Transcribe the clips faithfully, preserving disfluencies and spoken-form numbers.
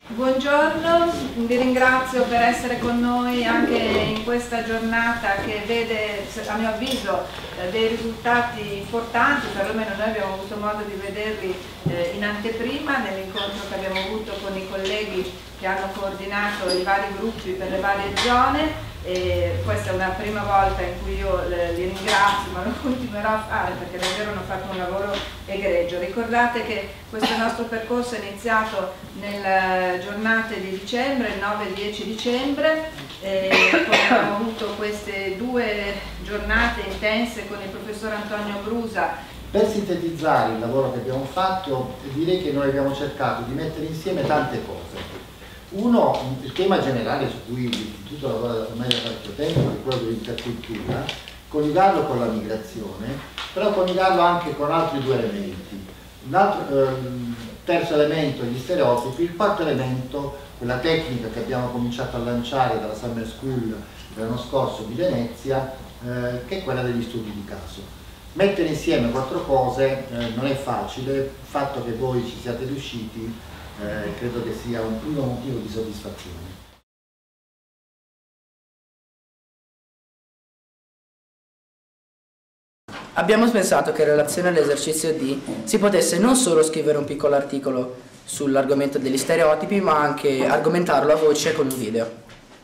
Buongiorno, vi ringrazio per essere con noi anche in questa giornata che vede, a mio avviso, dei risultati importanti. Perlomeno noi abbiamo avuto modo di vederli in anteprima nell'incontro che abbiamo avuto con i colleghi che hanno coordinato i vari gruppi per le varie zone. E questa è una prima volta in cui io li ringrazio, ma lo continuerò a fare perché davvero hanno fatto un lavoro egregio. Ricordate che questo nostro percorso è iniziato nelle giornate di dicembre, il nove e il dieci dicembre, e poi abbiamo avuto queste due giornate intense con il professor Antonio Brusa. Per sintetizzare il lavoro che abbiamo fatto, direi che noi abbiamo cercato di mettere insieme tante cose. Uno, il tema generale su cui l'Istituto lavora ormai da parecchio tempo è quello dell'intercultura, coniugarlo con la migrazione, però coniugarlo anche con altri due elementi. L'altro, eh, terzo elemento, gli stereotipi. Il quarto elemento, quella tecnica che abbiamo cominciato a lanciare dalla Summer School l'anno scorso di Venezia, eh, che è quella degli studi di caso. Mettere insieme quattro cose eh, non è facile, il fatto che voi ci siate riusciti Eh, credo che sia un primo motivo di soddisfazione. Abbiamo pensato che in relazione all'esercizio D si potesse non solo scrivere un piccolo articolo sull'argomento degli stereotipi, ma anche argomentarlo a voce con un video.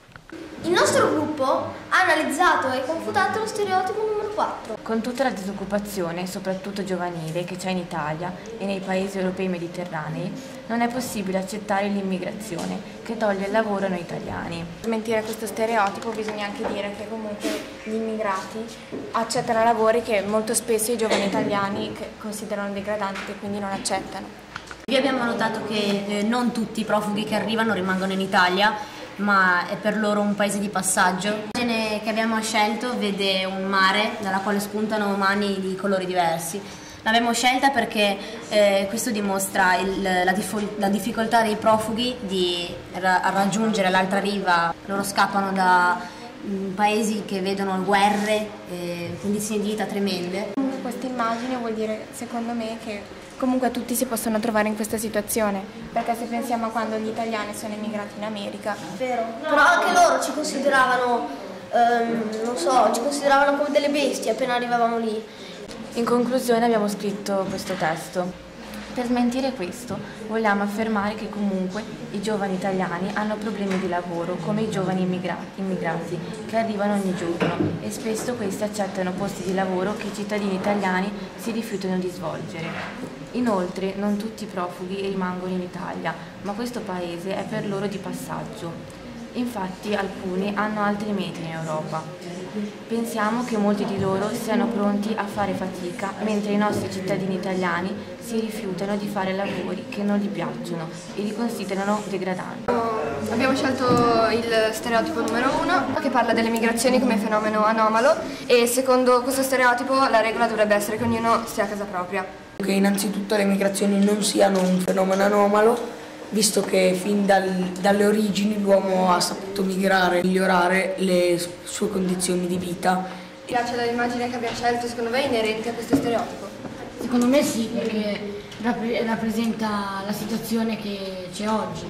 Il nostro gruppo ha analizzato e confutato lo stereotipo numero quattro. Con tutta la disoccupazione, soprattutto giovanile, che c'è in Italia e nei paesi europei mediterranei, non è possibile accettare l'immigrazione che toglie il lavoro a noi italiani. Per smentire questo stereotipo bisogna anche dire che comunque gli immigrati accettano lavori che molto spesso i giovani italiani considerano degradanti e quindi non accettano. Vi abbiamo notato che eh, non tutti i profughi che arrivano rimangono in Italia, ma è per loro un paese di passaggio. L'immagine che abbiamo scelto vede un mare dalla quale spuntano mani di colori diversi. L'abbiamo scelta perché eh, questo dimostra il, la, la difficoltà dei profughi di ra raggiungere l'altra riva. Loro scappano da mh, paesi che vedono guerre, eh, condizioni di vita tremende. Questa immagine vuol dire, secondo me, che comunque tutti si possono trovare in questa situazione, perché se pensiamo a quando gli italiani sono emigrati in America. Vero, però anche loro ci consideravano, ehm, non so, ci consideravano come delle bestie appena arrivavamo lì. In conclusione abbiamo scritto questo testo. Per smentire questo, vogliamo affermare che comunque i giovani italiani hanno problemi di lavoro come i giovani immigrati, immigrati che arrivano ogni giorno e spesso questi accettano posti di lavoro che i cittadini italiani si rifiutano di svolgere. Inoltre, non tutti i profughi rimangono in Italia, ma questo paese è per loro di passaggio. Infatti alcuni hanno altri meti in Europa. Pensiamo che molti di loro siano pronti a fare fatica, mentre i nostri cittadini italiani si rifiutano di fare lavori che non gli piacciono e li considerano degradanti. Abbiamo scelto il stereotipo numero uno, che parla delle migrazioni come fenomeno anomalo, e secondo questo stereotipo la regola dovrebbe essere che ognuno stia a casa propria. Che innanzitutto le migrazioni non siano un fenomeno anomalo, visto che fin dal, dalle origini l'uomo ha saputo migrare e migliorare le sue condizioni di vita. Ti piace l'immagine che abbiamo scelto, secondo me è inerente a questo stereotipo? Secondo me sì, perché rappresenta la situazione che c'è oggi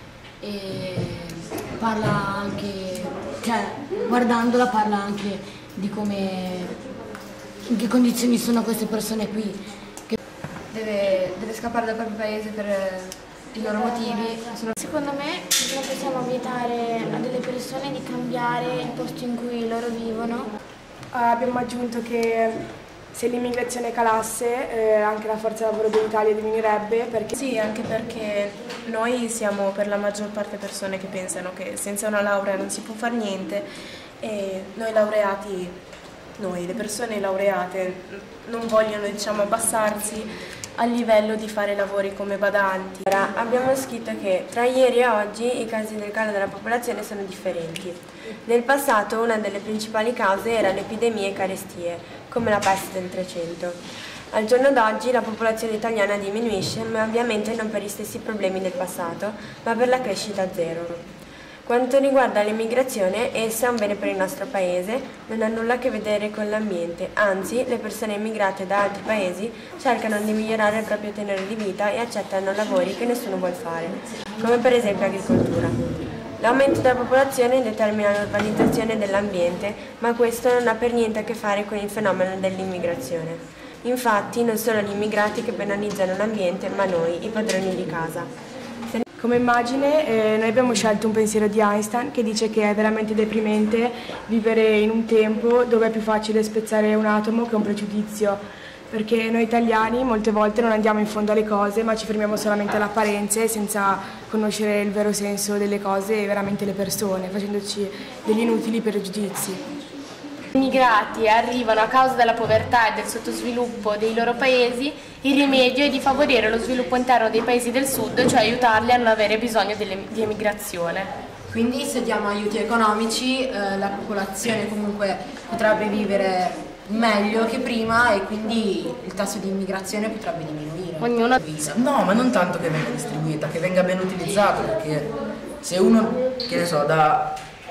e parla anche, cioè guardandola parla anche di come, in che condizioni sono queste persone qui. Che deve, deve scappare dal proprio paese per i loro motivi. Secondo me non possiamo vietare a delle persone di cambiare il posto in cui loro vivono. Uh, abbiamo aggiunto che se l'immigrazione calasse eh, anche la forza lavoro dell'Italia diminuirebbe. Perché... Sì, anche perché noi siamo per la maggior parte persone che pensano che senza una laurea non si può fare niente e noi laureati, noi le persone laureate non vogliono, diciamo, abbassarsi al livello di fare lavori come badanti. Ora, abbiamo scritto che tra ieri e oggi i casi del calo della popolazione sono differenti. Nel passato una delle principali cause era le epidemie e carestie, come la peste del Trecento. Al giorno d'oggi la popolazione italiana diminuisce, ma ovviamente non per gli stessi problemi del passato, ma per la crescita zero. Quanto riguarda l'immigrazione, essa è un bene per il nostro paese, non ha nulla a che vedere con l'ambiente, anzi le persone immigrate da altri paesi cercano di migliorare il proprio tenore di vita e accettano lavori che nessuno vuole fare, come per esempio agricoltura. L'aumento della popolazione determina l'urbanizzazione dell'ambiente, ma questo non ha per niente a che fare con il fenomeno dell'immigrazione. Infatti non sono gli immigrati che penalizzano l'ambiente, ma noi, i padroni di casa. Come immagine eh, noi abbiamo scelto un pensiero di Einstein che dice che è veramente deprimente vivere in un tempo dove è più facile spezzare un atomo che un pregiudizio, perché noi italiani molte volte non andiamo in fondo alle cose ma ci fermiamo solamente alle apparenze senza conoscere il vero senso delle cose e veramente le persone, facendoci degli inutili pregiudizi. I immigrati arrivano a causa della povertà e del sottosviluppo dei loro paesi, il rimedio è di favorire lo sviluppo interno dei paesi del sud, cioè aiutarli a non avere bisogno di emigrazione. Quindi se diamo aiuti economici eh, la popolazione comunque potrebbe vivere meglio che prima e quindi il tasso di immigrazione potrebbe diminuire. Ognuno... No, ma non tanto che venga distribuita, che venga ben utilizzata, perché se uno, che ne so, dà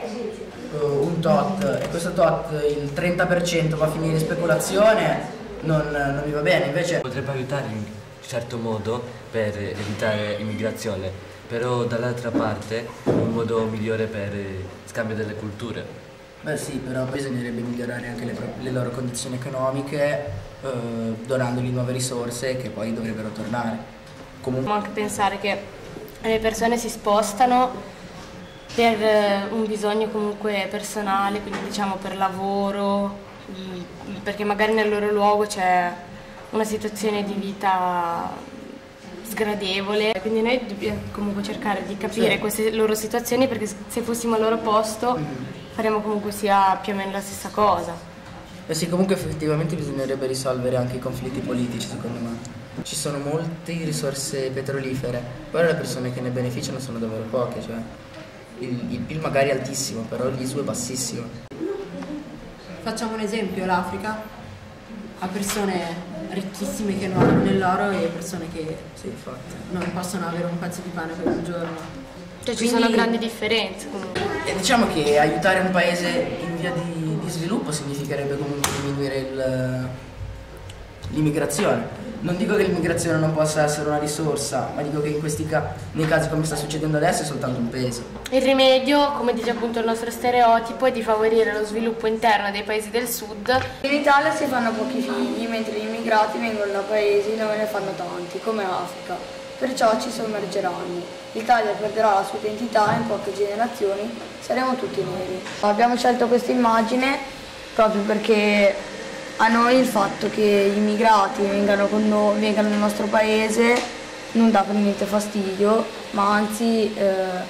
un tot e questo tot il trenta per cento va a finire in speculazione, non, non mi va bene. Invece potrebbe aiutare in certo modo per evitare immigrazione, però dall'altra parte è un modo migliore per scambio delle culture. Beh sì, però bisognerebbe migliorare anche le, le loro condizioni economiche eh, donandogli nuove risorse che poi dovrebbero tornare. Comunque anche pensare che le persone si spostano per un bisogno comunque personale, quindi diciamo per lavoro, perché magari nel loro luogo c'è una situazione di vita sgradevole, quindi noi dobbiamo comunque cercare di capire sì. queste loro situazioni, perché se fossimo al loro posto faremmo comunque sia più o meno la stessa cosa. Eh sì, comunque effettivamente bisognerebbe risolvere anche i conflitti politici, secondo me. Ci sono molte risorse petrolifere, però le persone che ne beneficiano sono davvero poche, cioè il, il P I L magari è altissimo, però l'I S U è bassissimo. Facciamo un esempio, l'Africa ha persone ricchissime che non hanno nell'oro e persone che sì, non possono avere un pezzo di pane per un giorno. Cioè ci Quindi, sono grandi differenze comunque. E diciamo che aiutare un paese in via di, di sviluppo significherebbe comunque diminuire l'immigrazione. Non dico che l'immigrazione non possa essere una risorsa, ma dico che in questi ca nei casi come sta succedendo adesso è soltanto un peso. Il rimedio, come dice appunto il nostro stereotipo, è di favorire lo sviluppo interno dei paesi del sud. In Italia si fanno pochi figli, mentre gli immigrati vengono da paesi dove ne fanno tanti, come l'Africa. Perciò ci sommergeranno. L'Italia perderà la sua identità in poche generazioni, saremo tutti neri. Abbiamo scelto questa immagine proprio perché a noi il fatto che gli immigrati vengano, con noi, vengano nel nostro paese non dà per niente fastidio, ma anzi eh,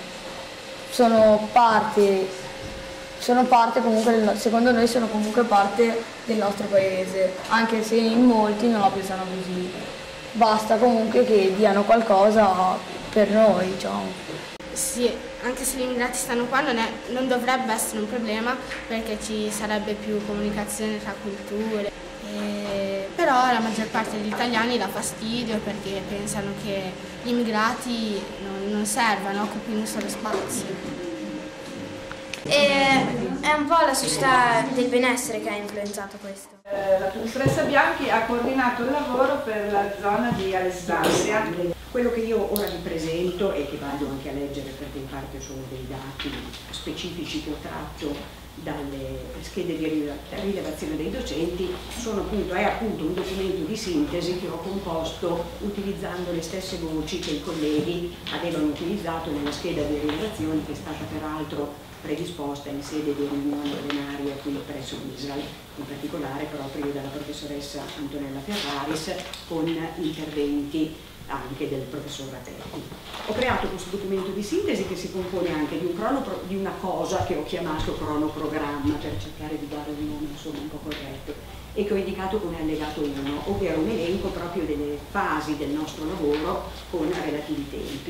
sono parte, sono parte comunque del, secondo noi sono comunque parte del nostro paese, anche se in molti non la pensano così. Basta comunque che diano qualcosa per noi, diciamo. Sì, anche se gli immigrati stanno qua non, è, non dovrebbe essere un problema, perché ci sarebbe più comunicazione tra culture. E, però la maggior parte degli italiani dà fastidio perché pensano che gli immigrati non, non servano, occupino solo spazio. E è un po' la società del benessere che ha influenzato questo. Eh, la professoressa Bianchi ha coordinato il lavoro per la zona di Alessandria. Quello che io ora vi presento e che vado anche a leggere perché in parte sono dei dati specifici che ho tratto dalle schede di rilevazione dei docenti, sono appunto, è appunto un documento di sintesi che ho composto utilizzando le stesse voci che i colleghi avevano utilizzato nella scheda di rilevazione, che è stata peraltro predisposta in sede di riunione plenaria qui presso l'Isral, in particolare proprio dalla professoressa Antonella Ferraris, con interventi anche del professor Ratetti. Ho creato questo documento di sintesi che si compone anche di, un crono, di una cosa che ho chiamato cronoprogramma, per cercare di dare un nome insomma un po' corretto, e che ho indicato come allegato uno, ovvero un elenco proprio delle fasi del nostro lavoro con relativi tempi.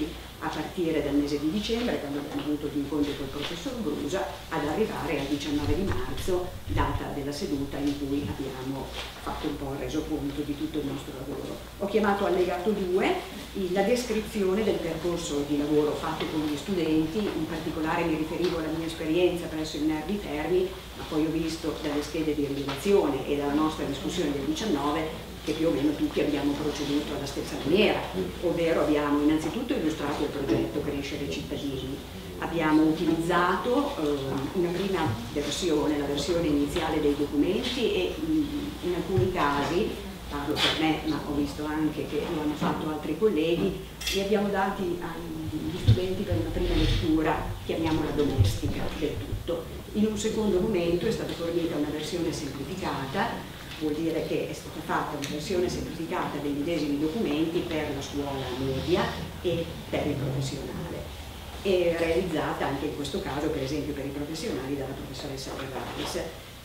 a partire dal mese di dicembre, quando abbiamo avuto l'incontro col professor Brusa, ad arrivare al diciannove di marzo, data della seduta in cui abbiamo fatto un po' il resoconto di tutto il nostro lavoro. Ho chiamato allegato due la descrizione del percorso di lavoro fatto con gli studenti, in particolare mi riferivo alla mia esperienza presso il Nervi Termi, ma poi ho visto dalle schede di rilevazione e dalla nostra discussione del diciannove che più o meno tutti abbiamo proceduto alla stessa maniera, ovvero abbiamo innanzitutto illustrato il progetto Crescere Cittadini, abbiamo utilizzato eh, una prima versione, la versione iniziale dei documenti e mh, in alcuni casi, parlo per me ma ho visto anche che lo hanno fatto altri colleghi, li abbiamo dati agli studenti per una prima lettura, chiamiamola domestica del tutto. In un secondo momento è stata fornita una versione semplificata, vuol dire che è stata fatta una versione semplificata dei medesimi documenti per la scuola media e per il professionale, e realizzata anche in questo caso per esempio per i professionali dalla professoressa Gervais.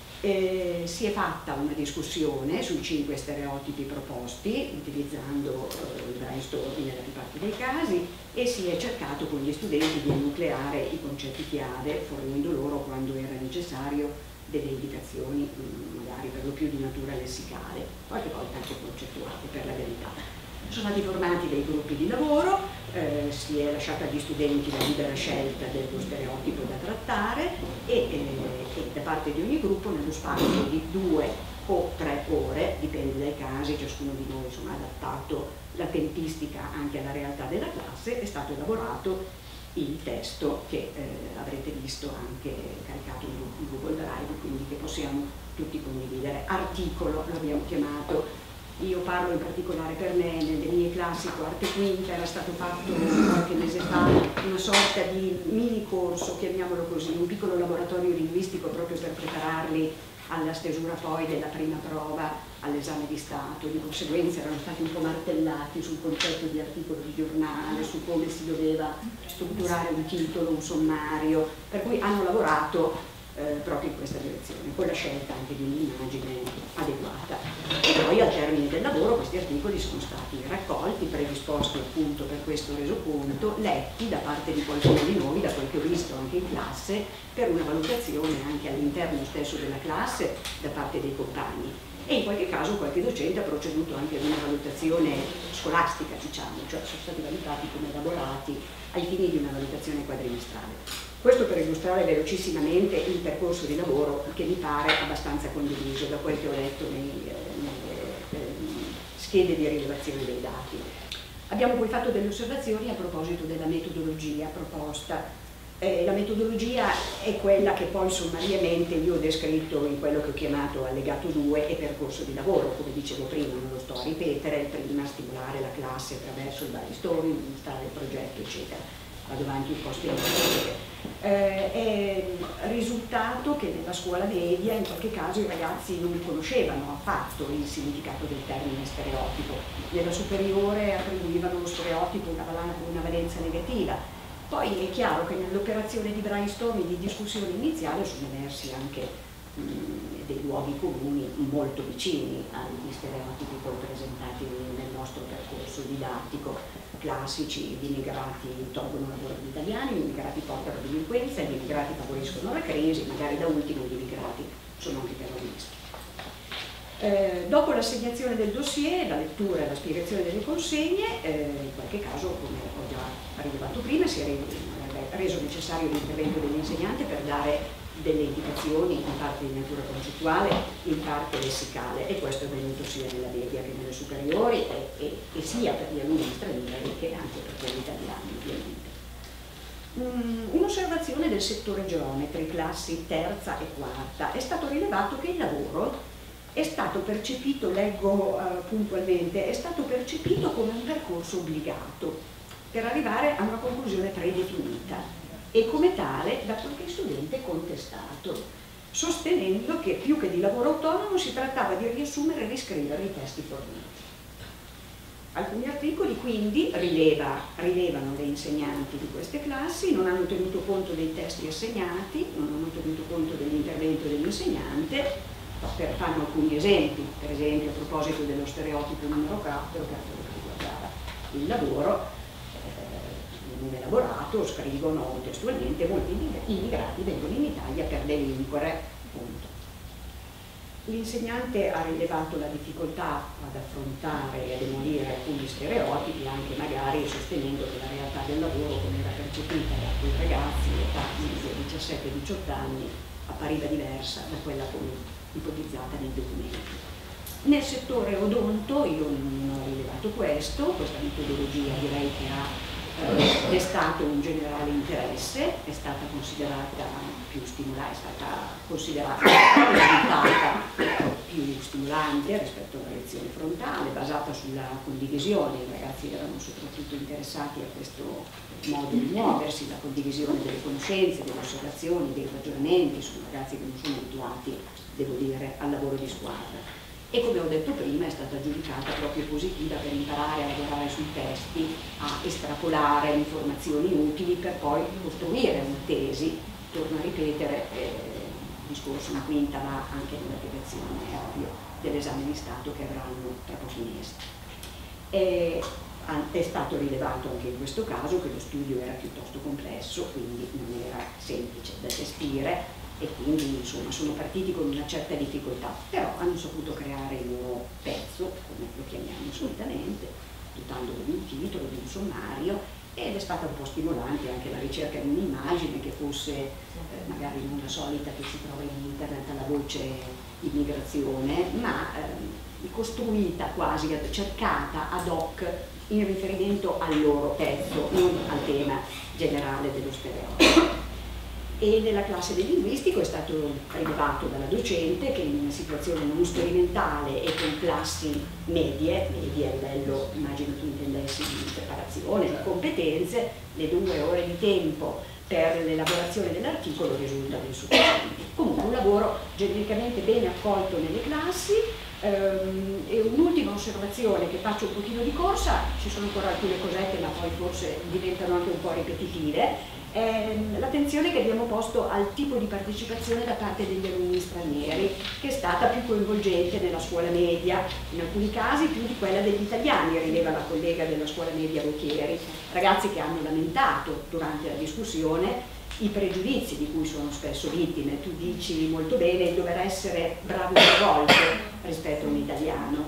Eh, si è fatta una discussione sui cinque stereotipi proposti utilizzando eh, il brainstorming nella più parte dei casi, e si è cercato con gli studenti di enucleare i concetti chiave, fornendo loro quando era necessario delle indicazioni magari per lo più di natura lessicale, qualche volta anche concettuale per la verità. Sono stati formati dei gruppi di lavoro, eh, si è lasciata agli studenti la libera scelta dello stereotipo da trattare e, eh, e da parte di ogni gruppo nello spazio di due o tre ore, dipende dai casi, ciascuno di noi insomma, ha adattato la tempistica anche alla realtà della classe, è stato elaborato il testo che eh, avrete visto anche caricato in Google Drive, quindi che possiamo tutti condividere. Articolo l'abbiamo chiamato, io parlo in particolare per me, nelle mie classi quarta e quinta era stato fatto qualche mese fa una sorta di mini corso, chiamiamolo così, un piccolo laboratorio linguistico proprio per prepararli alla stesura poi della prima prova all'esame di Stato. Di conseguenza erano stati un po' martellati sul concetto di articolo di giornale, su come si doveva strutturare un titolo, un sommario, per cui hanno lavorato eh, proprio in questa direzione, con la scelta anche di un'immagine adeguata. E poi al termine del lavoro questi articoli sono stati raccolti, predisposti appunto per questo resoconto, letti da parte di qualcuno di noi, da quel che ho visto anche in classe, per una valutazione anche all'interno stesso della classe da parte dei compagni. E in qualche caso qualche docente ha proceduto anche ad una valutazione scolastica, diciamo, cioè sono stati valutati come elaborati ai fini di una valutazione quadrimestrale. Questo per illustrare velocissimamente il percorso di lavoro che mi pare abbastanza condiviso da quel che ho letto nei, nelle eh, schede di rilevazione dei dati. Abbiamo poi fatto delle osservazioni a proposito della metodologia proposta. Eh, la metodologia è quella che poi sommariamente io ho descritto in quello che ho chiamato allegato due e percorso di lavoro, come dicevo prima, non lo sto a ripetere, prima stimolare la classe attraverso il brainstorming, illustrare il progetto, eccetera. Vado avanti un po' spiegando. Eh, è risultato che nella scuola media in qualche caso i ragazzi non conoscevano affatto il significato del termine stereotipo, nella superiore attribuivano lo stereotipo una, una valenza negativa. Poi è chiaro che nell'operazione di brainstorming, di discussione iniziale, sono emersi anche mh, dei luoghi comuni molto vicini agli stereotipi poi presentati nel nostro percorso didattico, classici: gli immigrati tolgono lavoro agli italiani, gli immigrati portano delinquenza, gli immigrati favoriscono la crisi, magari da ultimo gli immigrati sono anche terroristi. Eh, dopo l'assegnazione del dossier, la lettura e la spiegazione delle consegne, eh, in qualche caso, come ho già rilevato prima, si è reso necessario l'intervento dell'insegnante per dare delle indicazioni in parte di natura concettuale, in parte lessicale, e questo è avvenuto sia nella media che nelle superiori e, e, e sia per gli alunni stranieri che anche per quelli italiani, ovviamente. Mm, un'osservazione del settore geometri, classi terza e quarta. È stato rilevato che il lavoro è stato percepito, leggo uh, puntualmente, è stato percepito come un percorso obbligato per arrivare a una conclusione predefinita e come tale da qualche studente contestato, sostenendo che più che di lavoro autonomo si trattava di riassumere e riscrivere i testi forniti. Alcuni articoli quindi rileva, rilevano le insegnanti di queste classi, non hanno tenuto conto dei testi assegnati, non hanno tenuto conto dell'intervento dell'insegnante. Per fare alcuni esempi, per esempio a proposito dello stereotipo numero quattro, che riguardava il lavoro, eh, un elaborato, scrivono testualmente: molti immigrati vengono in Italia per delinquere, punto. L'insegnante ha rilevato la difficoltà ad affrontare e a demolire alcuni stereotipi, anche magari sostenendo che la realtà del lavoro, come era percepita da quei ragazzi di età di diciassette diciotto anni, appariva diversa da quella ipotizzata nei documenti. Nel settore odonto io non ho rilevato questo, questa metodologia direi che ha eh, destato un generale interesse, è stata considerata più stimolante, è stata considerata risultata più stimolante rispetto alla lezione frontale, basata sulla condivisione. I ragazzi erano soprattutto interessati a questo modo di muoversi, la condivisione delle conoscenze, delle osservazioni, dei ragionamenti. Sono ragazzi che non sono abituati, devo dire, al lavoro di squadra. E come ho detto prima è stata giudicata proprio positiva per imparare a lavorare sui testi, a estrapolare informazioni utili per poi costruire una tesi. Torno a ripetere, eh, il discorso in quinta va anche nella direzione, è ovvio, dell'esame di Stato che avranno tra pochi mesi. E, è stato rilevato anche in questo caso che lo studio era piuttosto complesso, quindi non era semplice da gestire, e quindi insomma sono partiti con una certa difficoltà, però hanno saputo creare il loro pezzo, come lo chiamiamo solitamente, dotandolo di un titolo, di un sommario, ed è stata un po' stimolante anche la ricerca di un'immagine che fosse eh, magari non la solita che si trova in internet alla voce immigrazione, ma eh, costruita quasi, cercata ad hoc in riferimento al loro pezzo, non al tema generale dello stereotipo. E nella classe del linguistico è stato rilevato dalla docente che in una situazione non sperimentale e con classi medie, medie a livello, immagino tu intendessi, di preparazione, di competenze, le due ore di tempo per l'elaborazione dell'articolo risultano insufficienti. Comunque un lavoro genericamente bene accolto nelle classi. Ehm, e un'ultima osservazione che faccio un pochino di corsa, ci sono ancora alcune cosette ma poi forse diventano anche un po' ripetitive. L'attenzione che abbiamo posto al tipo di partecipazione da parte degli alunni stranieri, che è stata più coinvolgente nella scuola media, in alcuni casi più di quella degli italiani, rileva la collega della scuola media Rocchieri, ragazzi che hanno lamentato durante la discussione i pregiudizi di cui sono spesso vittime. Tu dici molto bene il dover essere bravo più volte rispetto a un italiano.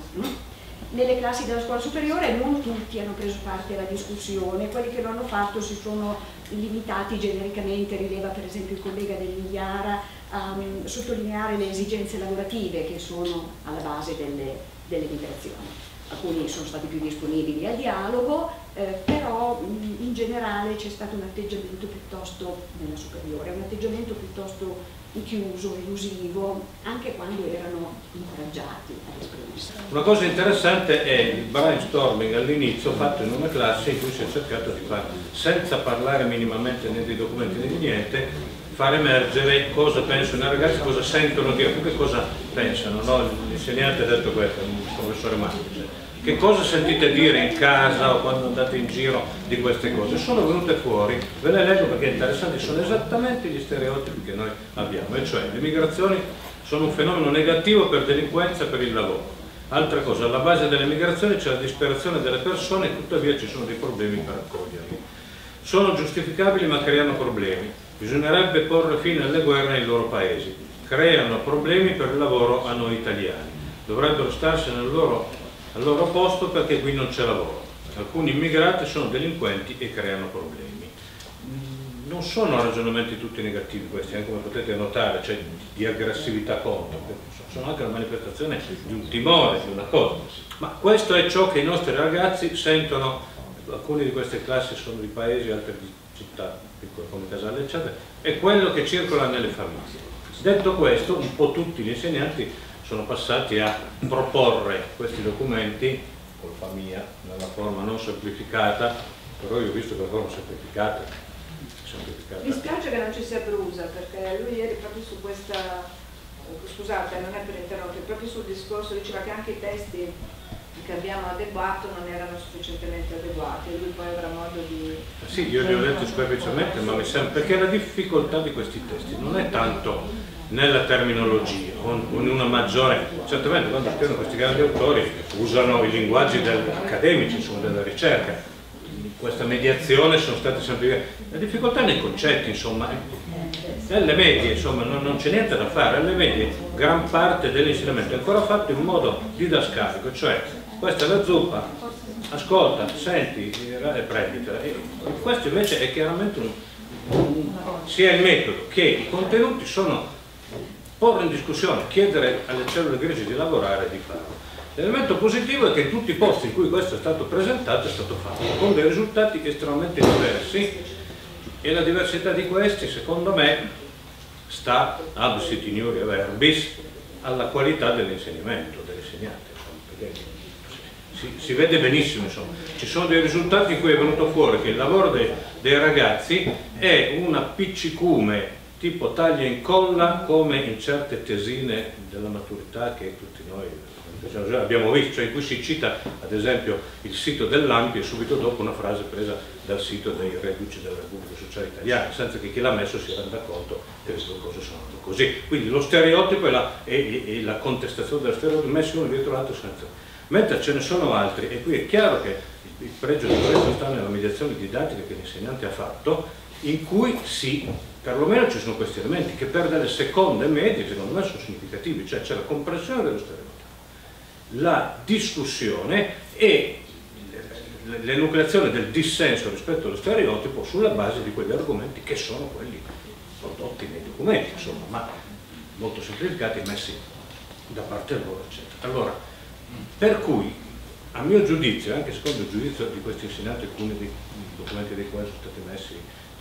Nelle classi della scuola superiore non tutti hanno preso parte alla discussione, quelli che lo hanno fatto si sono limitati genericamente, rileva per esempio il collega dell'Indiara, a um, sottolineare le esigenze lavorative che sono alla base delle, delle migrazioni. Alcuni sono stati più disponibili al dialogo, eh, però mh, in generale c'è stato un atteggiamento piuttosto, nella superiore, un atteggiamento piuttosto chiuso, elusivo, anche quando erano incoraggiati ad esprimersi. Una cosa interessante è il brainstorming all'inizio fatto in una classe in cui si è cercato di fare, senza parlare minimamente né dei documenti né di niente, far emergere cosa pensano i ragazzi, cosa sentono dire, che cosa pensano, no? L'insegnante ha detto questo, il professore Marchi, che cosa sentite dire in casa o quando andate in giro di queste cose? Sono venute fuori, ve le leggo perché è interessante, sono esattamente gli stereotipi che noi abbiamo, e cioè le migrazioni sono un fenomeno negativo per delinquenza e per il lavoro. Altra cosa, alla base delle migrazioni c'è la disperazione delle persone e tuttavia ci sono dei problemi per accoglierli. Sono giustificabili ma creano problemi, bisognerebbe porre fine alle guerre nei loro paesi, creano problemi per il lavoro a noi italiani, dovrebbero starsene nel loro al loro posto perché qui non c'è lavoro. Alcuni immigrati sono delinquenti e creano problemi. Non sono ragionamenti tutti negativi questi, anche come potete notare, cioè di aggressività contro, sono anche la manifestazione di un timore, di una cosa. Ma questo è ciò che i nostri ragazzi sentono, alcuni di queste classi sono di paesi, altre di città piccole come Casale eccetera, è quello che circola nelle famiglie. Detto questo, un po' tutti gli insegnanti sono passati a proporre questi documenti, colpa mia, nella forma non semplificata, però io ho visto che la forma semplificata, semplificata. Mi spiace che non ci sia Brusa, perché lui ieri proprio su questa, scusate non è per interrompere, proprio sul discorso diceva che anche i testi che abbiamo adeguato non erano sufficientemente adeguati e lui poi avrà modo di... Sì, io li ho letti superficialmente, ma mi sembra, perché la difficoltà di questi testi non è tanto nella terminologia, con una maggiore, certamente quando scrivono questi grandi autori usano i linguaggi accademici, insomma, della ricerca, questa mediazione sono state sempre la difficoltà nei concetti, insomma, nelle medie insomma non, non c'è niente da fare, alle medie gran parte dell'insegnamento è ancora fatto in modo didascalico, cioè questa è la zuppa, ascolta, senti e prenditela, e questo invece è chiaramente un, un, sia il metodo che i contenuti sono porre in discussione, chiedere alle cellule grigie di lavorare e di farlo. L'elemento positivo è che in tutti i posti in cui questo è stato presentato è stato fatto, con dei risultati estremamente diversi, e la diversità di questi, secondo me, sta, absit in iuria verbis, alla qualità dell'insegnamento, dell'insegnante. Si, si vede benissimo, insomma. Ci sono dei risultati in cui è venuto fuori che il lavoro dei, dei ragazzi è un appiccicume tipo taglia e incolla, come in certe tesine della maturità che tutti noi abbiamo visto, cioè in cui si cita ad esempio il sito dell'A M P I e subito dopo una frase presa dal sito dei reduci della Repubblica Sociale Italiana, senza che chi l'ha messo si renda conto che le due cose sono così. Quindi lo stereotipo e la, e, e la contestazione dello stereotipo messi uno dietro l'altro senza. Mentre ce ne sono altri, e qui è chiaro che il pregio di questo sta nella mediazione didattica che l'insegnante ha fatto, in cui si, perlomeno ci sono questi elementi che per delle seconde medie secondo me sono significativi, cioè c'è la comprensione dello stereotipo, la discussione e l'enucleazione del dissenso rispetto allo stereotipo sulla base di quegli argomenti che sono quelli prodotti nei documenti, insomma, ma molto semplificati e messi da parte loro, eccetera. Allora, per cui, a mio giudizio, anche secondo il giudizio di questi insegnanti, alcuni dei documenti dei quali sono stati messi,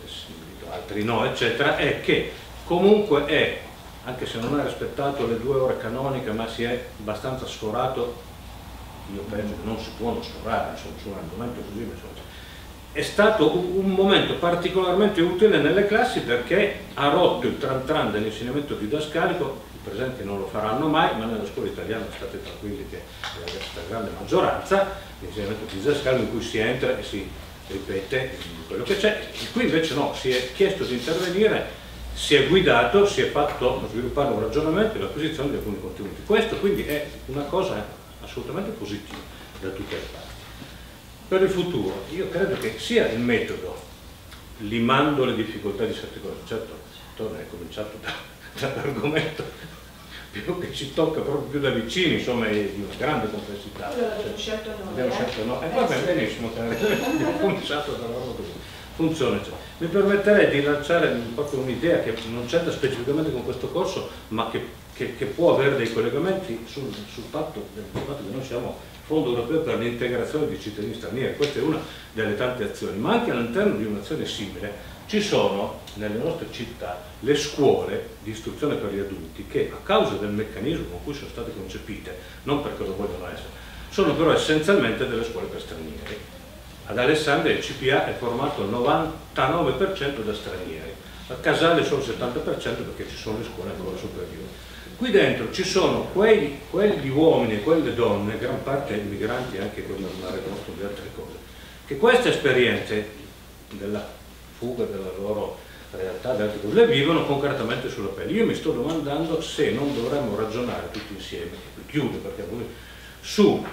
altri no, eccetera, è che comunque è, anche se non ha rispettato le due ore canoniche, ma si è abbastanza sforato, io penso che non si può non sforare, insomma, su un argomento così, insomma. È stato un momento particolarmente utile nelle classi perché ha rotto il tran tran dell'insegnamento didascalico. I presenti non lo faranno mai, ma nella scuola italiana state tranquilli che è la grande maggioranza, l'insegnamento didascalico in cui si entra e si ripete quello che c'è. Qui invece no, si è chiesto di intervenire, si è guidato, si è fatto sviluppare un ragionamento e l'acquisizione di alcuni contenuti. Questo quindi è una cosa assolutamente positiva da tutte le parti. Per il futuro, io credo che sia il metodo, limando le difficoltà di certe cose, certo, Torna è cominciato da, dall'argomento più che ci tocca proprio più da vicini, insomma, è di una grande complessità. Abbiamo scelto noi. Abbiamo scelto noi. E va bene, benissimo, abbiamo cominciato da lavoro così. Funziona. Cioè. Mi permetterei di lanciare proprio un'idea che non c'entra specificamente con questo corso, ma che, che, che può avere dei collegamenti sul, sul, fatto, sul fatto che noi siamo Fondo Europeo per l'integrazione di cittadini stranieri. Questa è una delle tante azioni, ma anche all'interno di un'azione simile ci sono nelle nostre città le scuole di istruzione per gli adulti che, a causa del meccanismo con cui sono state concepite, non perché lo vogliono essere, sono però essenzialmente delle scuole per stranieri. Ad Alessandria il C P A è formato al novantanove per cento da stranieri, a Casale solo il settanta per cento perché ci sono le scuole ancora superiori. Qui dentro ci sono quei, quegli uomini e quelle donne, gran parte immigranti anche con una riconosco di altre cose, che queste esperienze della fuga della loro realtà, le vivono concretamente sulla pelle. Io mi sto domandando se non dovremmo ragionare tutti insieme, chiudo perché su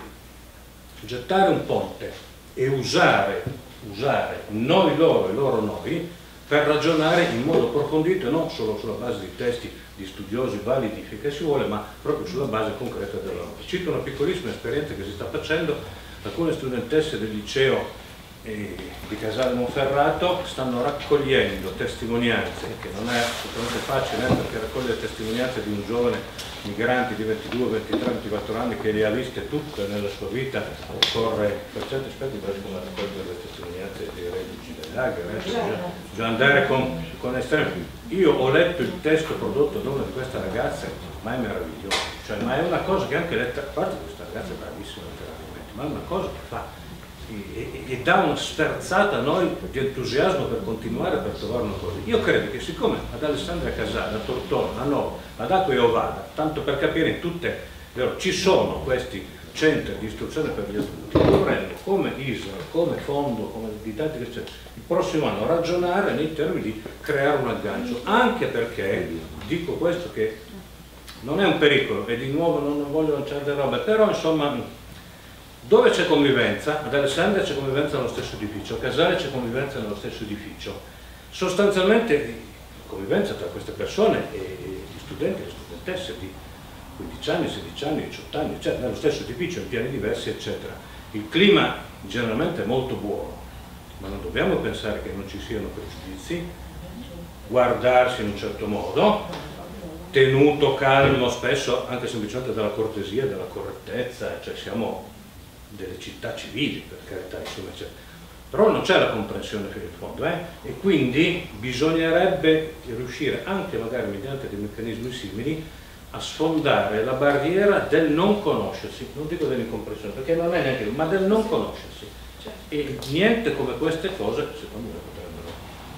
gettare un ponte e usare, usare noi loro e loro noi per ragionare in modo approfondito e non solo sulla base di testi di studiosi validi che si vuole, ma proprio sulla base concreta della loro. Cito una piccolissima esperienza che si sta facendo: alcune studentesse del liceo eh, di Casale Monferrato stanno raccogliendo testimonianze, che non è assolutamente facile, eh, perché raccogliere testimonianze di un giovane migrante di ventidue, ventitré, ventiquattro anni che le ha viste tutte nella sua vita, occorre per certi aspetti come raccogliere le testimonianze dei reduci del lager, eh, bisogna, bisogna andare con, con estremi. Io ho letto il testo prodotto da una di queste ragazze, ma è meraviglioso, cioè, ma è una cosa che anche letta, a parte questa ragazza è bravissima letteralmente, ma è una cosa che fa e, e, e dà una sferzata a noi di entusiasmo per continuare, per trovare una cosa. Io credo che siccome ad Alessandria Casale, a Tortona, a Novo, ad Acqua e Ovada, tanto per capire in tutte, ci sono questi centri di istruzione per gli adulti, dovremmo come I S R A, come fondo, come didattica, eccetera, il prossimo anno ragionare nei termini di creare un aggancio, anche perché, dico questo che non è un pericolo e di nuovo non voglio lanciare delle robe, però insomma Dove c'è convivenza? Ad Alessandria c'è convivenza nello stesso edificio, a Casale c'è convivenza nello stesso edificio. Sostanzialmente convivenza tra queste persone e gli studenti e le studentesse di quindici anni, sedici anni, diciotto anni, eccetera, nello stesso edificio, in piani diversi, eccetera. Il clima generalmente è molto buono, ma non dobbiamo pensare che non ci siano pregiudizi, guardarsi in un certo modo, tenuto calmo, spesso anche semplicemente dalla cortesia, dalla correttezza, cioè siamo delle città civili, per carità, insomma, eccetera. Però non c'è la comprensione fino in fondo, eh? E quindi bisognerebbe riuscire, anche magari mediante dei meccanismi simili, a sfondare la barriera del non conoscersi, non dico dell'incomprensione, perché non è neanche, ma del non conoscersi. E niente come queste cose, secondo me, potrebbero.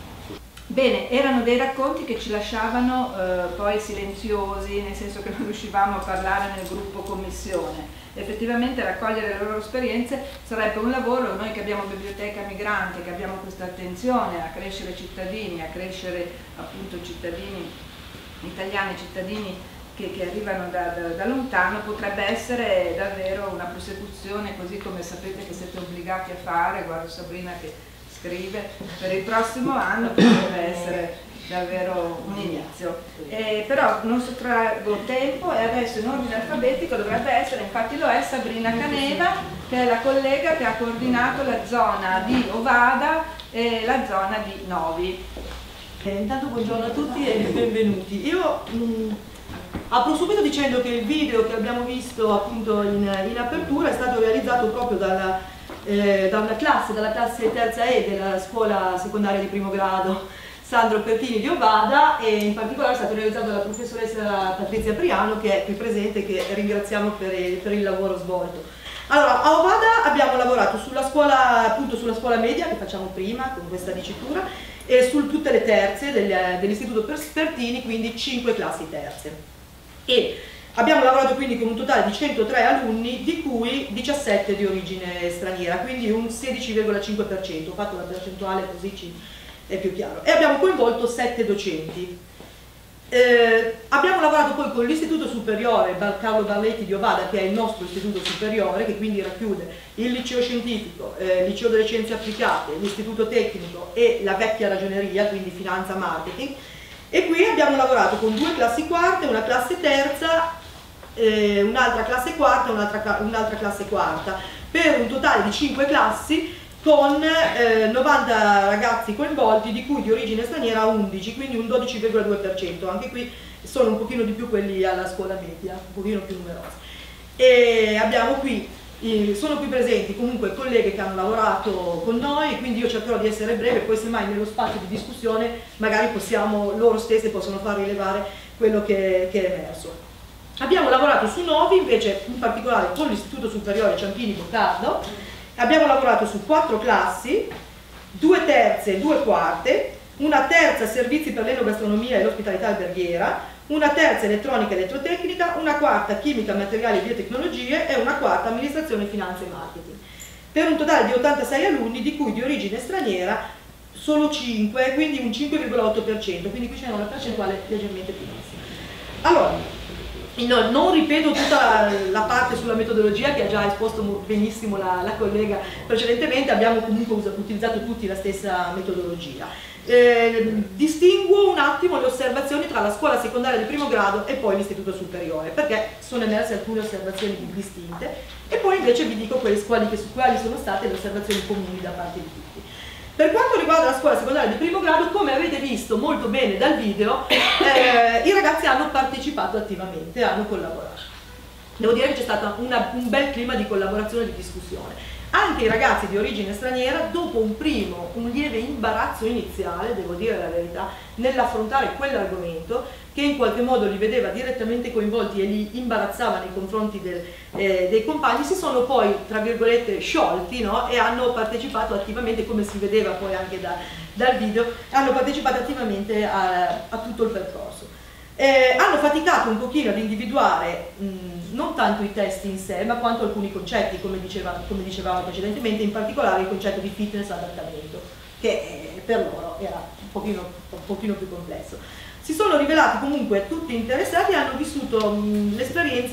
Bene, erano dei racconti che ci lasciavano eh, poi silenziosi, nel senso che non riuscivamo a parlare nel gruppo commissione. Effettivamente raccogliere le loro esperienze sarebbe un lavoro. Noi che abbiamo Biblioteca Migrante, che abbiamo questa attenzione a crescere cittadini, a crescere appunto cittadini italiani, cittadini che, che arrivano da, da, da lontano, potrebbe essere davvero una prosecuzione, così come sapete che siete obbligati a fare. Guardo Sabrina che scrive, per il prossimo anno potrebbe essere davvero un inizio. Eh, però non sottraggo tempo e adesso in ordine alfabetico dovrebbe essere, infatti lo è, Sabrina Caneva, che è la collega che ha coordinato la zona di Ovada e la zona di Novi. Eh, intanto buongiorno a tutti e benvenuti. Io mh, apro subito dicendo che il video che abbiamo visto appunto in, in apertura è stato realizzato proprio dalla, eh, da una classe, dalla classe terza E della scuola secondaria di primo grado Sandro Pertini di Ovada, e in particolare è stato realizzato dalla professoressa Patrizia Priano, che è qui presente, che ringraziamo per il, per il lavoro svolto. Allora, a Ovada abbiamo lavorato sulla scuola, appunto sulla scuola media, che facciamo prima con questa dicitura, e su tutte le terze del, dell'istituto Pertini, quindi cinque classi terze. E abbiamo lavorato quindi con un totale di centotré alunni, di cui diciassette di origine straniera, quindi un sedici virgola cinque per cento, ho fatto la percentuale così ci è più chiaro. E abbiamo coinvolto sette docenti. Eh, abbiamo lavorato poi con l'Istituto Superiore Carlo Barletti di Ovada, che è il nostro istituto superiore, che quindi racchiude il liceo scientifico, eh, il liceo delle scienze applicate, l'istituto tecnico e la vecchia ragioneria, quindi finanza marketing. E qui abbiamo lavorato con due classi quarte, una classe terza, eh, un'altra classe quarta e un'altra un'altra classe quarta, per un totale di cinque classi, con eh, novanta ragazzi coinvolti, di cui di origine straniera undici, quindi un dodici virgola due per cento. Anche qui sono un pochino di più quelli alla scuola media, un pochino più numerosi. E abbiamo qui, eh, sono qui presenti comunque colleghe che hanno lavorato con noi, quindi io cercherò di essere breve, poi semmai nello spazio di discussione magari possiamo, loro stesse possono far rilevare quello che, che è emerso. Abbiamo lavorato su Novi, invece in particolare con l'Istituto Superiore Ciampini Boccardo. Abbiamo lavorato su quattro classi, due terze e due quarte, una terza servizi per l'enogastronomia e l'ospitalità alberghiera, una terza elettronica e elettrotecnica, una quarta chimica, materiali e biotecnologie e una quarta amministrazione, finanze e marketing. Per un totale di ottantasei alunni, di cui di origine straniera solo cinque, quindi un cinque virgola otto per cento, quindi qui c'è una percentuale leggermente più bassa. Allora, No, non ripeto tutta la, la parte sulla metodologia che ha già esposto benissimo la, la collega precedentemente, abbiamo comunque usato, utilizzato tutti la stessa metodologia. Eh, distinguo un attimo le osservazioni tra la scuola secondaria di primo grado e poi l'istituto superiore, perché sono emerse alcune osservazioni distinte, e poi invece vi dico quali, quali, quali sono state le osservazioni comuni da parte di tutti. Per quanto riguarda la scuola secondaria di primo grado, come avete visto molto bene dal video, eh, i ragazzi hanno partecipato attivamente, hanno collaborato. Devo dire che c'è stato una, un bel clima di collaborazione e di discussione. Anche i ragazzi di origine straniera, dopo un primo, un lieve imbarazzo iniziale, devo dire la verità, nell'affrontare quell'argomento, che in qualche modo li vedeva direttamente coinvolti e li imbarazzava nei confronti del, eh, dei compagni, si sono poi, tra virgolette, sciolti, no? E hanno partecipato attivamente, come si vedeva poi anche da, dal video, hanno partecipato attivamente a, a tutto il percorso. Eh, hanno faticato un pochino ad individuare mh, non tanto i testi in sé, ma quanto alcuni concetti, come, diceva, come dicevamo precedentemente, in particolare il concetto di fitness adattamento, che eh, per loro era un pochino, un pochino più complesso. Si sono rivelati comunque tutti interessati e hanno vissuto l'esperienza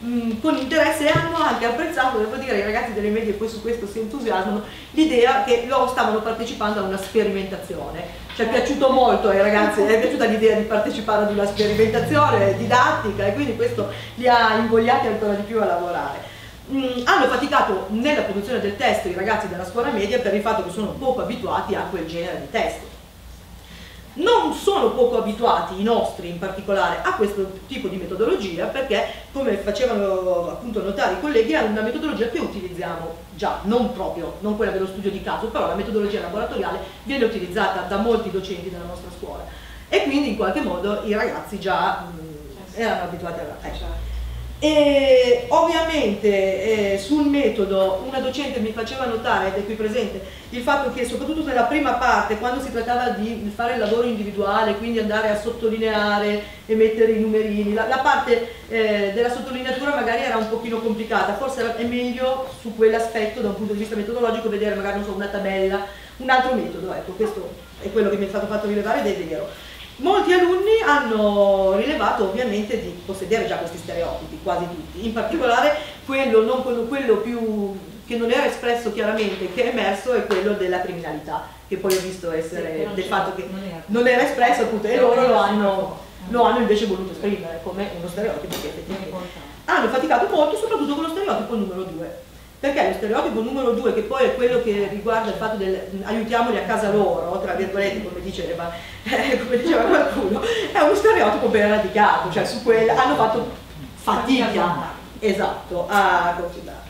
mh, con interesse, e hanno anche apprezzato, devo dire, i ragazzi delle medie poi su questo si entusiasmano, l'idea che loro stavano partecipando a una sperimentazione. Ci è piaciuto molto ai ragazzi, è piaciuta l'idea di partecipare ad una sperimentazione didattica, e quindi questo li ha invogliati ancora di più a lavorare. Mm, hanno faticato nella produzione del testo i ragazzi della scuola media per il fatto che sono poco abituati a quel genere di testo. Non sono poco abituati i nostri in particolare a questo tipo di metodologia, perché, come facevano appunto notare i colleghi, è una metodologia che utilizziamo già, non proprio, non quella dello studio di caso, però la metodologia laboratoriale viene utilizzata da molti docenti della nostra scuola, e quindi in qualche modo i ragazzi già mh, erano abituati alla... Eh. E ovviamente eh, sul metodo una docente mi faceva notare, ed è qui presente, il fatto che soprattutto nella prima parte, quando si trattava di fare il lavoro individuale, quindi andare a sottolineare e mettere i numerini, la, la parte eh, della sottolineatura magari era un pochino complicata, forse era, è meglio su quell'aspetto da un punto di vista metodologico vedere magari, non so, una tabella, un altro metodo, ecco, questo è quello che mi è stato fatto rilevare ed è vero. Molti alunni hanno rilevato ovviamente di possedere già questi stereotipi, quasi tutti, in particolare quello, non quello, quello più, che non era espresso chiaramente, che è emerso, è quello della criminalità, che poi ho visto essere del fatto che non era espresso appunto, e loro lo hanno, lo hanno invece voluto esprimere come uno stereotipo che effettivamente hanno faticato molto, soprattutto con lo stereotipo numero due. Perché lo stereotipo numero due, che poi è quello che riguarda il fatto del aiutiamoli a casa loro, tra virgolette, come diceva, eh, come diceva qualcuno, è uno stereotipo ben radicato, cioè su quello hanno fatto fatica, esatto, a considerare.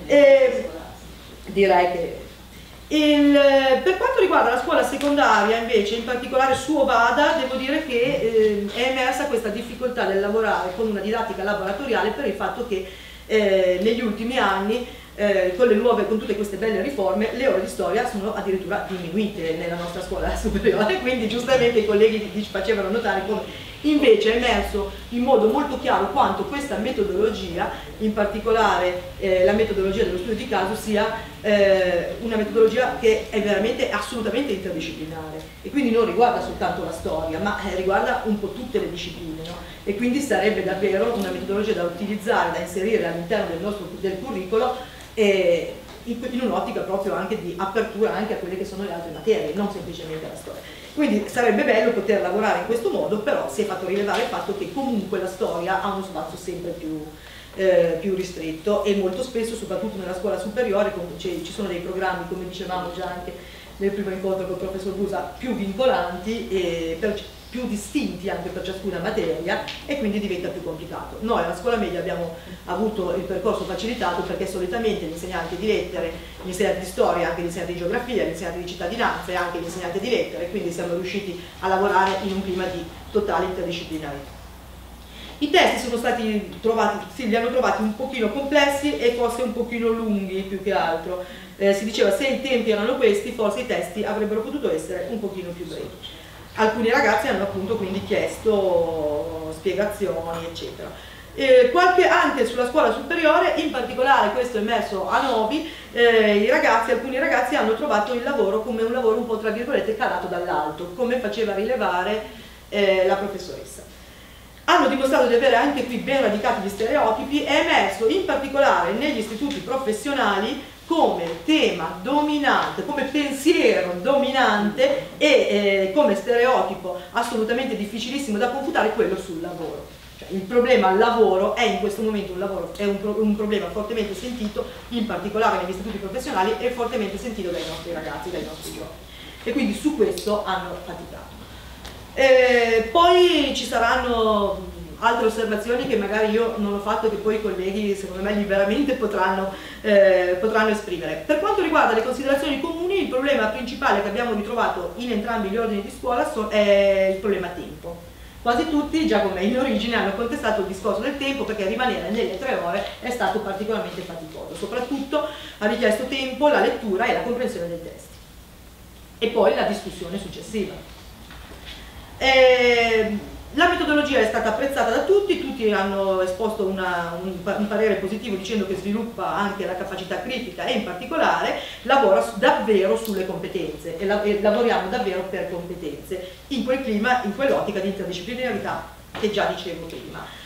E direi che il, per quanto riguarda la scuola secondaria invece, in particolare su Ovada, devo dire che eh, è emersa questa difficoltà del lavorare con una didattica laboratoriale per il fatto che eh, negli ultimi anni Eh, con, le nuove, con tutte queste belle riforme, le ore di storia sono addirittura diminuite nella nostra scuola superiore, quindi giustamente i colleghi ci facevano notare come invece è emerso in modo molto chiaro quanto questa metodologia, in particolare eh, la metodologia dello studio di caso, sia eh, una metodologia che è veramente assolutamente interdisciplinare, e quindi non riguarda soltanto la storia, ma eh, riguarda un po' tutte le discipline, no? E quindi sarebbe davvero una metodologia da utilizzare, da inserire all'interno del nostro del curriculum, e in un'ottica proprio anche di apertura anche a quelle che sono le altre materie, non semplicemente alla storia. Quindi sarebbe bello poter lavorare in questo modo, però si è fatto rilevare il fatto che comunque la storia ha uno spazio sempre più, eh, più ristretto, e molto spesso, soprattutto nella scuola superiore, ci sono dei programmi, come dicevamo già anche nel primo incontro con il professor Busa, più vincolanti e per, più distinti anche per ciascuna materia, e quindi diventa più complicato. Noi alla scuola media abbiamo avuto il percorso facilitato perché solitamente gli insegnanti di lettere, gli insegnanti di storia, anche gli insegnanti di geografia, gli insegnanti di cittadinanza e anche gli insegnanti di lettere, quindi siamo riusciti a lavorare in un clima di totale interdisciplinarità. I testi sono stati trovati, sì, li hanno trovati un pochino complessi e forse un pochino lunghi più che altro. Eh, si diceva se i tempi erano questi, forse i testi avrebbero potuto essere un pochino più brevi. Alcuni ragazzi hanno appunto quindi chiesto spiegazioni, eccetera. Eh, qualche, anche sulla scuola superiore, in particolare questo è emerso a Novi, eh, i ragazzi, alcuni ragazzi hanno trovato il lavoro come un lavoro un po' tra virgolette calato dall'alto, come faceva rilevare eh, la professoressa. Hanno dimostrato di avere anche qui ben radicati gli stereotipi, è emerso in particolare negli istituti professionali come tema dominante, come pensiero dominante e eh, come stereotipo assolutamente difficilissimo da confutare quello sul lavoro. Cioè, il problema lavoro è in questo momento un, lavoro, è un, pro, un problema fortemente sentito, in particolare negli istituti professionali, e fortemente sentito dai nostri ragazzi, dai nostri giovani. E quindi su questo hanno faticato. Eh, poi ci saranno altre osservazioni che magari io non ho fatto e che poi i colleghi secondo me liberamente potranno, eh, potranno esprimere. Per quanto riguarda le considerazioni comuni, il problema principale che abbiamo ritrovato in entrambi gli ordini di scuola so, è il problema tempo. Quasi tutti, già come in origine, hanno contestato il discorso del tempo, perché rimanere nelle tre ore è stato particolarmente faticoso, soprattutto ha richiesto tempo la lettura e la comprensione dei testi e poi la discussione successiva. Eh, La metodologia è stata apprezzata da tutti, tutti hanno esposto una, un, un parere positivo dicendo che sviluppa anche la capacità critica e in particolare lavora davvero sulle competenze e, la, e lavoriamo davvero per competenze in quel clima, in quell'ottica di interdisciplinarità che già dicevo prima.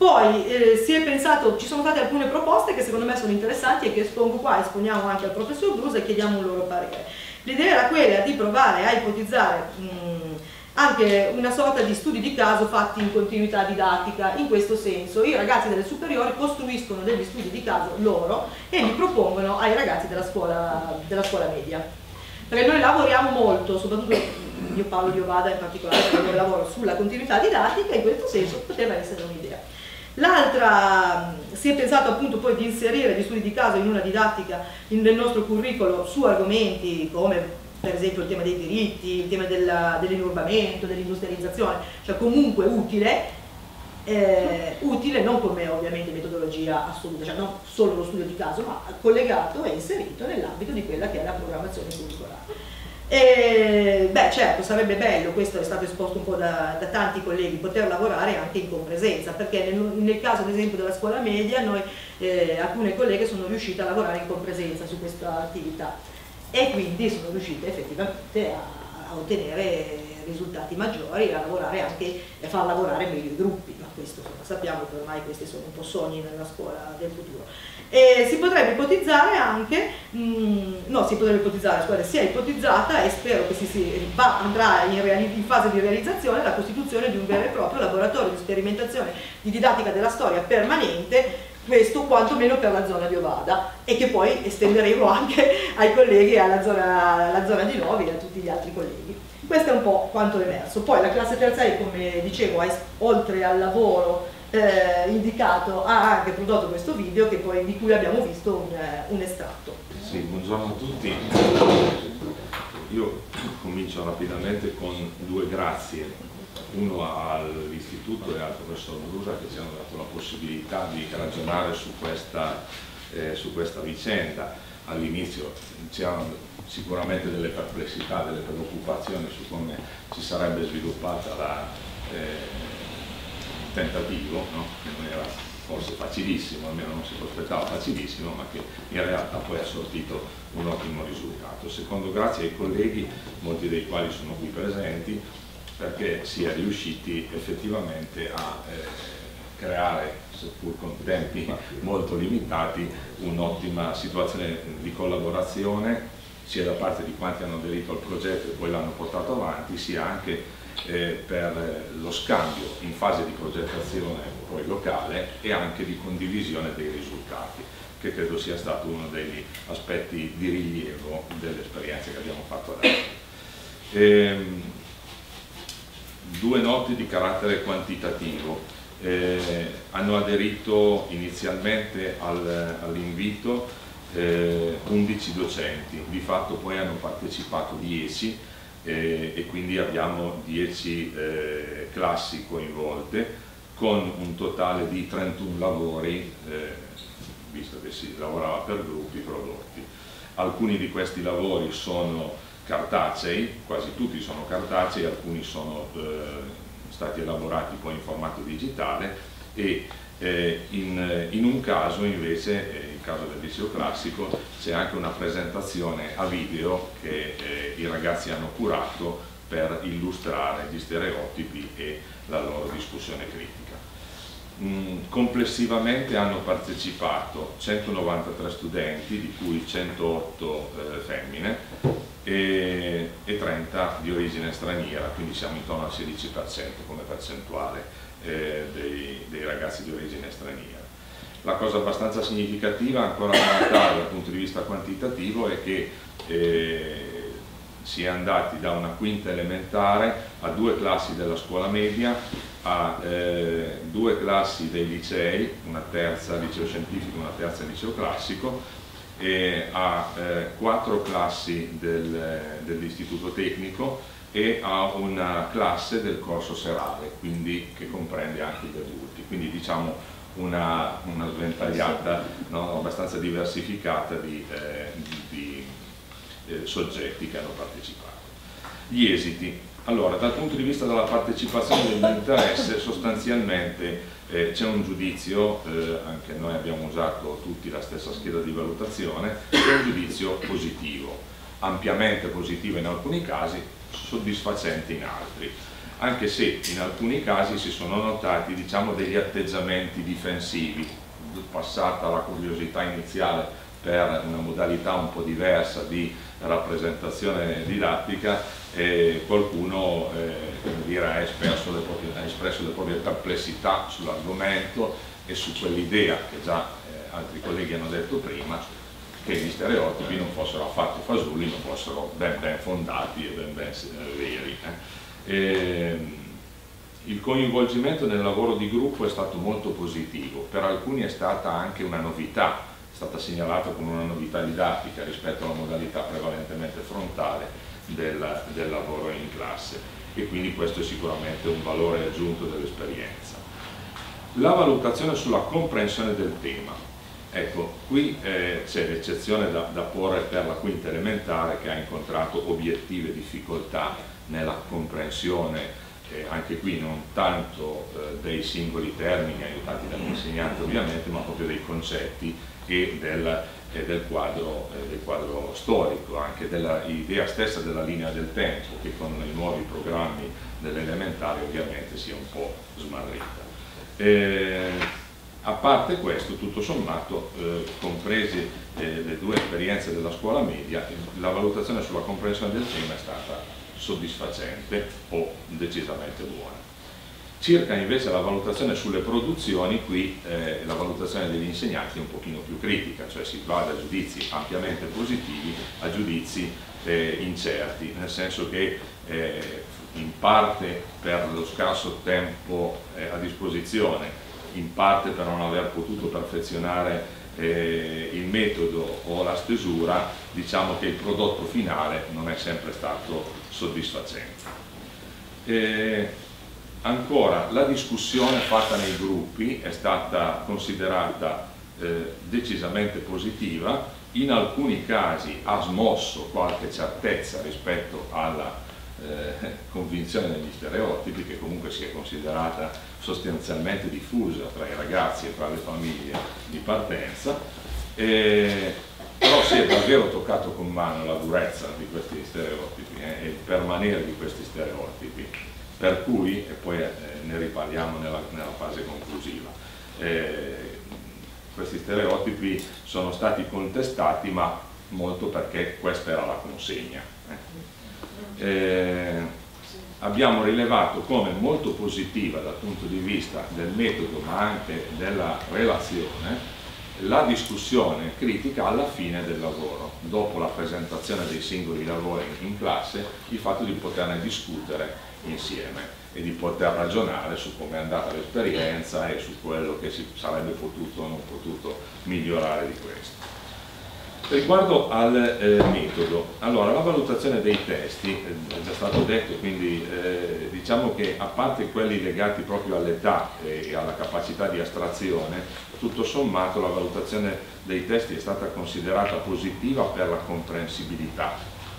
Poi eh, si è pensato, ci sono state alcune proposte che secondo me sono interessanti e che espongo qua, esponiamo anche al professor Brusa e chiediamo un loro parere. L'idea era quella di provare a ipotizzare mh, anche una sorta di studi di caso fatti in continuità didattica. In questo senso i ragazzi delle superiori costruiscono degli studi di caso loro e li propongono ai ragazzi della scuola, della scuola media. Perché noi lavoriamo molto, soprattutto io parlo di Ovada in particolare, perché noi lavoro sulla continuità didattica e in questo senso poteva essere un'idea. L'altra, si è pensato appunto poi di inserire gli studi di caso in una didattica in, nel nostro curriculum su argomenti come per esempio il tema dei diritti, il tema dell'inurbamento, dell'industrializzazione, cioè comunque utile, eh, utile non come ovviamente metodologia assoluta, cioè non solo lo studio di caso, ma collegato e inserito nell'ambito di quella che è la programmazione curricolare. E, beh certo, sarebbe bello, questo è stato esposto un po' da, da tanti colleghi, poter lavorare anche in compresenza, perché nel, nel caso ad esempio della scuola media noi, eh, alcune colleghe sono riuscite a lavorare in compresenza su questa attività e quindi sono riuscite effettivamente a, a ottenere risultati maggiori, a lavorare anche e a far lavorare meglio i gruppi, ma questo insomma, sappiamo che ormai questi sono un po' sogni nella scuola del futuro. E si potrebbe ipotizzare anche, mh, no si potrebbe ipotizzare, scusate, si è ipotizzata e spero che si, si va, andrà in, in fase di realizzazione la costituzione di un vero e proprio laboratorio di sperimentazione di didattica della storia permanente, questo quantomeno per la zona di Ovada e che poi estenderemo anche ai colleghi alla zona, alla zona di Novi e a tutti gli altri colleghi. Questo è un po' quanto è emerso. Poi la classe terza E, come dicevo, oltre al lavoro Eh, indicato ha anche prodotto questo video che poi, di cui abbiamo visto un, eh, un estratto. Sì, buongiorno a tutti. Io comincio rapidamente con due grazie, uno all'istituto e al professor Brusa che ci hanno dato la possibilità di ragionare su questa, eh, su questa vicenda. All'inizio c'erano sicuramente delle perplessità, delle preoccupazioni su come si sarebbe sviluppata la eh, tentativo, no? Che non era forse facilissimo, almeno non si prospettava facilissimo, ma che in realtà poi ha sortito un ottimo risultato. Secondo grazie ai colleghi, molti dei quali sono qui presenti, perché si è riusciti effettivamente a eh, creare, seppur con tempi molto limitati, un'ottima situazione di collaborazione, sia da parte di quanti hanno aderito al progetto e poi l'hanno portato avanti, sia anche Eh, per lo scambio in fase di progettazione poi locale e anche di condivisione dei risultati, che credo sia stato uno degli aspetti di rilievo delle esperienze che abbiamo fatto adesso. Ehm, due note di carattere quantitativo. Eh, hanno aderito inizialmente al, all'invito eh, undici docenti, di fatto poi hanno partecipato dieci, Eh, e quindi abbiamo dieci eh, classi coinvolte con un totale di trentuno lavori, eh, visto che si lavorava per gruppi prodotti. Alcuni di questi lavori sono cartacei, quasi tutti sono cartacei, alcuni sono eh, stati elaborati poi in formato digitale e eh, in, in un caso invece, eh, il caso del liceo classico, c'è anche una presentazione a video che eh, i ragazzi hanno curato per illustrare gli stereotipi e la loro discussione critica. Mm, complessivamente hanno partecipato centonovantatré studenti, di cui centootto eh, femmine e, e trenta di origine straniera, quindi siamo intorno al sedici per cento come percentuale eh, dei, dei ragazzi di origine straniera. La cosa abbastanza significativa ancora da notare dal punto di vista quantitativo è che eh, si è andati da una quinta elementare a due classi della scuola media, a eh, due classi dei licei, una terza liceo scientifico e una terza liceo classico, e a eh, quattro classi del, dell'istituto tecnico e a una classe del corso serale, quindi che comprende anche gli adulti. Quindi diciamo una, una sventagliata, no, abbastanza diversificata di, eh, di eh, soggetti che hanno partecipato. Gli esiti. Allora, dal punto di vista della partecipazione e dell'interesse, sostanzialmente eh, c'è un giudizio, eh, anche noi abbiamo usato tutti la stessa scheda di valutazione, è un giudizio positivo, ampiamente positivo in alcuni casi, soddisfacente in altri. anche se in alcuni casi si sono notati, diciamo, degli atteggiamenti difensivi, passata la curiosità iniziale per una modalità un po' diversa di rappresentazione didattica, e qualcuno eh, come dire, ha, espresso le proprie, ha espresso le proprie perplessità sull'argomento e su quell'idea che già eh, altri colleghi hanno detto prima, che gli stereotipi non fossero affatto fasulli, non fossero ben ben fondati e ben ben eh, veri. Eh. E, il coinvolgimento nel lavoro di gruppo è stato molto positivo, per alcuni è stata anche una novità, è stata segnalata come una novità didattica rispetto alla modalità prevalentemente frontale del, del lavoro in classe, e quindi questo è sicuramente un valore aggiunto dell'esperienza. La valutazione sulla comprensione del tema. Ecco, qui eh, c'è l'eccezione da, da porre per la quinta elementare, che ha incontrato obiettive difficoltà nella comprensione, eh, anche qui non tanto eh, dei singoli termini aiutati dall'insegnante ovviamente, ma proprio dei concetti e del, eh, del, quadro, eh, del quadro storico, anche dell'idea stessa della linea del tempo, che con i nuovi programmi dell'elementare ovviamente si è un po' smarrita. Eh, A parte questo, tutto sommato, eh, compresi eh, le due esperienze della scuola media, la valutazione sulla comprensione del tema è stata soddisfacente o decisamente buona. Circa invece la valutazione sulle produzioni, qui eh, la valutazione degli insegnanti è un pochino più critica, cioè si va da giudizi ampiamente positivi a giudizi eh, incerti, nel senso che eh, in parte per lo scarso tempo eh, a disposizione, in parte per non aver potuto perfezionare eh, il metodo o la stesura, diciamo che il prodotto finale non è sempre stato soddisfacente. Eh, ancora, la discussione fatta nei gruppi è stata considerata eh, decisamente positiva, in alcuni casi ha smosso qualche certezza rispetto alla Eh, convinzione degli stereotipi, che comunque si è considerata sostanzialmente diffusa tra i ragazzi e tra le famiglie di partenza, eh, però si è davvero toccato con mano la durezza di questi stereotipi eh, e il permanere di questi stereotipi, per cui, e poi eh, ne riparliamo nella, nella fase conclusiva, eh, questi stereotipi sono stati contestati, ma molto perché questa era la consegna. Eh. Eh, abbiamo rilevato come molto positiva dal punto di vista del metodo ma anche della relazione la discussione critica alla fine del lavoro, dopo la presentazione dei singoli lavori in classe, il fatto di poterne discutere insieme e di poter ragionare su come è andata l'esperienza e su quello che si sarebbe potuto o non potuto migliorare di questo. Riguardo al eh, metodo, allora la valutazione dei testi, eh, è già stato detto, quindi eh, diciamo che a parte quelli legati proprio all'età eh, e alla capacità di astrazione, tutto sommato la valutazione dei testi è stata considerata positiva per la comprensibilità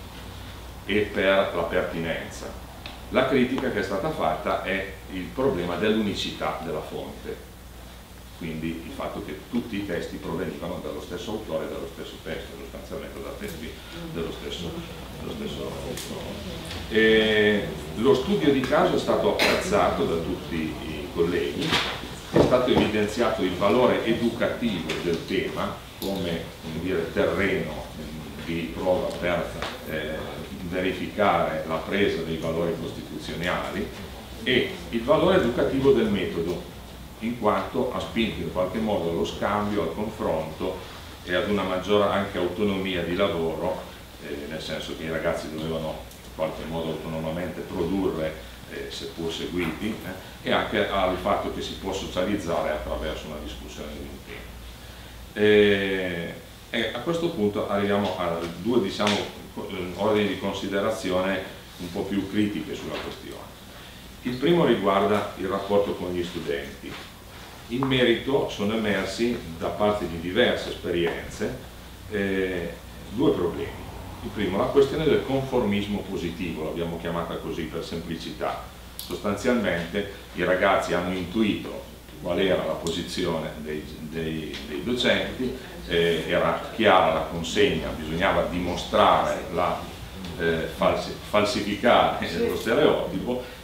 e per la pertinenza. La critica che è stata fatta è il problema dell'unicità della fonte, quindi il fatto che tutti i testi provenivano dallo stesso autore e dallo stesso testo, sostanzialmente da testi dello stesso, dello stesso autore. E lo studio di caso è stato apprezzato da tutti i colleghi, è stato evidenziato il valore educativo del tema come, come dire, terreno di prova per eh, verificare la presa dei valori costituzionali, e il valore educativo del metodo, in quanto ha spinto in qualche modo allo scambio, al confronto e ad una maggiore anche autonomia di lavoro, eh, nel senso che i ragazzi dovevano in qualche modo autonomamente produrre, eh, seppur seguiti, eh, e anche al fatto che si può socializzare attraverso una discussione di un tema. E, e a questo punto arriviamo a due, diciamo, ordini di considerazione un po' più critiche sulla questione. Il primo riguarda il rapporto con gli studenti. In merito sono emersi da parte di diverse esperienze eh, due problemi. Il primo, la questione del conformismo positivo, l'abbiamo chiamata così per semplicità. Sostanzialmente i ragazzi hanno intuito qual era la posizione dei, dei, dei docenti, eh, era chiara la consegna, bisognava dimostrare la eh, falsi, falsificare lo stereotipo,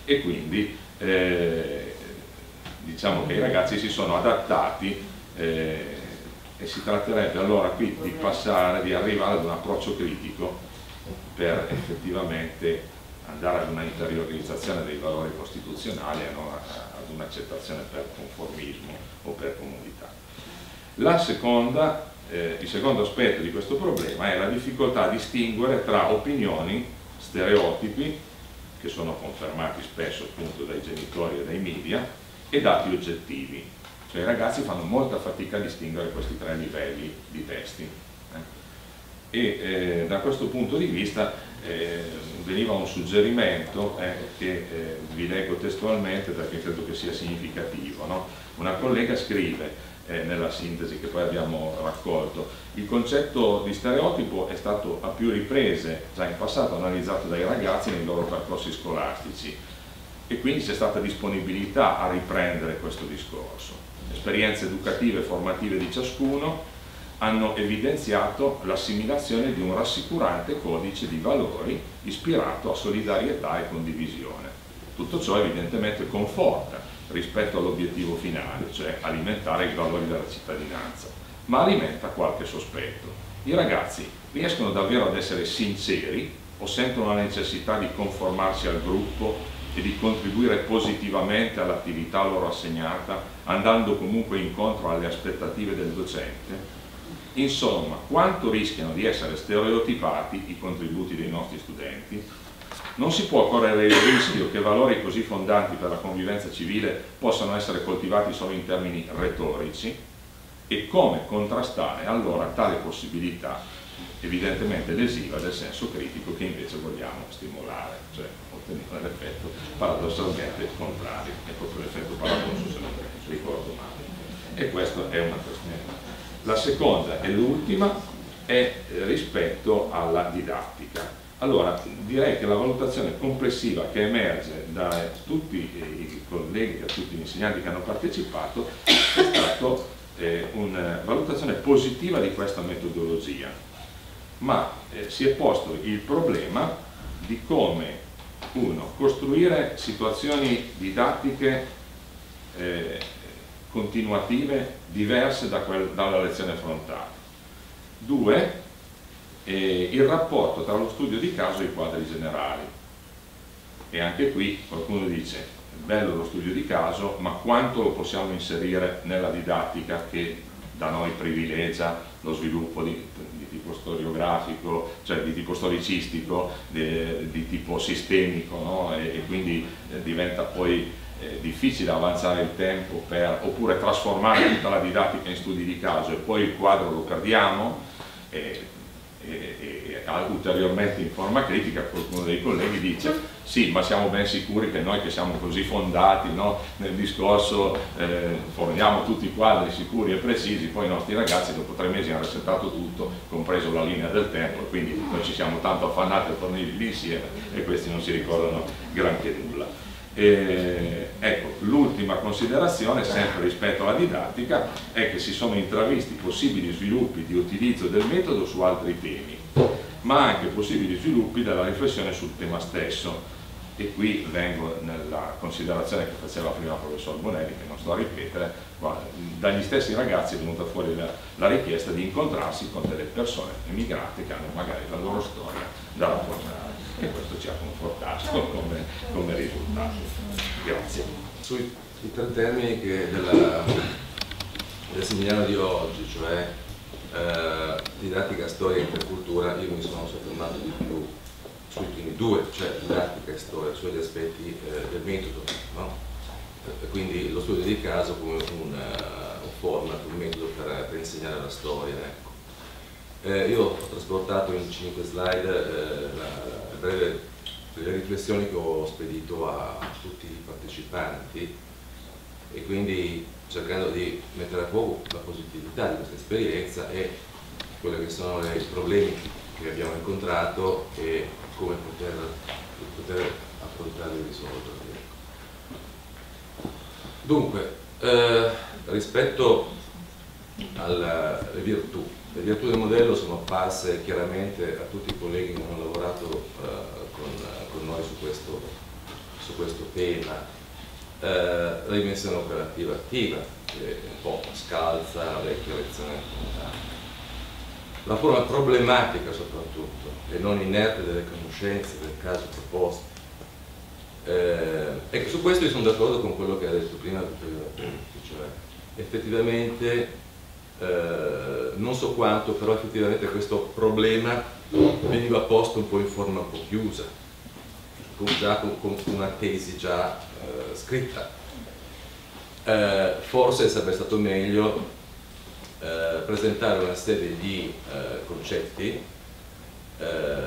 e quindi eh, diciamo che i ragazzi si sono adattati eh, e si tratterebbe allora qui di passare, di arrivare ad un approccio critico per effettivamente andare ad una interiorizzazione dei valori costituzionali e non ad un'accettazione per conformismo o per comodità. La seconda, eh, il secondo aspetto di questo problema è la difficoltà a distinguere tra opinioni, stereotipi, che sono confermati spesso appunto dai genitori e dai media, e dati oggettivi. Cioè i ragazzi fanno molta fatica a distinguere questi tre livelli di testi. Eh. E eh, da questo punto di vista eh, veniva un suggerimento eh, che eh, vi leggo testualmente perché credo che sia significativo, no? Una collega scrive Eh, nella sintesi che poi abbiamo raccolto: il concetto di stereotipo è stato a più riprese già in passato analizzato dai ragazzi nei loro percorsi scolastici e quindi c'è stata disponibilità a riprendere questo discorso. Esperienze educative e formative di ciascuno hanno evidenziato l'assimilazione di un rassicurante codice di valori ispirato a solidarietà e condivisione. Tutto ciò evidentemente conforta rispetto all'obiettivo finale, cioè alimentare i valori della cittadinanza, ma alimenta qualche sospetto. I ragazzi riescono davvero ad essere sinceri o sentono la necessità di conformarsi al gruppo e di contribuire positivamente all'attività loro assegnata, andando comunque incontro alle aspettative del docente? Insomma, quanto rischiano di essere stereotipati i contributi dei nostri studenti? Non si può correre il rischio che valori così fondanti per la convivenza civile possano essere coltivati solo in termini retorici, e come contrastare allora tale possibilità evidentemente lesiva del senso critico che invece vogliamo stimolare, cioè ottenere l'effetto paradossalmente contrario, è proprio l'effetto paradosso se non ricordo male. E questa è una questione. La seconda e l'ultima è rispetto alla didattica. Allora, direi che la valutazione complessiva che emerge da tutti i colleghi, da tutti gli insegnanti che hanno partecipato, è stata eh, una valutazione positiva di questa metodologia, ma eh, si è posto il problema di come, uno, costruire situazioni didattiche eh, continuative diverse da quel, dalla lezione frontale. Due, E il rapporto tra lo studio di caso e i quadri generali. E anche qui qualcuno dice: è bello lo studio di caso, ma quanto lo possiamo inserire nella didattica che da noi privilegia lo sviluppo di, di tipo storiografico, cioè di tipo storicistico, di, di tipo sistemico, no? e, e quindi eh, diventa poi eh, difficile avanzare il tempo per, oppure trasformare tutta la didattica in studi di caso e poi il quadro lo perdiamo. E, E, e, e ulteriormente in forma critica qualcuno dei colleghi dice: sì, ma siamo ben sicuri che noi che siamo così fondati, no, nel discorso eh, forniamo tutti i quadri sicuri e precisi, poi i nostri ragazzi dopo tre mesi hanno resettato tutto, compreso la linea del tempo, e quindi noi ci siamo tanto affannati a fornirli insieme e questi non si ricordano granché nulla. E, ecco, l'ultima considerazione, sempre rispetto alla didattica, è che si sono intravisti possibili sviluppi di utilizzo del metodo su altri temi, ma anche possibili sviluppi della riflessione sul tema stesso. E qui vengo nella considerazione che faceva prima il professor Bonelli, che non sto a ripetere, ma dagli stessi ragazzi è venuta fuori la, la richiesta di incontrarsi con delle persone emigrate che hanno magari la loro storia da raccontare, e questo ci ha confortato come, come risultato. Grazie. Sui i tre termini che della, del seminario di oggi, cioè eh, didattica, storia e intercultura, io mi sono soffermato di più sui primi due, cioè didattica e storia, sugli aspetti eh, del metodo, no? E quindi lo studio di caso come un, uh, un format, un metodo per, per insegnare la storia. Ecco. Eh, io ho trasportato in cinque slide eh, la, la breve, le riflessioni che ho spedito a, a tutti i partecipanti, e quindi cercando di mettere a fuoco la positività di questa esperienza e quelli che sono i problemi che abbiamo incontrato e come poter, poter affrontarli e risolverli. Dunque, eh, rispetto alle virtù, le virtù del modello sono apparse chiaramente a tutti i colleghi che hanno lavorato eh, con, con noi su questo, su questo tema, eh, la dimensione operativa attiva, che è un po' scalza la vecchia lezione fondamentale, la forma problematica soprattutto, e non inerte delle conoscenze del caso proposto. Eh, ecco, su questo io sono d'accordo con quello che ha detto prima, cioè effettivamente eh, non so quanto, però effettivamente questo problema veniva posto un po' in forma un po' chiusa, con, già con, con una tesi già eh, scritta. Eh, forse sarebbe stato meglio eh, presentare una serie di eh, concetti eh,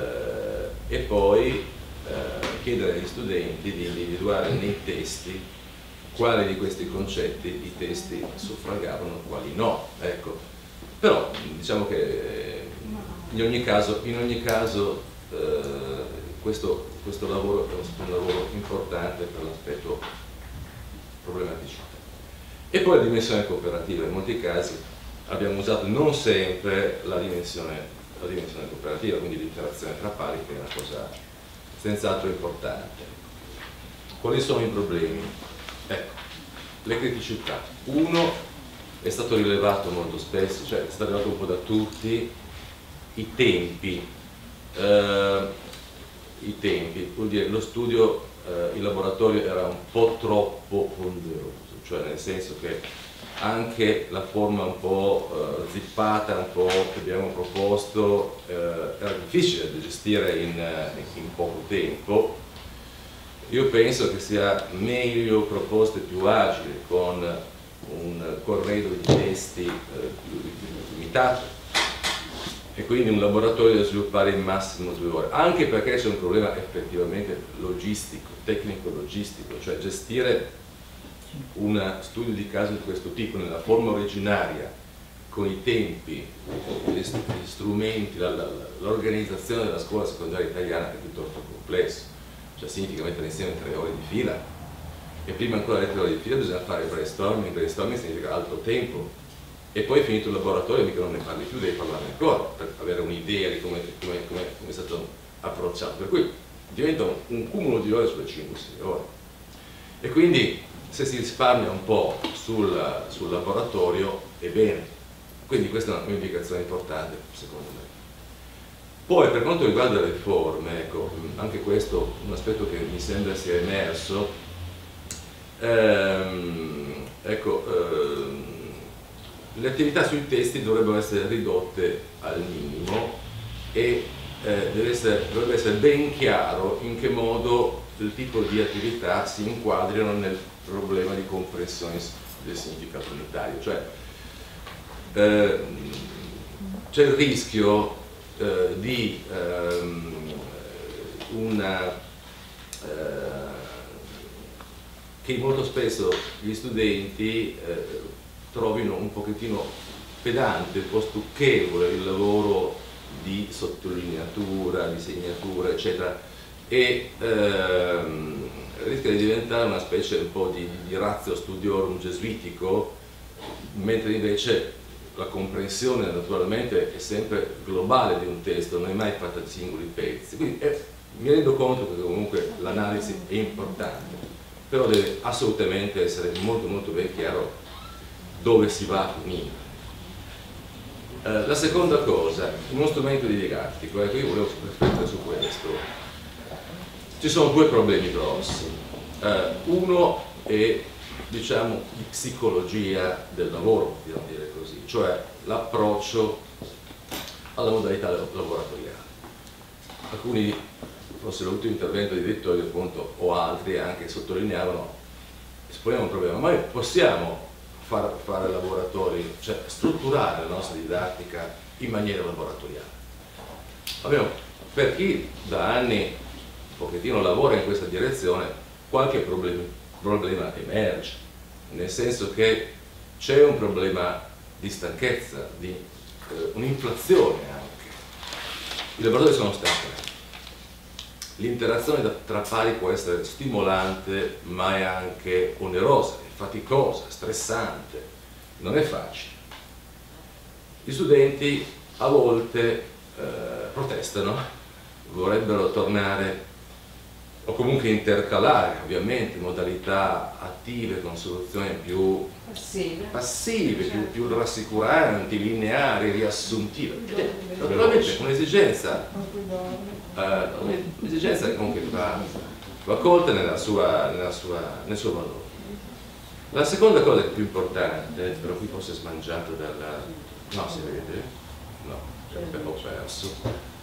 e poi eh, chiedere agli studenti di individuare nei testi quali di questi concetti i testi suffragavano, quali no. Ecco. Però diciamo che in ogni caso, in ogni caso eh, questo, questo lavoro è un lavoro importante per l'aspetto problematicità. E poi la dimensione cooperativa, in molti casi abbiamo usato non sempre la dimensione, la dimensione cooperativa, quindi l'interazione tra pari, che è una cosa senz'altro importante. Quali sono i problemi? Ecco, le criticità. Uno è stato rilevato molto spesso, cioè è stato rilevato un po' da tutti, i tempi. Eh, i tempi, vuol dire lo studio, eh, il laboratorio era un po' troppo ponderoso, cioè nel senso che anche la forma un po' eh, zippata, un po' che abbiamo proposto, eh, era difficile da gestire in, in poco tempo. Io penso che sia meglio proposte più agili, con un corredo di testi eh, più, più limitato, e quindi un laboratorio da sviluppare in massimo due ore, anche perché c'è un problema effettivamente logistico, tecnico-logistico, cioè gestire un studio di caso di questo tipo nella forma originaria, con i tempi, gli strumenti, l'organizzazione della scuola secondaria italiana è piuttosto complesso, cioè significa mettere insieme tre ore di fila, e prima ancora le tre ore di fila bisogna fare brainstorming, brainstorming significa altro tempo, e poi finito il laboratorio mica non ne parli più, devi parlarne ancora per avere un'idea di come, come, come, come è stato approcciato, per cui diventa un, un cumulo di ore sulle cinque sei ore, e quindi se si risparmia un po' sul, sul laboratorio è bene, quindi questa è un'indicazione importante secondo me. Poi per quanto riguarda le forme, ecco, anche questo è un aspetto che mi sembra sia emerso, ehm, ecco, ehm, le attività sui testi dovrebbero essere ridotte al minimo e eh, deve essere, dovrebbe essere ben chiaro in che modo il tipo di attività si inquadrino nel problema di comprensione del significato unitario. Cioè eh, c'è il rischio eh, di ehm, una eh, che molto spesso gli studenti eh, trovino un pochettino pedante, un po' stucchevole il lavoro di sottolineatura, di segnatura, eccetera, e ehm, rischia di diventare una specie un po' di, di ratio studiorum gesuitico, mentre invece la comprensione naturalmente è sempre globale di un testo, non è mai fatta di singoli pezzi. Quindi eh, mi rendo conto che comunque l'analisi è importante, però deve assolutamente essere molto molto ben chiaro dove si va a finire. Eh, la seconda cosa, uno strumento didattico, ecco, io volevo riflettere su questo. Ci sono due problemi grossi. Eh, uno è, diciamo, di psicologia del lavoro, possiamo dire così, cioè l'approccio alla modalità laboratoriale. Alcuni, forse l'ultimo intervento di Vittorio appunto, o altri anche sottolineavano, esponevano un problema, ma noi possiamo far, fare laboratori, cioè strutturare la nostra didattica in maniera laboratoriale. Abbiamo, per chi da anni un pochettino lavora in questa direzione, qualche problema, problema emerge, nel senso che c'è un problema di stanchezza, di eh, un'inflazione anche. I laboratori sono stanchi. L'interazione tra pari può essere stimolante, ma è anche onerosa, è faticosa, stressante, non è facile. Gli studenti a volte eh, protestano, vorrebbero tornare o comunque intercalare ovviamente modalità attive con soluzioni più passive, passive più, più rassicuranti, lineari, riassuntive. Naturalmente un'esigenza eh, un'esigenza che comunque va, va colta nella sua, nella sua, nel suo valore. La seconda cosa più importante, però qui forse è smangiato dalla... no, si vede? No, ho perso.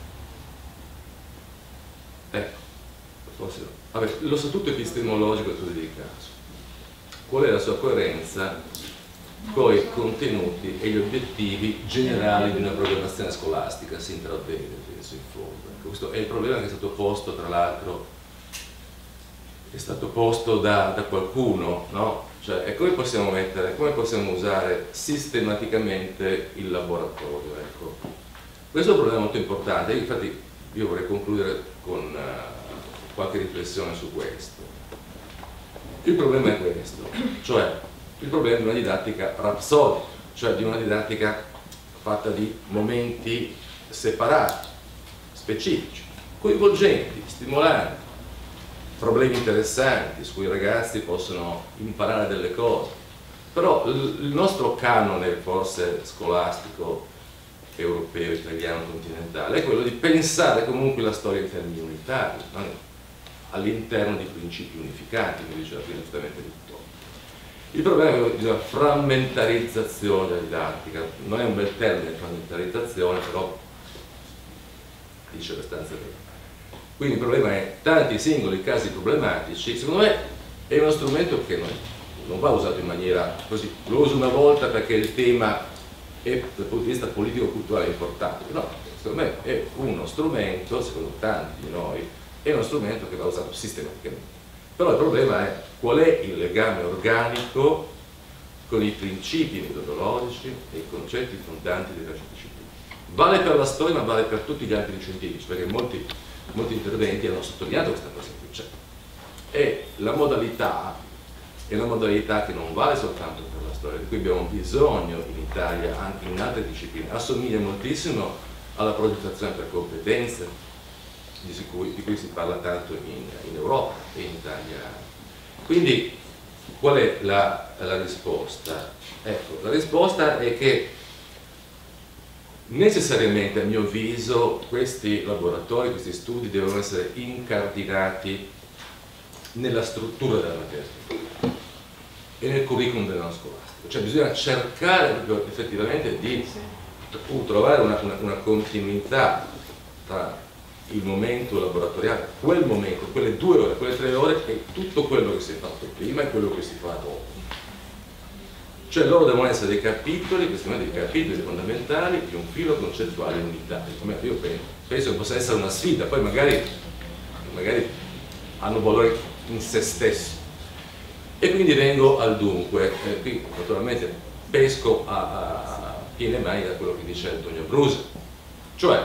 Ecco, forse no. Vabbè, lo statuto epistemologico tu di caso. Qual è la sua coerenza con i contenuti e gli obiettivi generali di una programmazione scolastica? Si intravede, penso, in fondo. Ecco, questo è il problema che è stato posto, tra l'altro, è stato posto da, da qualcuno, no? Cioè, e come possiamo mettere, come possiamo usare sistematicamente il laboratorio? Ecco. Questo è un problema molto importante, infatti io vorrei concludere con uh, qualche riflessione su questo. Il problema è questo, cioè il problema di una didattica rapsodica, cioè di una didattica fatta di momenti separati, specifici, coinvolgenti, stimolanti, problemi interessanti su cui i ragazzi possono imparare delle cose. Però il nostro canone forse scolastico europeo, italiano, continentale è quello di pensare comunque la storia in termini unitari, no? All'interno di principi unificati, come diceva prima giustamente Vittorio. Il problema è quello di una frammentarizzazione della didattica. Non è un bel termine frammentarizzazione, però dice abbastanza bene. Quindi il problema è tanti singoli casi problematici. Secondo me è uno strumento che non, non va usato in maniera così, lo uso una volta perché il tema è dal punto di vista politico-culturale importante. No, secondo me è uno strumento, secondo tanti di noi, è uno strumento che va usato sistematicamente. Però il problema è qual è il legame organico con i principi metodologici e i concetti fondanti della disciplina. Vale per la storia, ma vale per tutti gli ambiti scientifici, perché molti molti interventi hanno sottolineato questa cosa qui. Cioè, è la modalità, è una modalità che non vale soltanto per la storia, di cui abbiamo bisogno in Italia anche in altre discipline, assomiglia moltissimo alla progettazione per competenze, di cui, di cui si parla tanto in, in Europa e in Italia. Quindi qual è la, la risposta? Ecco, la risposta è che necessariamente, a mio avviso, questi laboratori, questi studi devono essere incardinati nella struttura della materia e nel curriculum dell'anno scolastico. Cioè bisogna cercare effettivamente di trovare una, una, una continuità tra il momento laboratoriale, quel momento, quelle due ore, quelle tre ore e tutto quello che si è fatto prima e quello che si fa dopo. Cioè loro devono essere dei capitoli, questi sono dei capitoli fondamentali di un filo concettuale unitario. Io penso che possa essere una sfida, poi magari, magari hanno valore in se stessi. E quindi vengo al dunque, eh, qui naturalmente pesco a, a piene mani da quello che dice Antonio Brusa. Cioè,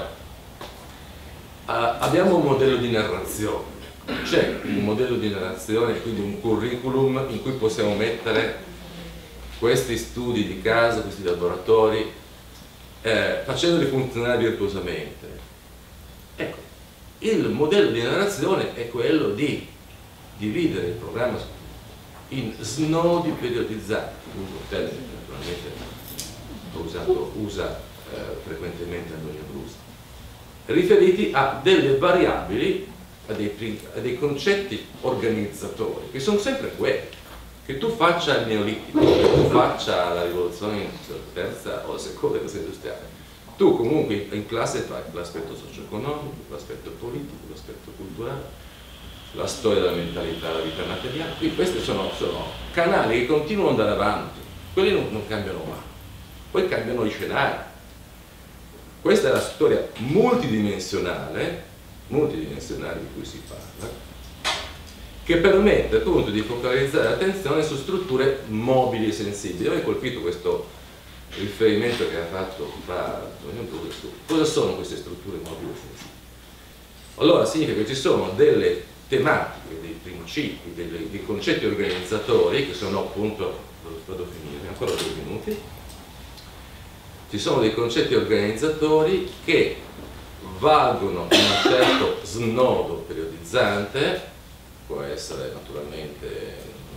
a, abbiamo un modello di narrazione, c'è un modello di narrazione, quindi un curriculum in cui possiamo mettere questi studi di casa, questi laboratori, eh, facendoli funzionare virtuosamente. Ecco, il modello di narrazione è quello di dividere il programma in snodi periodizzati, uso un termine che naturalmente ho usato, usa eh, frequentemente Antonio Brusa, riferiti a delle variabili, a dei, a dei concetti organizzatori, che sono sempre quelli. Che tu faccia il neolitico, che tu faccia la rivoluzione terza o la seconda cosa industriale, tu comunque in classe fai l'aspetto socio-economico, l'aspetto politico, l'aspetto culturale, la storia della mentalità, la vita materiale. Quindi questi sono, sono canali che continuano ad andare avanti, quelli non, non cambiano mai, poi cambiano i scenari. Questa è la storia multidimensionale, multidimensionale di cui si parla, che permette appunto di focalizzare l'attenzione su strutture mobili e sensibili. Mi ha colpito questo riferimento che ha fatto fa Antonio Brusa su cosa sono queste strutture mobili e sensibili. Allora significa che ci sono delle tematiche, dei principi, dei, dei concetti organizzatori che sono appunto, vado a finire, ancora due minuti, ci sono dei concetti organizzatori che valgono in un certo snodo periodizzante può essere naturalmente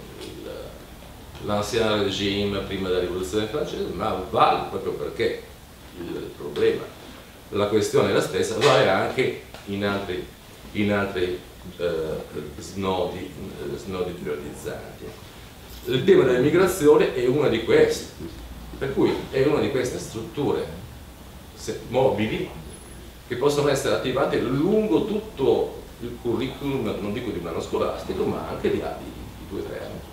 l'ancien regime prima della rivoluzione francese, ma vale proprio perché il problema, la questione è la stessa, vale anche in altri, in altri eh, snodi, snodi prioritizzanti. Il tema dell'immigrazione è una di queste, per cui è una di queste strutture mobili che possono essere attivate lungo tutto il curriculum, non dico di un anno scolastico, ma anche di, di due o tre anni.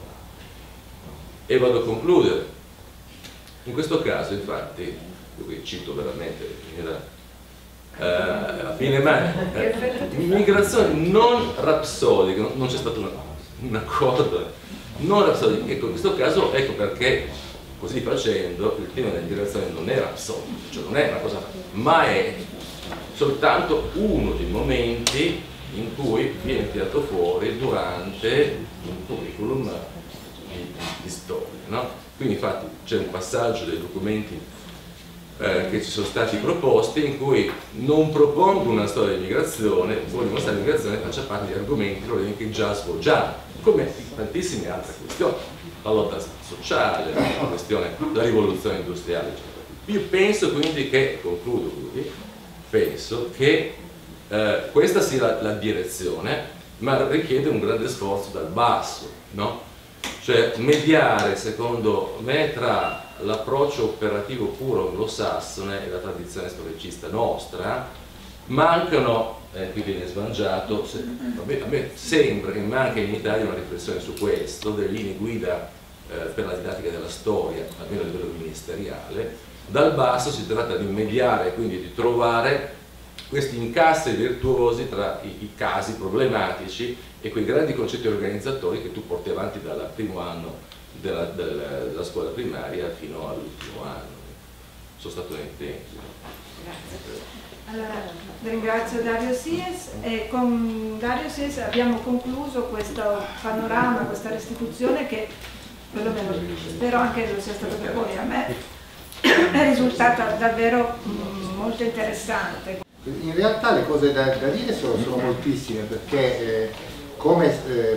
E vado a concludere. In questo caso, infatti, io qui cito veramente eh, a fine mano, eh, immigrazione non rapsodica, non, non c'è stato un, un accordo, non rapsodica. Ecco, in questo caso, ecco perché, così facendo, il tema dell'immigrazione non è rapsodico, cioè non è una cosa, ma è soltanto uno dei momenti in cui viene tirato fuori durante un curriculum di storia, no? Quindi infatti c'è un passaggio dei documenti eh, che ci sono stati proposti in cui non propongo una storia di immigrazione, voglio una storia di immigrazione che faccia parte di argomenti problemi che già svolgiamo, come tantissime altre questioni, la lotta sociale, la questione della rivoluzione industriale, eccetera. Io penso quindi che, concludo quindi, penso che eh, questa sia la, la direzione, ma richiede un grande sforzo dal basso, no? Cioè mediare, secondo me, tra l'approccio operativo puro anglosassone e la tradizione storicista nostra, mancano, eh, qui viene smangiato, se, vabbè, a me sembra che manca in Italia una riflessione su questo, delle linee guida eh, per la didattica della storia, almeno a livello ministeriale. Dal basso si tratta di mediare, quindi di trovare questi incastri virtuosi tra i, i casi problematici e quei grandi concetti organizzatori che tu porti avanti dal primo anno della, della, della scuola primaria fino all'ultimo anno. Sono stato nei tempi. Grazie. Allora, ringrazio Dario Sies e con Dario Sies abbiamo concluso questo panorama, questa restituzione che perlomeno spero anche lo sia stato per voi, a me è risultata davvero mh, molto interessante. In realtà le cose da, da dire sono, sono moltissime, perché eh, come eh,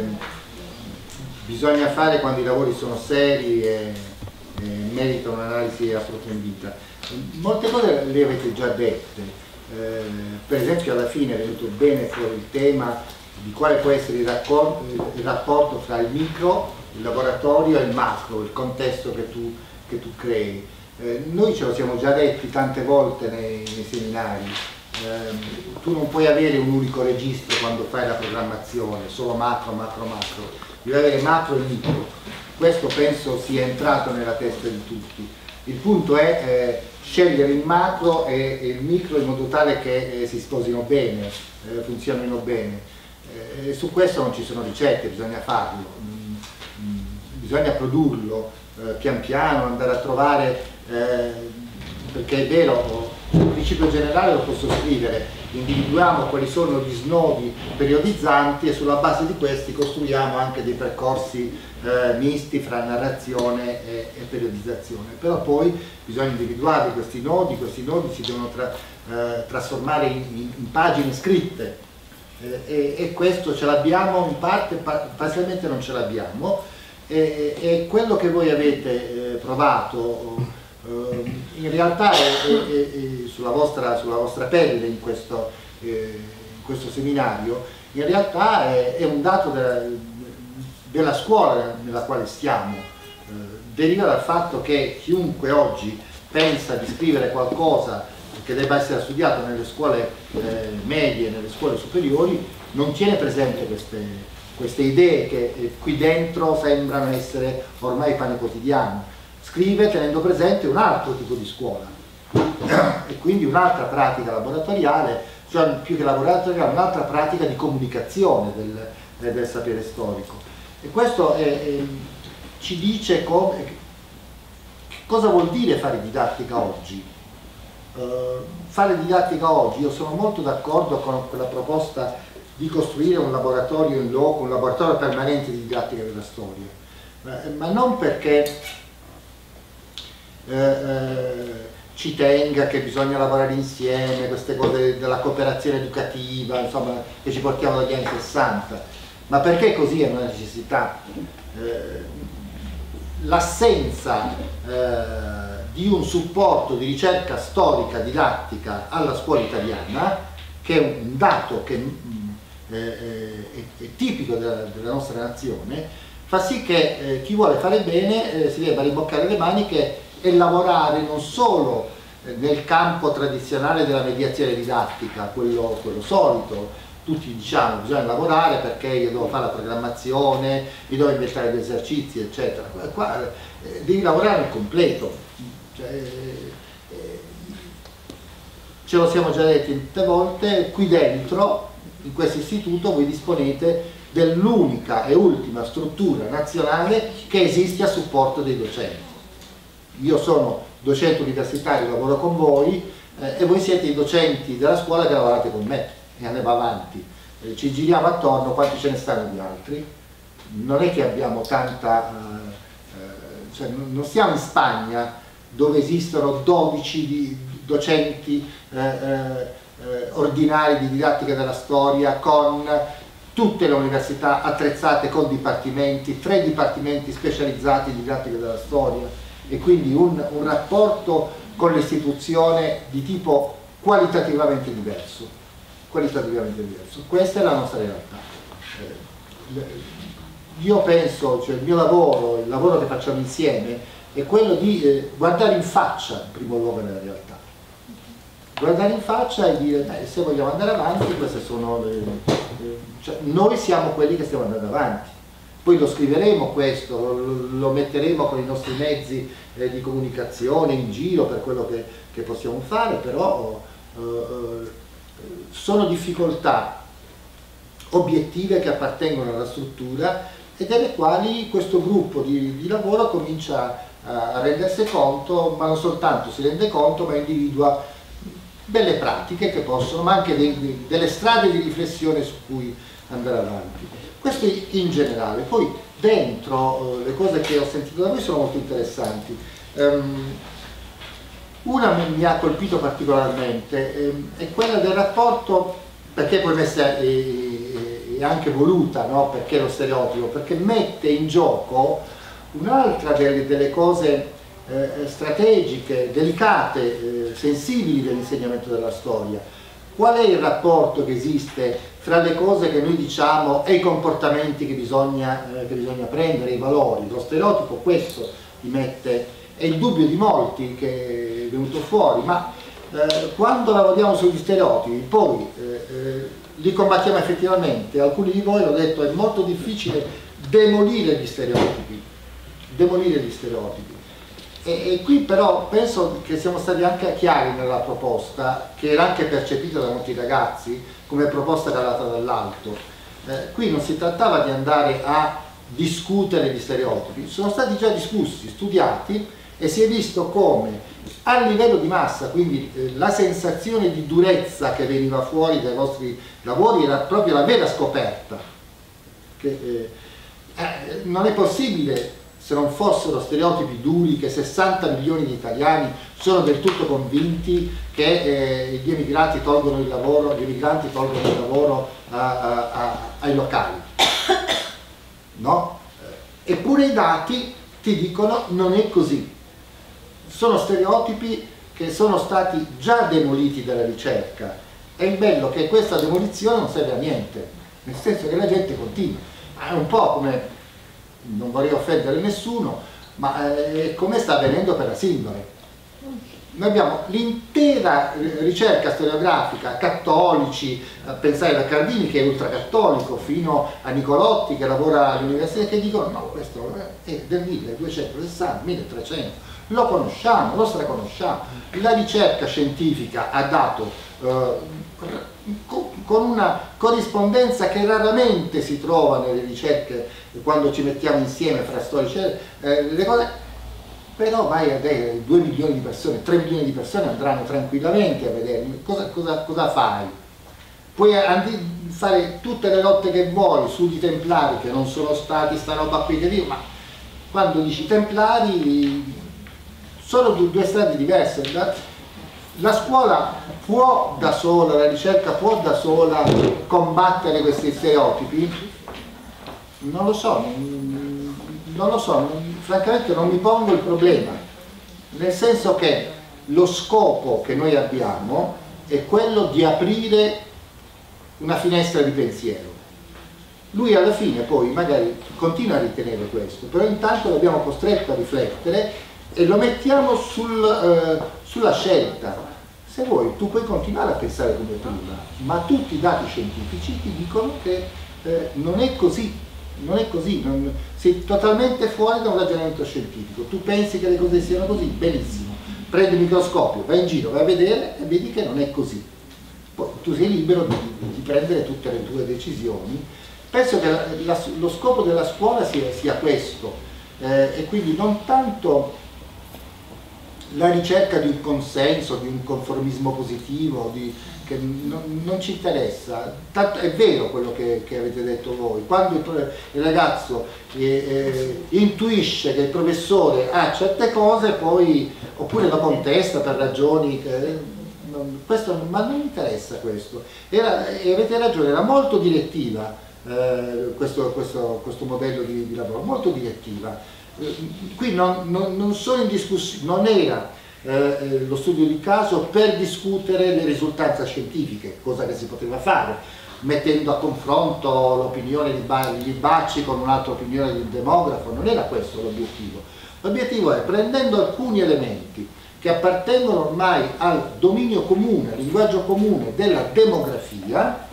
bisogna fare quando i lavori sono seri e, e meritano un'analisi approfondita. Molte cose le avete già dette, eh, per esempio alla fine è venuto bene fuori il tema di quale può essere il, il rapporto fra il micro, il laboratorio e il macro, il contesto che tu, che tu crei. Eh, noi ce lo siamo già detti tante volte nei, nei seminari. Eh, tu non puoi avere un unico registro quando fai la programmazione, solo macro, macro, macro, devi avere macro e micro. Questo penso sia entrato nella testa di tutti. Il punto è eh, scegliere il macro e, e il micro in modo tale che eh, si sposino bene, eh, funzionino bene. Eh, su questo non ci sono ricette, bisogna farlo, mm, mm, bisogna produrlo eh, pian piano, andare a trovare, eh, perché è vero, il principio generale lo posso scrivere, individuiamo quali sono gli snodi periodizzanti e sulla base di questi costruiamo anche dei percorsi eh, misti fra narrazione e, e periodizzazione. Però poi bisogna individuare questi nodi, questi nodi si devono tra, eh, trasformare in, in, in pagine scritte eh, e, e questo ce l'abbiamo in parte, parzialmente non ce l'abbiamo e, e quello che voi avete eh, provato in realtà è, è, è sulla, vostra, sulla vostra pelle in questo, eh, in questo seminario, in realtà è, è un dato della, della scuola nella quale stiamo, eh, deriva dal fatto che chiunque oggi pensa di scrivere qualcosa che debba essere studiato nelle scuole eh, medie, nelle scuole superiori, non tiene presente queste, queste idee che eh, qui dentro sembrano essere ormai pane quotidiano. Scrive tenendo presente un altro tipo di scuola e quindi un'altra pratica laboratoriale, cioè più che laboratoriale, un'altra pratica di comunicazione del, del sapere storico. E questo è, è, ci dice come, cosa vuol dire fare didattica oggi. Uh, fare didattica oggi, io sono molto d'accordo con quella proposta di costruire un laboratorio in loco, un laboratorio permanente di didattica della storia, ma, ma non perché Eh, eh, ci tenga che bisogna lavorare insieme, queste cose della cooperazione educativa, insomma, che ci portiamo dagli anni sessanta, Ma perché così è una necessità? Eh, l'assenza eh, di un supporto di ricerca storica didattica alla scuola italiana, che è un dato che eh, è, è tipico della, della nostra nazione, fa sì che eh, chi vuole fare bene eh, si debba riboccare le maniche e lavorare non solo eh, nel campo tradizionale della mediazione didattica, quello, quello solito. Tutti diciamo bisogna lavorare perché io devo fare la programmazione, mi devo inventare gli esercizi, eccetera. Qua eh, devi lavorare nel completo. Cioè, eh, ce lo siamo già detti tante volte, qui dentro, in questo istituto, voi disponete dell'unica e ultima struttura nazionale che esiste a supporto dei docenti. Io sono docente universitario, lavoro con voi eh, e voi siete i docenti della scuola che lavorate con me e andiamo avanti. Eh, ci giriamo attorno, quanti ce ne stanno di altri? Non è che abbiamo tanta... Eh, eh, cioè non siamo in Spagna dove esistono dodici di docenti eh, eh, eh, ordinari di didattica della storia con tutte le università attrezzate con dipartimenti, tre dipartimenti specializzati di didattica della storia e quindi un, un rapporto con l'istituzione di tipo qualitativamente diverso, qualitativamente diverso. Questa è la nostra realtà. Eh, io penso, cioè il mio lavoro, il lavoro che facciamo insieme è quello di eh, guardare in faccia in primo luogo nella realtà. Guardare in faccia e dire, beh, se vogliamo andare avanti, queste sono le, le, cioè, noi siamo quelli che stiamo andando avanti. Poi lo scriveremo questo, lo, lo metteremo con i nostri mezzi eh, di comunicazione in giro per quello che, che possiamo fare, però eh, sono difficoltà obiettive che appartengono alla struttura e delle quali questo gruppo di, di lavoro comincia a, a rendersi conto, ma non soltanto si rende conto, ma individua delle pratiche che possono, ma anche dei, dei, delle strade di riflessione su cui andare avanti. Questo in generale. Poi dentro eh, le cose che ho sentito da voi sono molto interessanti. Um, una mi ha colpito particolarmente, ehm, è quella del rapporto, perché poi messa è, è, è anche voluta, no? Perché lo stereotipo? Perché mette in gioco un'altra delle, delle cose Eh, strategiche, delicate, eh, sensibili dell'insegnamento della storia. Qual è il rapporto che esiste tra le cose che noi diciamo e i comportamenti che bisogna, eh, che bisogna prendere, i valori? Lo stereotipo questo ti mette, è il dubbio di molti che è venuto fuori, ma eh, quando lavoriamo sugli stereotipi poi eh, eh, li combattiamo effettivamente. Alcuni di voi hanno detto è molto difficile demolire gli stereotipi, demolire gli stereotipi. E, e qui però penso che siamo stati anche chiari nella proposta, che era anche percepita da molti ragazzi come proposta calata dall'alto. Eh, qui non si trattava di andare a discutere gli stereotipi, sono stati già discussi, studiati e si è visto come a livello di massa, quindi eh, la sensazione di durezza che veniva fuori dai vostri lavori era proprio la vera scoperta. Che, eh, eh, non è possibile, se non fossero stereotipi duri, che sessanta milioni di italiani sono del tutto convinti che eh, gli emigrati tolgono il lavoro, gli emigranti tolgono il lavoro a, a, a, ai locali. No? Eppure i dati ti dicono non è così. Sono stereotipi che sono stati già demoliti dalla ricerca. È il bello che questa demolizione non serve a niente, nel senso che la gente continua. È un po' come, non vorrei offendere nessuno, ma eh, come sta avvenendo per la sindone. Noi abbiamo l'intera ricerca storiografica, cattolici, a pensare da Cardini che è ultracattolico, fino a Nicolotti che lavora all'università, che dicono no, questo è del milleduecentosessanta, milletrecento, lo conosciamo, lo straconosciamo. La ricerca scientifica ha dato eh, con una corrispondenza che raramente si trova nelle ricerche quando ci mettiamo insieme fra storici, eh, le cose. Però vai a vedere due milioni di persone, tre milioni di persone andranno tranquillamente a vedere cosa, cosa, cosa fai. Puoi fare tutte le lotte che vuoi sugli templari che non sono stati sta roba qui che dico, ma quando dici templari sono due strade diverse. La, la scuola può da sola, la ricerca può da sola combattere questi stereotipi? Non lo so, non, non lo so, non, francamente non mi pongo il problema, nel senso che lo scopo che noi abbiamo è quello di aprire una finestra di pensiero. Lui alla fine poi magari continua a ritenere questo, però intanto l'abbiamo costretto a riflettere e lo mettiamo sul, eh, sulla scelta. Se vuoi tu puoi continuare a pensare come prima, ma tutti i dati scientifici ti dicono che eh, non è così. Non è così, non, sei totalmente fuori da un ragionamento scientifico. Tu pensi che le cose siano così? Benissimo. Prendi il microscopio, vai in giro, vai a vedere e vedi che non è così. Poi tu sei libero di, di prendere tutte le tue decisioni. Penso che la, la, lo scopo della scuola sia, sia questo, eh, e quindi non tanto la ricerca di un consenso, di un conformismo positivo, di, che non, non ci interessa. Tanto è vero quello che, che avete detto voi, quando il, il ragazzo eh, eh, intuisce che il professore ha certe cose, poi oppure lo contesta per ragioni che, non, questo, ma non mi interessa questo. Era, e avete ragione, era molto direttiva eh, questo, questo, questo modello di, di lavoro, molto direttiva. Qui non, non, non sono in discussione, non era eh, lo studio di caso per discutere le risultanze scientifiche, cosa che si poteva fare, mettendo a confronto l'opinione di Bacci con un'altra opinione del demografo, non era questo l'obiettivo. L'obiettivo è, prendendo alcuni elementi che appartengono ormai al dominio comune, al linguaggio comune della demografia,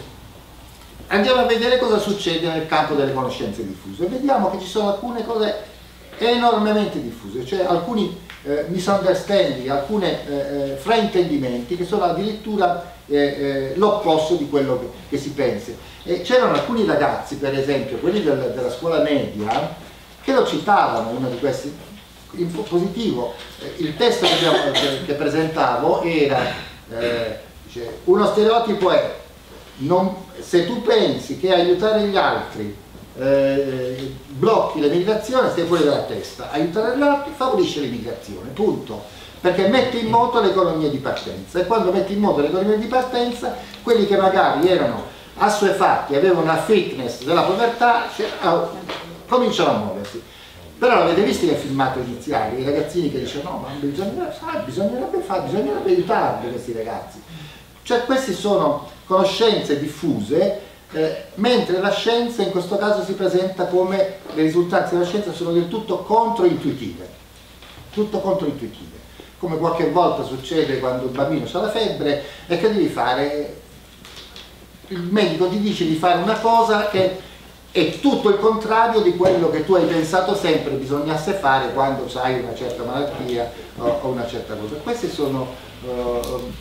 andiamo a vedere cosa succede nel campo delle conoscenze diffuse e vediamo che ci sono alcune cose enormemente diffuse, cioè alcuni eh, misunderstanding, alcuni eh, fraintendimenti che sono addirittura eh, eh, l'opposto di quello che, che si pensa. E c'erano alcuni ragazzi, per esempio quelli del, della scuola media, che lo citavano, uno di questi, in positivo. Eh, il testo che, abbiamo, che, che presentavo era eh, cioè, uno stereotipo è non, se tu pensi che aiutare gli altri eh, blocchi l'emigrazione, stai fuori dalla testa. Aiutare gli altri favorisce l'immigrazione, punto, perché mette in moto l'economia di partenza, e quando metti in moto l'economia di partenza, quelli che magari erano assuefatti, avevano una fitness della povertà, cioè, oh, cominciano a muoversi. Però l'avete visto nei filmati iniziali, i ragazzini che dicono no, ma bisognerebbe, ah, bisognerebbe, fare, bisognerebbe aiutarli questi ragazzi. Cioè queste sono conoscenze diffuse, eh, mentre la scienza in questo caso si presenta come le risultanze della scienza sono del tutto controintuitive, tutto controintuitive, come qualche volta succede quando il bambino ha la febbre e che devi fare, il medico ti dice di fare una cosa che è tutto il contrario di quello che tu hai pensato sempre bisognasse fare quando hai una certa malattia o, o una certa cosa. Queste sono uh,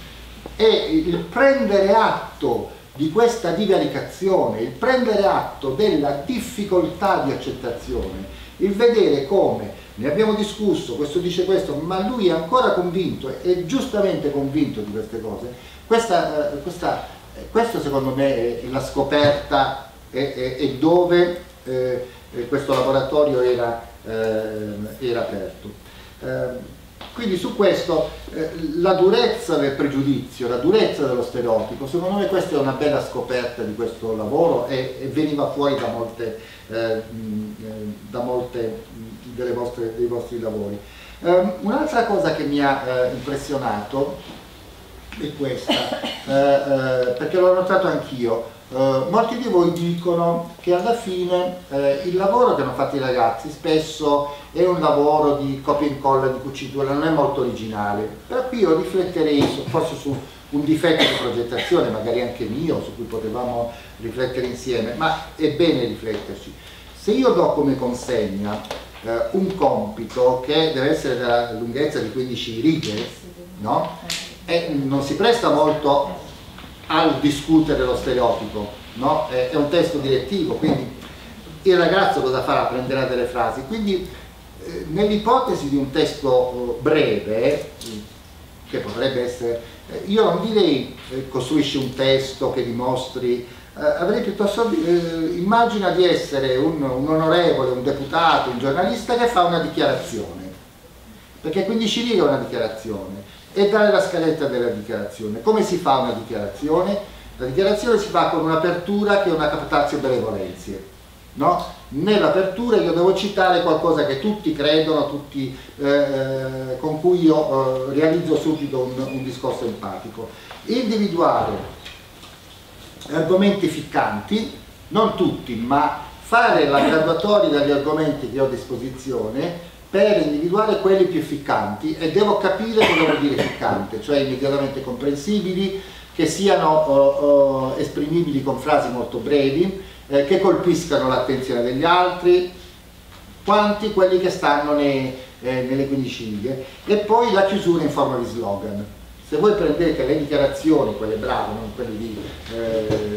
e il prendere atto di questa divaricazione, il prendere atto della difficoltà di accettazione, il vedere come, ne abbiamo discusso, questo dice questo, ma lui è ancora convinto, è giustamente convinto di queste cose, questa, questa, questo secondo me è la scoperta e, e, e dove eh, questo laboratorio era, eh, era aperto. Eh, Quindi su questo eh, la durezza del pregiudizio, la durezza dello stereotipo, secondo me questa è una bella scoperta di questo lavoro e, e veniva fuori da molte, eh, da molte delle vostre, dei vostri lavori. Um, Un'altra cosa che mi ha eh, impressionato è questa, eh, eh, perché l'ho notato anch'io. Uh, molti di voi dicono che alla fine eh, il lavoro che hanno fatto i ragazzi spesso è un lavoro di copia e incolla, di cucitura, non è molto originale. Però qui io rifletterei su, forse su un difetto di progettazione, magari anche mio, su cui potevamo riflettere insieme, ma è bene rifletterci. Se io do come consegna eh, un compito che deve essere della lunghezza di quindici righe, no? E non si presta molto al discutere lo stereotipo, no? È un testo direttivo, quindi il ragazzo cosa farà? Prenderà delle frasi. Quindi eh, nell'ipotesi di un testo breve, che potrebbe essere, eh, io non direi eh, costruisci un testo che dimostri, eh, avrei piuttosto eh, immagina di essere un, un onorevole, un deputato, un giornalista che fa una dichiarazione, perché quindici righe è una dichiarazione, e dare la scaletta della dichiarazione. Come si fa una dichiarazione? La dichiarazione si fa con un'apertura che è una captatio benevolenzie, no? Nell'apertura io devo citare qualcosa che tutti credono, tutti, eh, con cui io eh, realizzo subito un, un discorso empatico. Individuare argomenti ficcanti, non tutti, ma fare la graduatoria degli argomenti che ho a disposizione per individuare quelli più ficcanti, e devo capire cosa vuol dire ficcante, cioè immediatamente comprensibili, che siano uh, uh, esprimibili con frasi molto brevi, eh, che colpiscano l'attenzione degli altri, quanti quelli che stanno nei, eh, nelle quindici righe, e poi la chiusura in forma di slogan. Se voi prendete le dichiarazioni, quelle brave, non quelle di eh,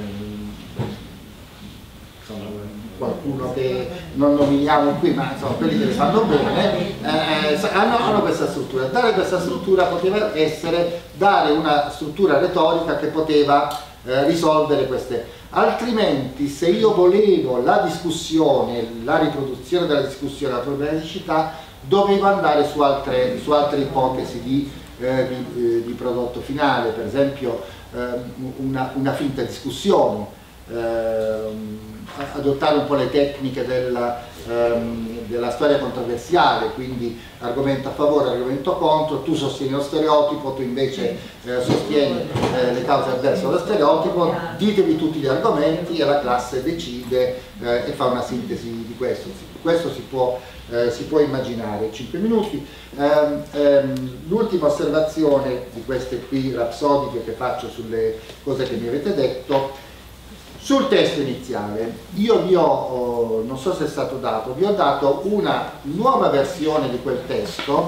insomma, qualcuno che non nominiamo qui, ma insomma quelli che le fanno bene, eh, hanno, hanno questa struttura. Dare questa struttura poteva essere dare una struttura retorica che poteva eh, risolvere queste. Altrimenti, se io volevo la discussione, la riproduzione della discussione, la problematicità, dovevo andare su altre, su altre ipotesi di, eh, di, eh, di prodotto finale, per esempio eh, una, una finta discussione. Eh, adottare un po' le tecniche della, ehm, della storia controversiale, quindi argomento a favore, argomento contro, tu sostieni lo stereotipo, tu invece eh, sostieni eh, le cause avverse allo stereotipo, ditevi tutti gli argomenti e la classe decide eh, e fa una sintesi di questo. Questo si può, eh, si può immaginare. cinque minuti. Ehm, ehm, l'ultima osservazione di queste qui rapsodiche che faccio sulle cose che mi avete detto. Sul testo iniziale, io vi ho, oh, non so se è stato dato, vi ho dato una nuova versione di quel testo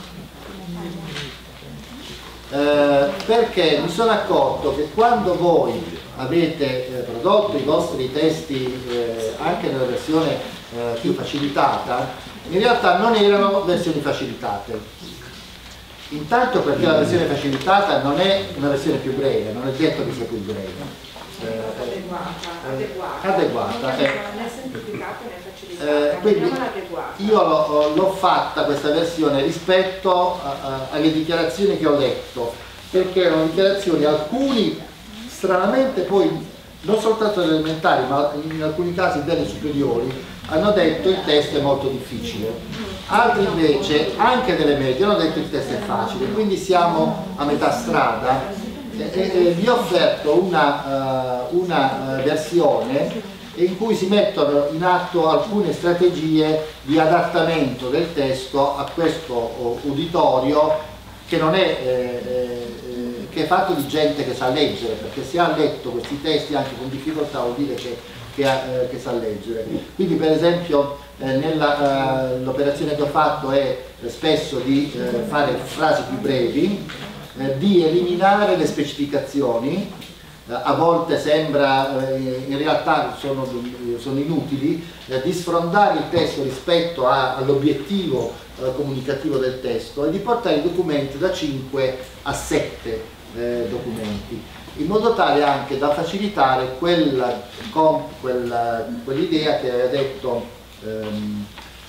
eh, perché mi sono accorto che quando voi avete eh, prodotto i vostri testi eh, anche nella versione eh, più facilitata, in realtà non erano versioni facilitate. Intanto perché la versione facilitata non è una versione più breve, non è detto che sia più breve. Eh, adeguata, adeguata, adeguata eh. non è semplificata né facilitata, eh, quindi adeguata. io l'ho fatta questa versione rispetto a, a, alle dichiarazioni che ho letto, perché erano dichiarazioni, alcuni stranamente poi non soltanto delle elementari ma in alcuni casi delle superiori hanno detto il testo è molto difficile, altri invece anche delle medie hanno detto il testo è facile, quindi siamo a metà strada. E, e, vi ho offerto una, uh, una uh, versione in cui si mettono in atto alcune strategie di adattamento del testo a questo uh, uditorio che non è, eh, eh, che è fatto di gente che sa leggere, perché se ha letto questi testi anche con difficoltà vuol dire che, che, eh, che sa leggere. Quindi per esempio eh, l'operazione uh, che ho fatto è eh, spesso di eh, fare frasi più brevi, Eh, di eliminare le specificazioni, eh, a volte sembra, eh, in realtà sono, sono inutili, eh, di sfrondare il testo rispetto all'obiettivo eh, comunicativo del testo e di portare i documenti da cinque a sette eh, documenti, in modo tale anche da facilitare quella, quella, quell'idea che aveva detto ehm,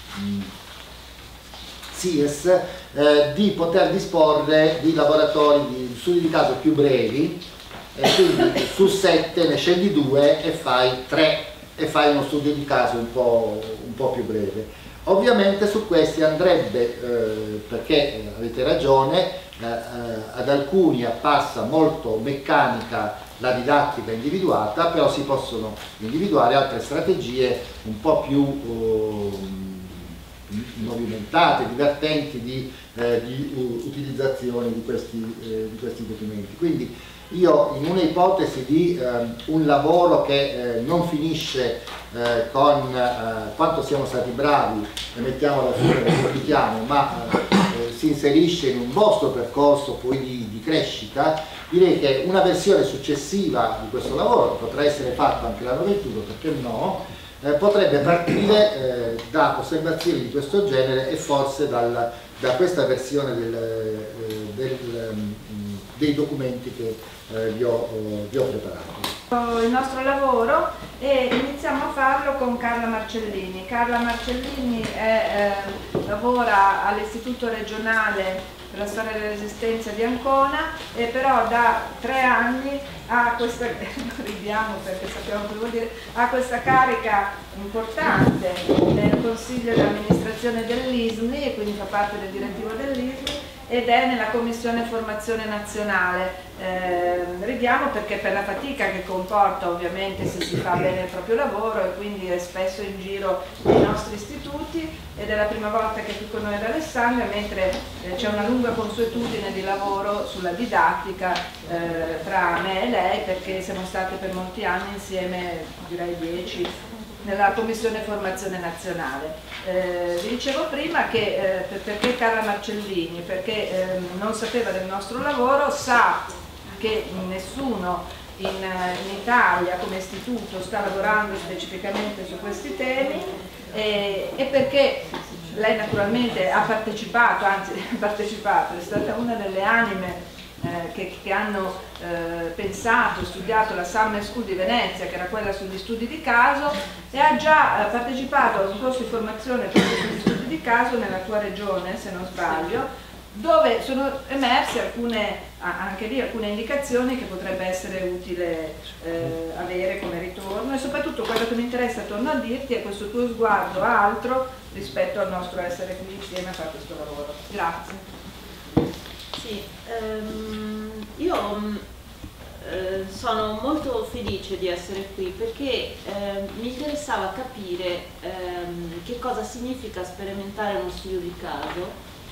SIES, eh, di poter disporre di laboratori di studi di caso più brevi, e quindi su sette ne scegli due e fai tre e fai uno studio di caso un po', un po' più breve. Ovviamente su questi andrebbe, eh, perché avete ragione, eh, ad alcuni appassa molto meccanica la didattica individuata, però si possono individuare altre strategie un po' più eh, movimentate, divertenti di, eh, di uh, utilizzazione di questi, eh, di questi documenti. Quindi io in una ipotesi di eh, un lavoro che eh, non finisce eh, con eh, quanto siamo stati bravi e mettiamo alla fine, lo pubblichiamo, ma eh, si inserisce in un vostro percorso poi di, di crescita, direi che una versione successiva di questo lavoro, che potrà essere fatta anche l'anno ventuno, perché no, Eh, potrebbe partire eh, da osservazioni di questo genere e forse dal, da questa versione del, eh, del, um, dei documenti che eh, vi, ho, uh, vi ho preparato. Il nostro lavoro, e iniziamo a farlo con Carla Marcellini. Carla Marcellini è, eh, lavora all'Istituto regionale per la storia della resistenza di Ancona, e però da tre anni ha questa, ridiamo perché sappiamo cosa vuol dire, ha questa carica importante nel consiglio di amministrazione dell'I S M I, e quindi fa parte del direttivo dell'I S M I, ed è nella commissione formazione nazionale. Eh, ridiamo perché per la fatica che comporta ovviamente se si fa bene il proprio lavoro, e quindi è spesso in giro nei nostri istituti, ed è la prima volta che è qui con noi ad Alessandria, mentre eh, c'è una lunga consuetudine di lavoro sulla didattica eh, tra me e lei, perché siamo state per molti anni insieme, direi dieci, nella Commissione Formazione Nazionale. Eh, vi dicevo prima che eh, perché Carla Marcellini, perché eh, non sapeva del nostro lavoro, sa che nessuno in, in Italia come istituto sta lavorando specificamente su questi temi, e, e perché lei naturalmente ha partecipato, anzi ha partecipato, è stata una delle anime Eh, che, che hanno eh, pensato e studiato la Summer School di Venezia, che era quella sugli studi di caso, e ha già eh, partecipato a un corso di formazione proprio sugli studi di caso nella tua regione, se non sbaglio, dove sono emerse alcune, anche lì alcune indicazioni che potrebbe essere utile eh, avere come ritorno, e soprattutto quello che mi interessa, torno a dirti, è questo tuo sguardo altro rispetto al nostro essere qui insieme a fare questo lavoro. Grazie. Sì, ehm, io eh, sono molto felice di essere qui perché eh, mi interessava capire ehm, che cosa significa sperimentare uno studio di caso,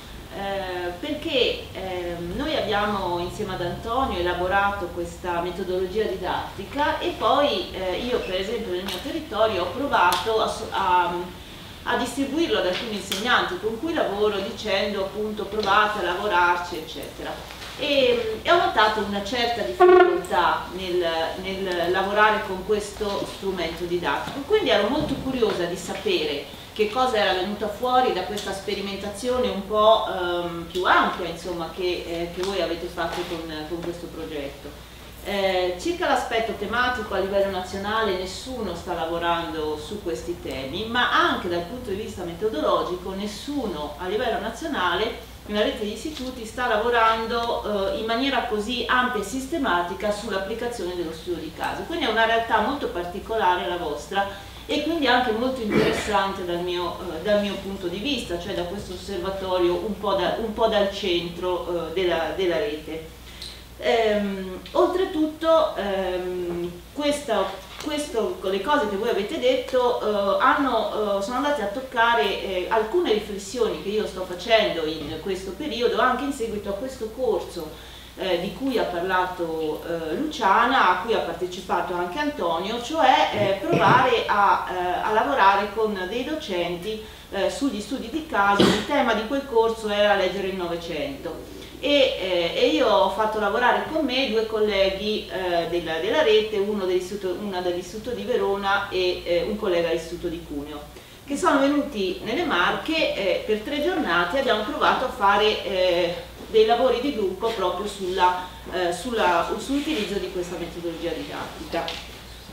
eh, perché ehm, noi abbiamo insieme ad Antonio elaborato questa metodologia didattica, e poi eh, io per esempio nel mio territorio ho provato a, a a distribuirlo ad alcuni insegnanti con cui lavoro, dicendo appunto provate a lavorarci eccetera, e, e ho notato una certa difficoltà nel, nel lavorare con questo strumento didattico, quindi ero molto curiosa di sapere che cosa era venuta fuori da questa sperimentazione un po' ehm, più ampia, insomma, che, eh, che voi avete fatto con, con questo progetto. Eh, circa l'aspetto tematico, a livello nazionale nessuno sta lavorando su questi temi, ma anche dal punto di vista metodologico nessuno a livello nazionale nella rete di istituti sta lavorando eh, in maniera così ampia e sistematica sull'applicazione dello studio di caso. Quindi è una realtà molto particolare la vostra, e quindi anche molto interessante dal mio, eh, dal mio punto di vista, cioè da questo osservatorio un po', da, un po' dal centro eh, della, della rete. Ehm, oltretutto ehm, questa, questo, le cose che voi avete detto eh, hanno, eh, sono andate a toccare eh, alcune riflessioni che io sto facendo in questo periodo, anche in seguito a questo corso eh, di cui ha parlato eh, Luciana, a cui ha partecipato anche Antonio, cioè eh, provare a, eh, a lavorare con dei docenti eh, sugli studi di caso. Il tema di quel corso era leggere il Novecento. E, eh, e io ho fatto lavorare con me due colleghi eh, della, della rete, uno dell'istituto, una dell'istituto di Verona e eh, un collega dell'istituto di Cuneo, che sono venuti nelle Marche eh, per tre giornate. Abbiamo provato a fare eh, dei lavori di gruppo proprio sulla, eh, sulla, sull'utilizzo di questa metodologia didattica.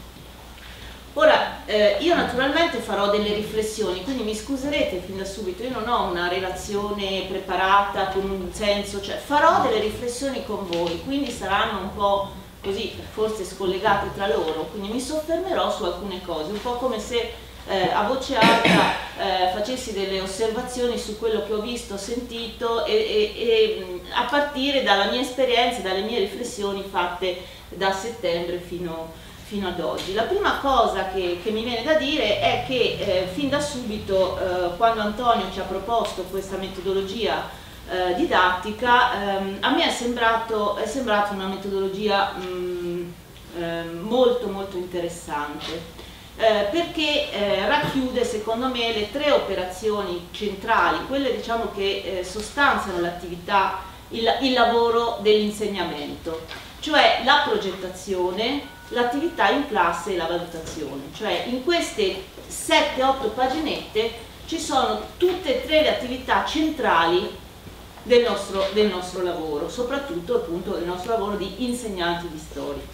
Ora, eh, io naturalmente farò delle riflessioni, quindi mi scuserete fin da subito, io non ho una relazione preparata con un senso, cioè farò delle riflessioni con voi, quindi saranno un po' così, forse scollegate tra loro, quindi mi soffermerò su alcune cose, un po' come se eh, a voce alta eh, facessi delle osservazioni su quello che ho visto, sentito, e, e, e a partire dalla mia esperienza, dalle mie riflessioni fatte da settembre fino a fino ad oggi. La prima cosa che, che mi viene da dire è che eh, fin da subito, eh, quando Antonio ci ha proposto questa metodologia eh, didattica, ehm, a me è sembrato, è sembrato una metodologia mh, eh, molto molto interessante, eh, perché eh, racchiude secondo me le tre operazioni centrali, quelle diciamo che eh, sostanziano l'attività, il, il lavoro dell'insegnamento, cioè la progettazione, l'attività in classe e la valutazione. Cioè in queste sette otto paginette ci sono tutte e tre le attività centrali del nostro, del nostro lavoro, soprattutto appunto del nostro lavoro di insegnanti di storia.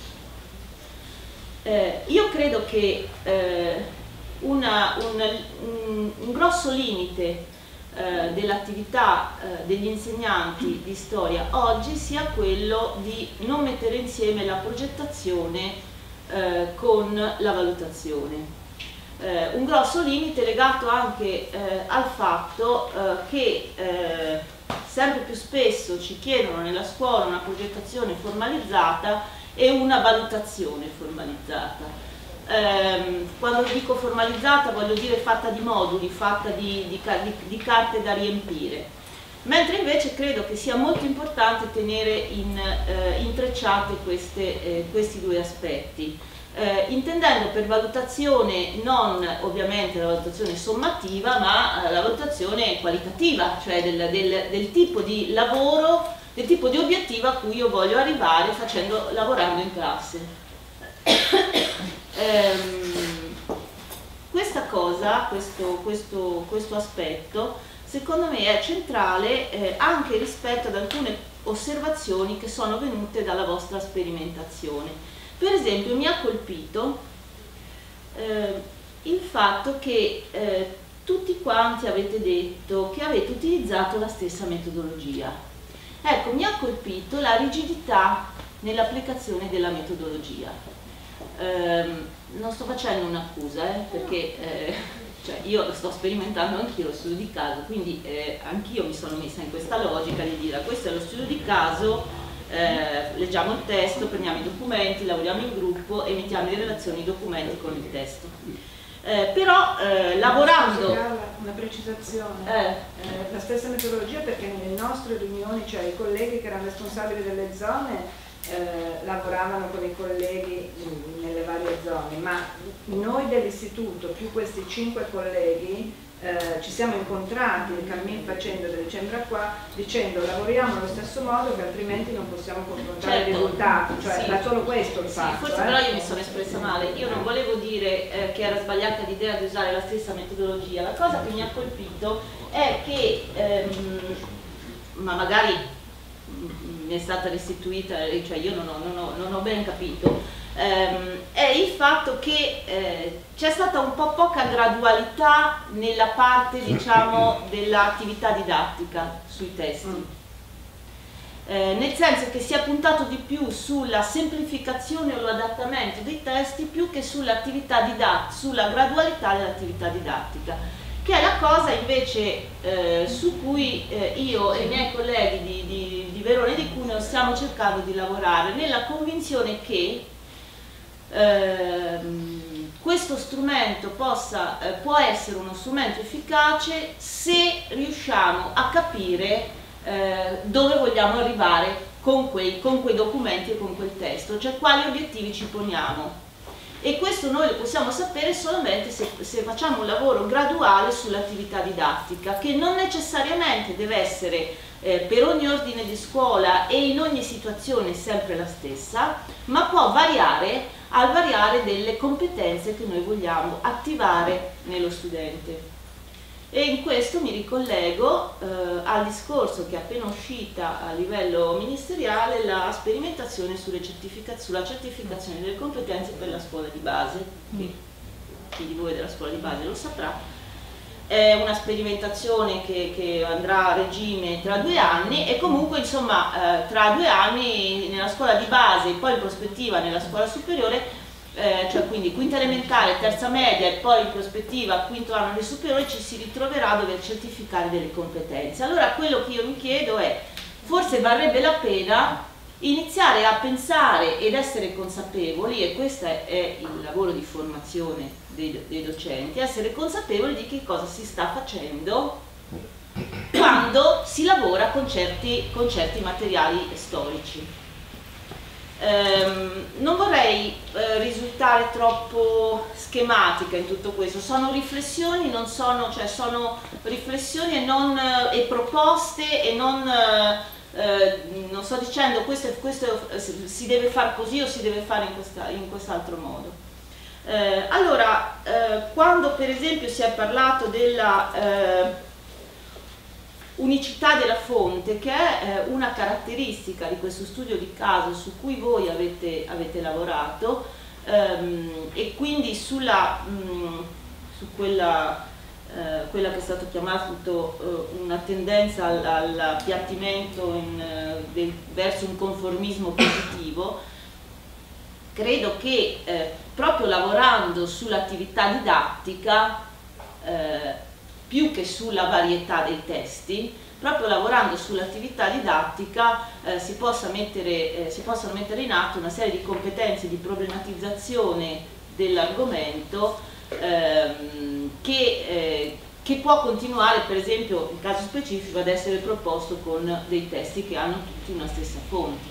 Eh, io credo che eh, una, una, un, un grosso limite eh, dell'attività eh, degli insegnanti di storia oggi sia quello di non mettere insieme la progettazione eh, con la valutazione. Eh, un grosso limite legato anche eh, al fatto eh, che eh, sempre più spesso ci chiedono nella scuola una progettazione formalizzata e una valutazione formalizzata. Eh, quando dico formalizzata voglio dire fatta di moduli, fatta di, di, di, di carte da riempire, mentre invece credo che sia molto importante tenere in, eh, intrecciate queste, eh, questi due aspetti. Eh, intendendo per valutazione non ovviamente la valutazione sommativa, ma eh, la valutazione qualitativa, cioè del, del, del tipo di lavoro, del tipo di obiettivo a cui io voglio arrivare facendo, lavorando in classe. ehm, questa cosa, questo, questo, questo aspetto, secondo me è centrale eh, anche rispetto ad alcune osservazioni che sono venute dalla vostra sperimentazione. Per esempio mi ha colpito eh, il fatto che eh, tutti quanti avete detto che avete utilizzato la stessa metodologia. Ecco, mi ha colpito la rigidità nell'applicazione della metodologia. Eh, non sto facendo un'accusa, eh, perché eh, cioè io sto sperimentando anch'io lo studio di caso, quindi eh, anch'io mi sono messa in questa logica di dire questo è lo studio di caso. Eh, leggiamo il testo, prendiamo i documenti, lavoriamo in gruppo e mettiamo in relazione i documenti con il testo. Eh, però eh, lavorando... Una precisazione, eh. Eh, la stessa metodologia, perché nelle nostre riunioni, cioè i colleghi che erano responsabili delle zone eh, lavoravano con i colleghi nelle varie zone, ma noi dell'istituto più questi cinque colleghi Eh, ci siamo incontrati il cammin facendo da dicembre a qua dicendo lavoriamo allo stesso modo che altrimenti non possiamo confrontare certo. i risultati, cioè sì. era solo questo il sì, fatto. Forse eh? però io mi sono espressa male, io non volevo dire eh, che era sbagliata l'idea di usare la stessa metodologia, la cosa che mi ha colpito è che, ehm, ma magari mi è stata restituita, cioè io non ho, non ho, non ho ben capito, ehm, è il fatto che eh, c'è stata un po' poca gradualità nella parte, diciamo, dell'attività didattica sui testi. Eh, nel senso che si è puntato di più sulla semplificazione o l'adattamento dei testi più che sull'attività didattica, sulla gradualità dell'attività didattica, che è la cosa invece eh, su cui eh, io e i miei colleghi di, di, di Verona e di Cuneo stiamo cercando di lavorare, nella convinzione che ehm, questo strumento possa, eh, può essere uno strumento efficace se riusciamo a capire eh, dove vogliamo arrivare con quei, con quei documenti e con quel testo, cioè quali obiettivi ci poniamo. E questo noi lo possiamo sapere solamente se, se facciamo un lavoro graduale sull'attività didattica, che non necessariamente deve essere eh, per ogni ordine di scuola e in ogni situazione sempre la stessa, ma può variare al variare delle competenze che noi vogliamo attivare nello studente. E in questo mi ricollego eh, al discorso che è appena uscita a livello ministeriale, la sperimentazione sulle certifica- sulla certificazione delle competenze per la scuola di base, che chi di voi della scuola di base lo saprà. È una sperimentazione che, che andrà a regime tra due anni e comunque insomma eh, tra due anni nella scuola di base e poi in prospettiva nella scuola superiore, Eh, cioè quindi quinta elementare, terza media e poi in prospettiva quinto anno del superiore, ci si ritroverà a dover certificare delle competenze. Allora quello che io mi chiedo è, forse varrebbe la pena iniziare a pensare ed essere consapevoli, e questo è, è il lavoro di formazione dei, dei docenti, essere consapevoli di che cosa si sta facendo quando si lavora con certi, con certi materiali storici. Um, non vorrei uh, risultare troppo schematica in tutto questo, sono riflessioni, non sono, cioè sono riflessioni e, non, uh, e proposte e non, uh, uh, non sto dicendo questo, questo uh, si deve fare così o si deve fare in, questa, in quest'altro modo. Uh, allora, uh, quando per esempio si è parlato della uh, unicità della fonte, che è eh, una caratteristica di questo studio di caso su cui voi avete, avete lavorato, ehm, e quindi sulla, mh, su quella, eh, eh, quella che è stata chiamata eh, una tendenza all, all'appiattimento in, eh, del, verso un conformismo positivo, credo che eh, proprio lavorando sull'attività didattica, eh, più che sulla varietà dei testi, proprio lavorando sull'attività didattica eh, si, possa mettere, eh, si possano mettere in atto una serie di competenze di problematizzazione dell'argomento ehm, che, eh, che può continuare, per esempio, in caso specifico, ad essere proposto con dei testi che hanno tutti una stessa fonte.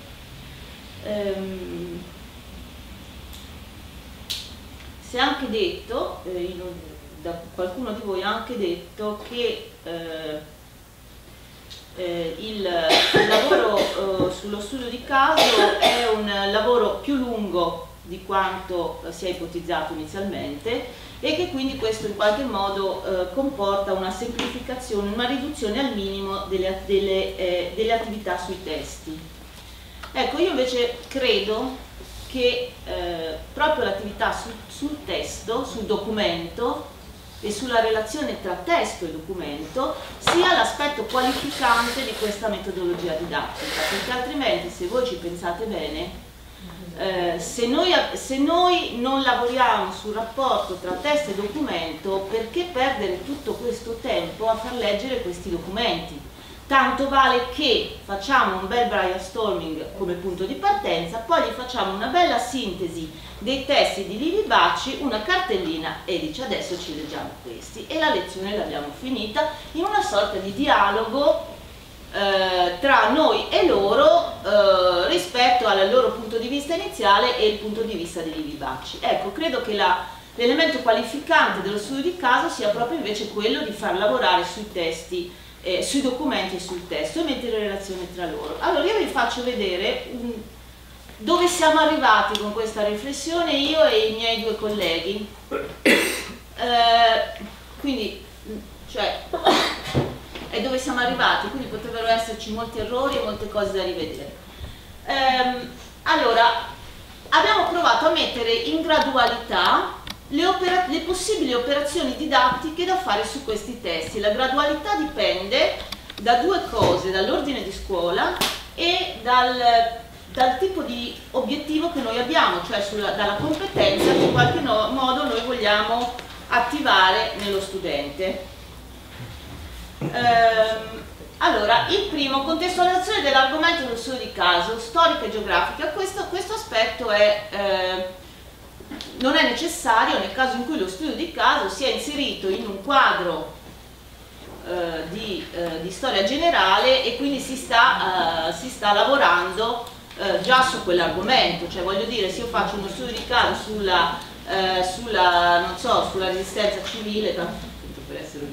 Ehm, si è anche detto, eh, in, da qualcuno di voi ha anche detto che eh, Eh, il, il lavoro eh, sullo studio di caso è un lavoro più lungo di quanto eh, si è ipotizzato inizialmente e che quindi questo in qualche modo eh, comporta una semplificazione, una riduzione al minimo delle, delle, eh, delle attività sui testi. Ecco, io invece credo che eh, proprio l'attività su, sul testo, sul documento e sulla relazione tra testo e documento sia l'aspetto qualificante di questa metodologia didattica, perché altrimenti, se voi ci pensate bene, eh, se, noi, se noi non lavoriamo sul rapporto tra testo e documento, perché perdere tutto questo tempo a far leggere questi documenti? Tanto vale che facciamo un bel brainstorming come punto di partenza, poi gli facciamo una bella sintesi dei testi di Livi Bacci, una cartellina e dice adesso ci leggiamo questi e la lezione l'abbiamo finita in una sorta di dialogo eh, tra noi e loro eh, rispetto al loro punto di vista iniziale e il punto di vista di Livi Bacci. Ecco, credo che l'elemento qualificante dello studio di caso sia proprio invece quello di far lavorare sui testi, Eh, sui documenti e sul testo e mettere in relazione tra loro. Allora io vi faccio vedere um, dove siamo arrivati con questa riflessione io e i miei due colleghi. Eh, quindi, cioè, e dove siamo arrivati, quindi potrebbero esserci molti errori e molte cose da rivedere. Eh, allora, abbiamo provato a mettere in gradualità Le, le possibili operazioni didattiche da fare su questi testi. La gradualità dipende da due cose, dall'ordine di scuola e dal, dal tipo di obiettivo che noi abbiamo, cioè sulla, dalla competenza che in qualche no, modo noi vogliamo attivare nello studente. Ehm, allora, il primo, contestualizzazione dell'argomento dello studio di caso, storica e geografica. Questo, questo aspetto è... Eh, non è necessario nel caso in cui lo studio di caso sia inserito in un quadro eh, di, eh, di storia generale e quindi si sta, eh, si sta lavorando eh, già su quell'argomento, cioè voglio dire, se io faccio uno studio di caso sulla, eh, sulla, non so, sulla resistenza civile, tanto per essere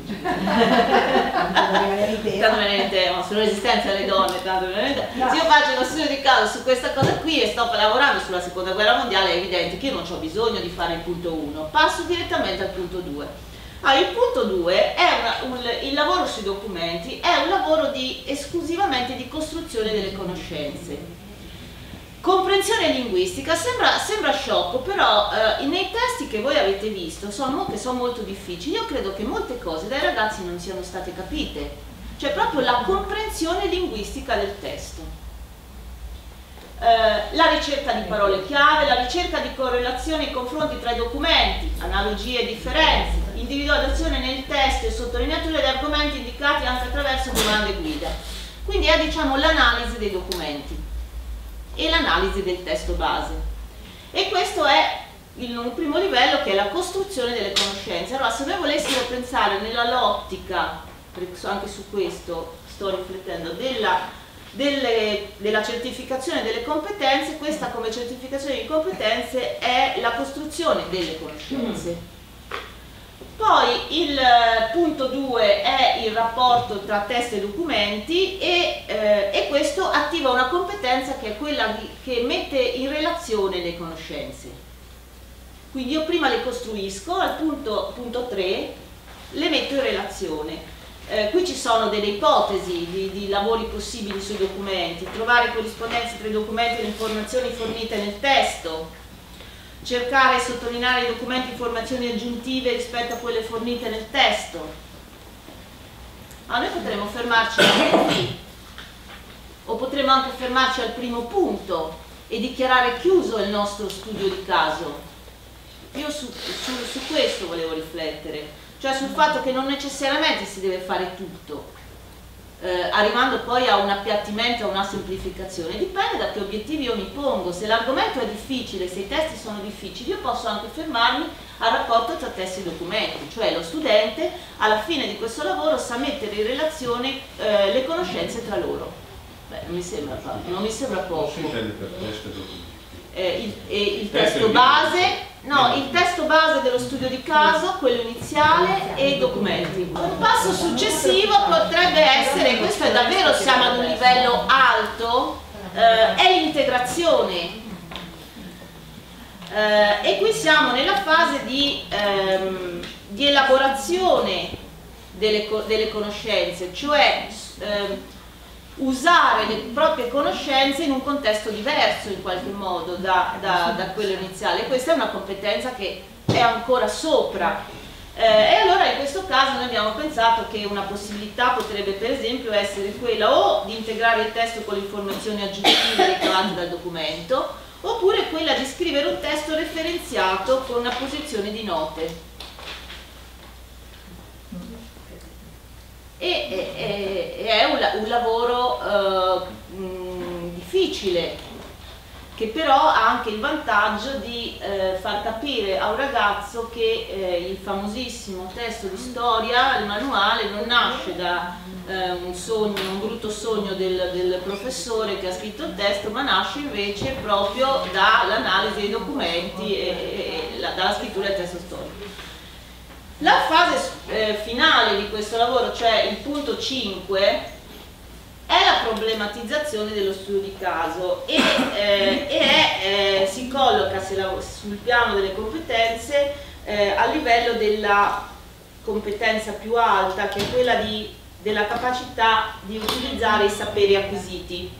tanto sulla resistenza alle donne, tanto se io faccio uno studio di caso su questa cosa qui e sto lavorando sulla seconda guerra mondiale, è evidente che io non ho bisogno di fare il punto uno, passo direttamente al punto due. Allora, il punto due è una, un, il lavoro sui documenti è un lavoro di, esclusivamente di costruzione delle conoscenze. Comprensione linguistica sembra, sembra sciocco, però eh, nei testi che voi avete visto, sono, che sono molto difficili, io credo che molte cose dai ragazzi non siano state capite, cioè proprio la comprensione linguistica del testo. Eh, la ricerca di parole chiave, la ricerca di correlazioni e confronti tra i documenti, analogie e differenze, individuazione nel testo e sottolineatura di argomenti indicati anche attraverso domande guida. Quindi è, diciamo, l'analisi dei documenti e l'analisi del testo base, e questo è il, un primo livello, che è la costruzione delle conoscenze. Allora, se noi volessimo pensare nella lottica, anche su questo sto riflettendo, della, delle, della certificazione delle competenze, questa come certificazione di competenze è la costruzione delle conoscenze. Poi il punto due è il rapporto tra testo e documenti e, eh, e questo attiva una competenza che è quella di, che mette in relazione le conoscenze. Quindi io prima le costruisco, al punto, punto tre le metto in relazione. Eh, qui ci sono delle ipotesi di, di lavori possibili sui documenti: trovare corrispondenze tra i documenti e le informazioni fornite nel testo, cercare e sottolineare i documenti e informazioni aggiuntive rispetto a quelle fornite nel testo. Ma noi potremmo fermarci qui, o potremmo anche fermarci al primo punto e dichiarare chiuso il nostro studio di caso. Io su, su, su questo volevo riflettere, cioè sul fatto che non necessariamente si deve fare tutto, eh, arrivando poi a un appiattimento, a una semplificazione. Dipende da che obiettivi io mi pongo. Se l'argomento è difficile, se i testi sono difficili, io posso anche fermarmi al rapporto tra testi e documenti, cioè lo studente alla fine di questo lavoro sa mettere in relazione eh, le conoscenze tra loro. Beh, non mi sembra, non mi sembra poco. Eh, il, eh, il testo base, no, il testo base dello studio di caso, quello iniziale e i documenti. Un passo successivo potrebbe essere, questo è davvero, siamo ad un livello alto, eh, è l'integrazione. Eh, e qui siamo nella fase di, ehm, di elaborazione delle, delle conoscenze, cioè ehm, usare le proprie conoscenze in un contesto diverso in qualche modo da, da, da quello iniziale. Questa è una competenza che è ancora sopra, eh, e allora in questo caso noi abbiamo pensato che una possibilità potrebbe per esempio essere quella o di integrare il testo con le informazioni aggiuntive ricavate dal documento, oppure quella di scrivere un testo referenziato con una posizione di note. E, e, e è un, un lavoro eh, mh, difficile, che però ha anche il vantaggio di eh, far capire a un ragazzo che eh, il famosissimo testo di storia, il manuale, non nasce da eh, un sogno, un brutto sogno del, del professore che ha scritto il testo, ma nasce invece proprio dall'analisi dei documenti e, e, e la, dalla scrittura del testo storico. La fase eh, finale di questo lavoro, cioè il punto cinque, è la problematizzazione dello studio di caso e, eh, e è, eh, si colloca se la, sul piano delle competenze eh, a livello della competenza più alta, che è quella di, della capacità di utilizzare i saperi acquisiti.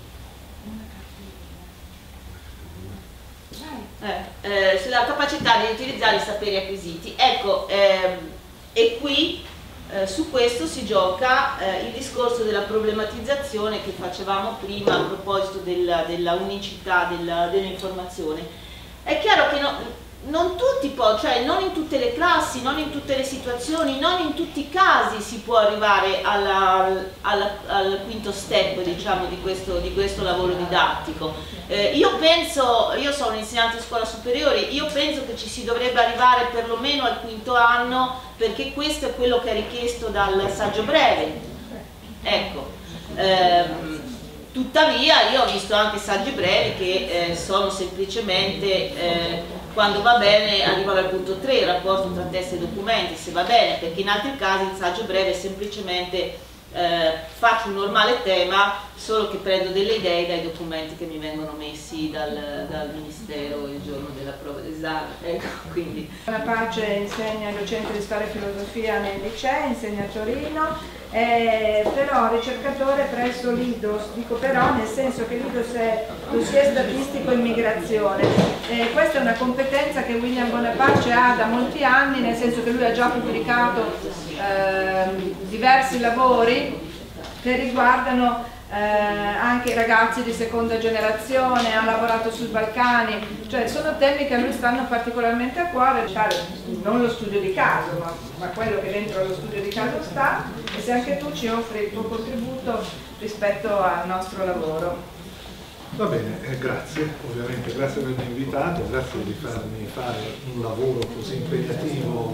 Eh, eh, sulla capacità di utilizzare i saperi acquisiti. Ecco, ehm, e qui eh, su questo si gioca eh, il discorso della problematizzazione che facevamo prima a proposito della, della unicità della, dell'informazione. È chiaro che no, non tutti, cioè non in tutte le classi, non in tutte le situazioni, non in tutti i casi si può arrivare alla, alla, al quinto step, diciamo, di questo, di questo lavoro didattico. Eh, io penso, io sono un insegnante di scuola superiore, io penso che ci si dovrebbe arrivare perlomeno al quinto anno, perché questo è quello che è richiesto dal saggio breve. Ecco. Ehm, tuttavia io ho visto anche saggi brevi che eh, sono semplicemente eh, quando va bene arrivano al punto tre, il rapporto tra testo e documenti, se va bene, perché in altri casi il saggio breve è semplicemente eh, faccio un normale tema, solo che prendo delle idee dai documenti che mi vengono messi dal, dal Ministero il giorno della prova d'esame. Ecco, quindi. Bonapace insegna docente di storia e filosofia nei licei, insegna a Torino. Eh, però ricercatore presso l'I D O S, dico però nel senso che l'I D O S è dossier statistico immigrazione. Eh, questa è una competenza che William Bonapace ha da molti anni, nel senso che lui ha già pubblicato eh, diversi lavori che riguardano eh, anche i ragazzi di seconda generazione, ha lavorato sui Balcani, cioè sono temi che a lui stanno particolarmente a cuore, non lo studio di caso, ma, ma quello che dentro lo studio di caso sta, e se anche tu ci offri il tuo contributo rispetto al nostro lavoro. Va bene, eh, grazie, ovviamente, grazie per avermi invitato, grazie di farmi fare un lavoro così impegnativo.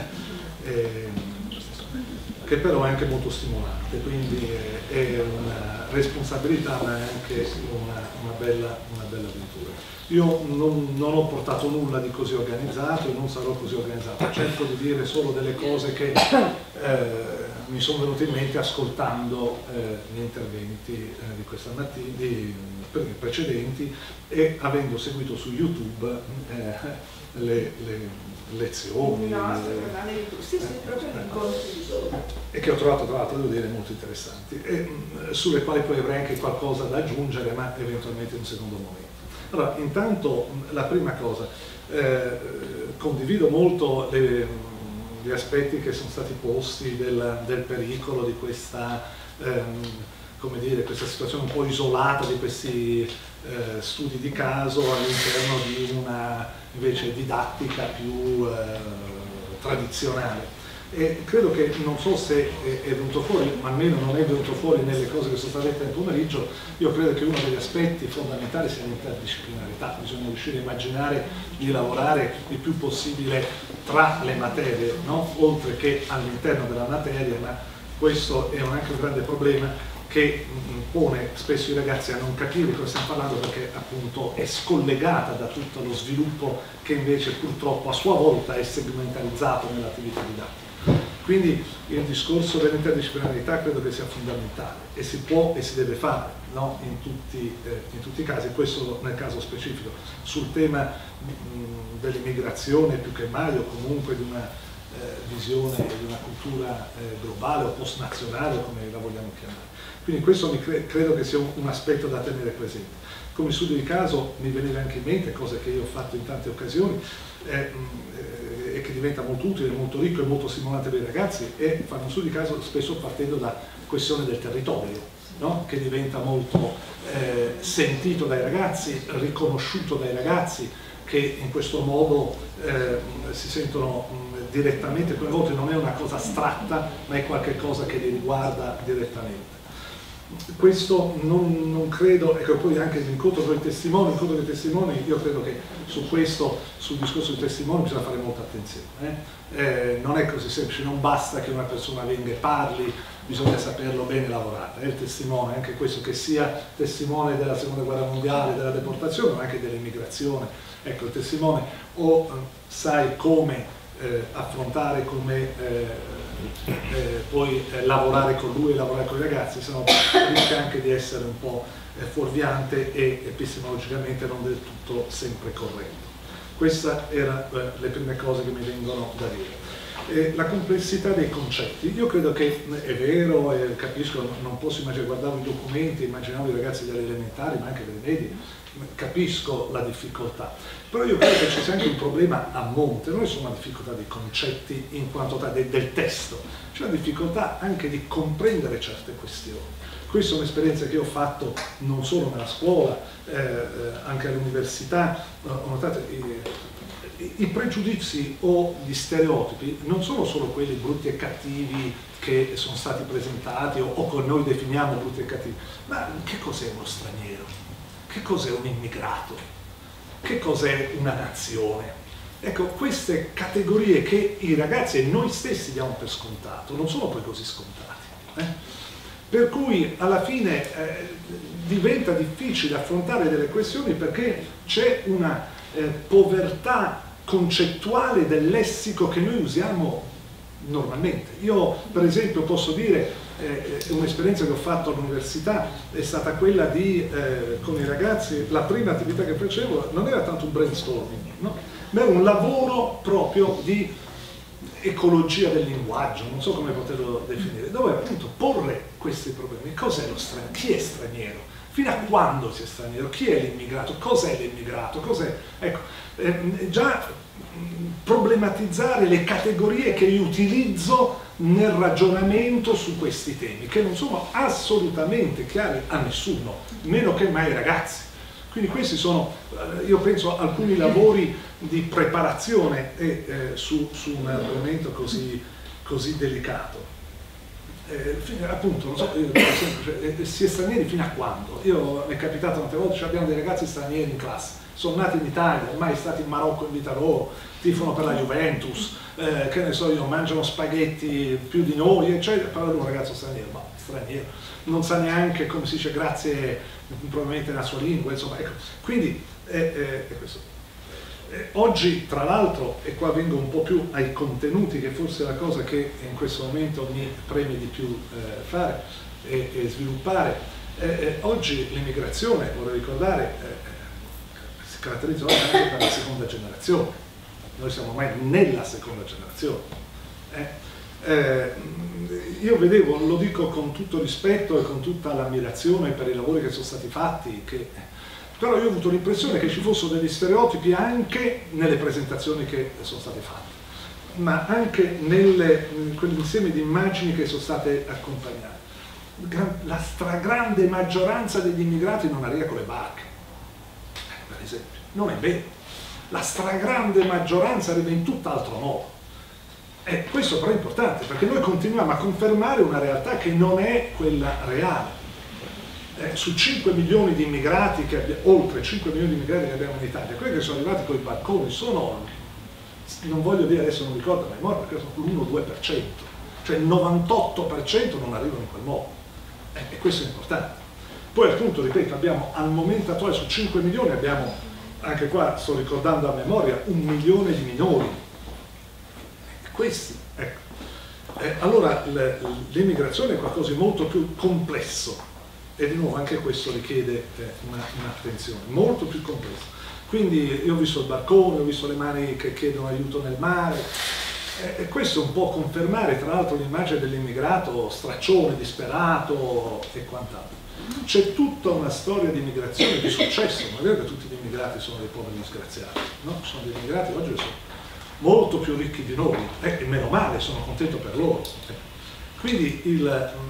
eh, che però è anche molto stimolante, quindi è, è una responsabilità ma è anche una, una, bella, una bella avventura. Io non, non ho portato nulla di così organizzato e non sarò così organizzato, cerco di dire solo delle cose che eh, mi sono venute in mente ascoltando eh, gli interventi eh, di questa mattina, di, precedenti, e avendo seguito su YouTube eh, le, le lezioni no, le, sì, sì, proprio e che ho trovato tra l'altro, devo dire, molto interessanti e mh, sulle quali poi avrei anche qualcosa da aggiungere, ma eventualmente in un secondo momento. Allora, intanto la prima cosa, eh, condivido molto le, gli aspetti che sono stati posti del, del pericolo di questa, ehm, come dire, questa situazione un po' isolata di questi eh, studi di caso all'interno di una invece didattica più eh, tradizionale. E credo che, non so se è, è venuto fuori, ma almeno non è venuto fuori nelle cose che sono state dette nel pomeriggio, io credo che uno degli aspetti fondamentali sia l'interdisciplinarità. Bisogna riuscire a immaginare di lavorare il più possibile tra le materie, no? Oltre che all'interno della materia, ma questo è anche un grande problema che pone spesso i ragazzi a non capire di cosa stiamo parlando, perché appunto è scollegata da tutto lo sviluppo che invece purtroppo a sua volta è segmentarizzato nell'attività didattica. Quindi il discorso dell'interdisciplinarità credo che sia fondamentale e si può e si deve fare, no? in, tutti, eh, in tutti i casi, questo nel caso specifico. Sul tema dell'immigrazione più che mai, o comunque di una eh, visione di una cultura eh, globale o post-nazionale, come la vogliamo chiamare. Quindi questo mi cre credo che sia un, un aspetto da tenere presente. Come studio di caso mi veniva anche in mente, cose che io ho fatto in tante occasioni, eh, e che diventa molto utile, molto ricco e molto stimolante per i ragazzi, è fare un studio di caso spesso partendo da questione del territorio, no? Che diventa molto eh, sentito dai ragazzi, riconosciuto dai ragazzi, che in questo modo eh, si sentono mh, direttamente coinvolti. Non è una cosa astratta, ma è qualcosa che li riguarda direttamente. Questo non, non credo, ecco, poi anche l'incontro con i testimoni, l'incontro dei testimoni, io credo che su questo, sul discorso dei testimoni bisogna fare molta attenzione. Eh? Eh, non è così semplice, non basta che una persona venga e parli, bisogna saperlo bene lavorare. Eh? Il testimone, anche questo, che sia testimone della seconda guerra mondiale, della deportazione, ma anche dell'immigrazione. Ecco, il testimone o eh, sai come eh, affrontare, come eh, Eh, poi eh, lavorare con lui e lavorare con i ragazzi, se no rischia anche di essere un po' eh, fuorviante e epistemologicamente non del tutto sempre corretto. Queste erano eh, le prime cose che mi vengono da dire. Eh, la complessità dei concetti, io credo che è vero e capisco, non posso immaginare, guardavo i documenti, immaginavo i ragazzi delle elementari ma anche delle medie, capisco la difficoltà, però io credo che ci sia anche un problema a monte, non è solo una difficoltà di concetti in quanto tale del testo, c'è una difficoltà anche di comprendere certe questioni. Questa è un'esperienza che ho fatto non solo nella scuola, eh, anche all'università. Ho notato i, i pregiudizi o gli stereotipi non sono solo quelli brutti e cattivi che sono stati presentati o, o che noi definiamo brutti e cattivi, ma che cos'è uno straniero? Che cos'è un immigrato? Che cos'è una nazione? Ecco, queste categorie che i ragazzi e noi stessi diamo per scontato non sono poi così scontati. Eh? Per cui alla fine eh, diventa difficile affrontare delle questioni perché c'è una eh, povertà concettuale del lessico che noi usiamo normalmente. Io per esempio posso dire, eh, un'esperienza che ho fatto all'università è stata quella di, eh, con i ragazzi, la prima attività che facevo non era tanto un brainstorming, no? Ma era un lavoro proprio di ecologia del linguaggio, non so come poterlo definire, dove appunto porre questi problemi. Cos'è lo straniero? Chi è straniero? Fino a quando si è straniero? Chi è l'immigrato? Cos'è l'immigrato? Cos'è? Ecco, eh, già problematizzare le categorie che io utilizzo nel ragionamento su questi temi, che non sono assolutamente chiari a nessuno, meno che mai ai ragazzi. Quindi questi sono, io penso, alcuni lavori di preparazione eh, eh, su, su un argomento così, così delicato. Eh, appunto, non so, io, semplice, eh, si è stranieri fino a quando? Io mi è capitato tante volte, cioè abbiamo dei ragazzi stranieri in classe, sono nati in Italia, ormai stati in Marocco in vita loro, tifano per la Juventus, eh, che ne so io, mangiano spaghetti più di noi, eccetera. Parla di un ragazzo straniero, ma straniero, non sa neanche come si dice grazie probabilmente nella sua lingua, insomma, ecco. Quindi eh, eh, è questo. Eh, oggi tra l'altro, e qua vengo un po' più ai contenuti, che forse è la cosa che in questo momento mi preme di più eh, fare e, e sviluppare, eh, eh, oggi l'immigrazione, vorrei ricordare, eh, si caratterizza anche per la seconda generazione. Noi siamo ormai nella seconda generazione. Eh? Eh, io vedevo, lo dico con tutto rispetto e con tutta l'ammirazione per i lavori che sono stati fatti, che però io ho avuto l'impressione che ci fossero degli stereotipi anche nelle presentazioni che sono state fatte, ma anche nelle, in quell'insieme di immagini che sono state accompagnate. La stragrande maggioranza degli immigrati non arriva con le barche, per esempio. Non è vero. La stragrande maggioranza arriva in tutt'altro modo. E questo però è importante, perché noi continuiamo a confermare una realtà che non è quella reale. Eh, su cinque milioni di immigrati, che abbiamo, oltre cinque milioni di immigrati che abbiamo in Italia, quelli che sono arrivati con i barconi sono, non voglio dire adesso, non ricordo a memoria, perché sono l'uno due per cento, cioè il novantotto per cento non arrivano in quel modo. Eh, e questo è importante. Poi appunto, ripeto, abbiamo al momento attuale su cinque milioni, abbiamo, anche qua sto ricordando a memoria, un milione di minori. Questi, ecco. Eh, allora l'immigrazione è qualcosa di molto più complesso e di nuovo anche questo richiede eh, un'attenzione, una molto più complesso. Quindi io ho visto il barcone, ho visto le mani che chiedono aiuto nel mare eh, e questo un po' confermare tra l'altro l'immagine dell'immigrato straccione, disperato e quant'altro. C'è tutta una storia di immigrazione di successo, non è vero che tutti gli immigrati sono dei poveri disgraziati, no? Sono degli immigrati oggi che sono molto più ricchi di noi, eh, e meno male, sono contento per loro. Quindi il,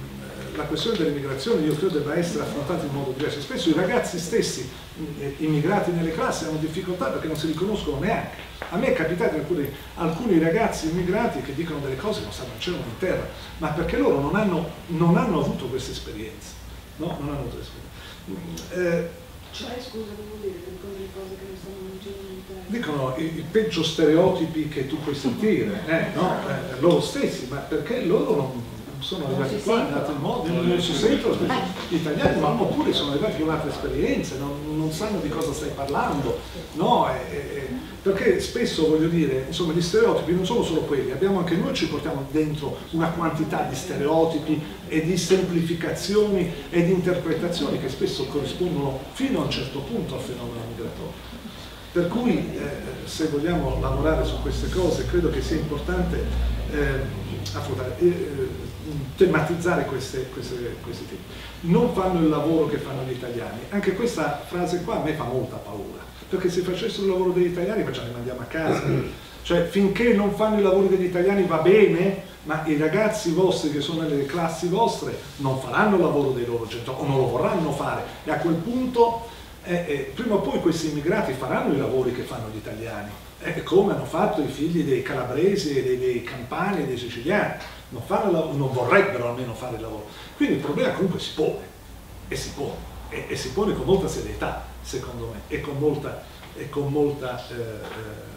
la questione dell'immigrazione io credo debba essere affrontata in modo diverso. Spesso i ragazzi stessi eh, immigrati nelle classi hanno difficoltà perché non si riconoscono neanche. A me è capitato alcuni, alcuni ragazzi immigrati che dicono delle cose che non sanno in cielo né in terra, ma perché loro non hanno, non hanno avuto queste esperienze. No? Non hanno avuto esperienze. Eh, Cioè, scusa, non vuol dire che dicono delle cose che non stanno in giro in terra. Dicono i, i peggio stereotipi che tu puoi sentire, eh, no? eh, loro stessi, ma perché loro non sono arrivati non qua in altri modi, non, non si sentono gli italiani, ma oppure sono arrivati con altre esperienze, non, non sanno di cosa stai parlando, no? E, e, perché spesso, voglio dire, insomma, gli stereotipi non sono solo quelli, abbiamo anche noi, ci portiamo dentro una quantità di stereotipi e di semplificazioni e di interpretazioni che spesso corrispondono fino a un certo punto al fenomeno migratorio. Per cui eh, se vogliamo lavorare su queste cose credo che sia importante eh, affrontare, eh, tematizzare queste, queste, questi temi. Non fanno il lavoro che fanno gli italiani. Anche questa frase qua a me fa molta paura, perché se facessero il lavoro degli italiani facciamo li mandiamo a casa. Cioè finché non fanno i lavori degli italiani va bene, ma i ragazzi vostri che sono nelle classi vostre non faranno il lavoro dei loro genitori o non lo vorranno fare, e a quel punto eh, eh, prima o poi questi immigrati faranno i lavori che fanno gli italiani, eh, come hanno fatto i figli dei calabresi, dei, dei campani e dei siciliani, non, fanno, non vorrebbero almeno fare il lavoro. Quindi il problema comunque si pone, e si pone, e, e si pone con molta serietà, secondo me, e con molta, e con molta eh, eh,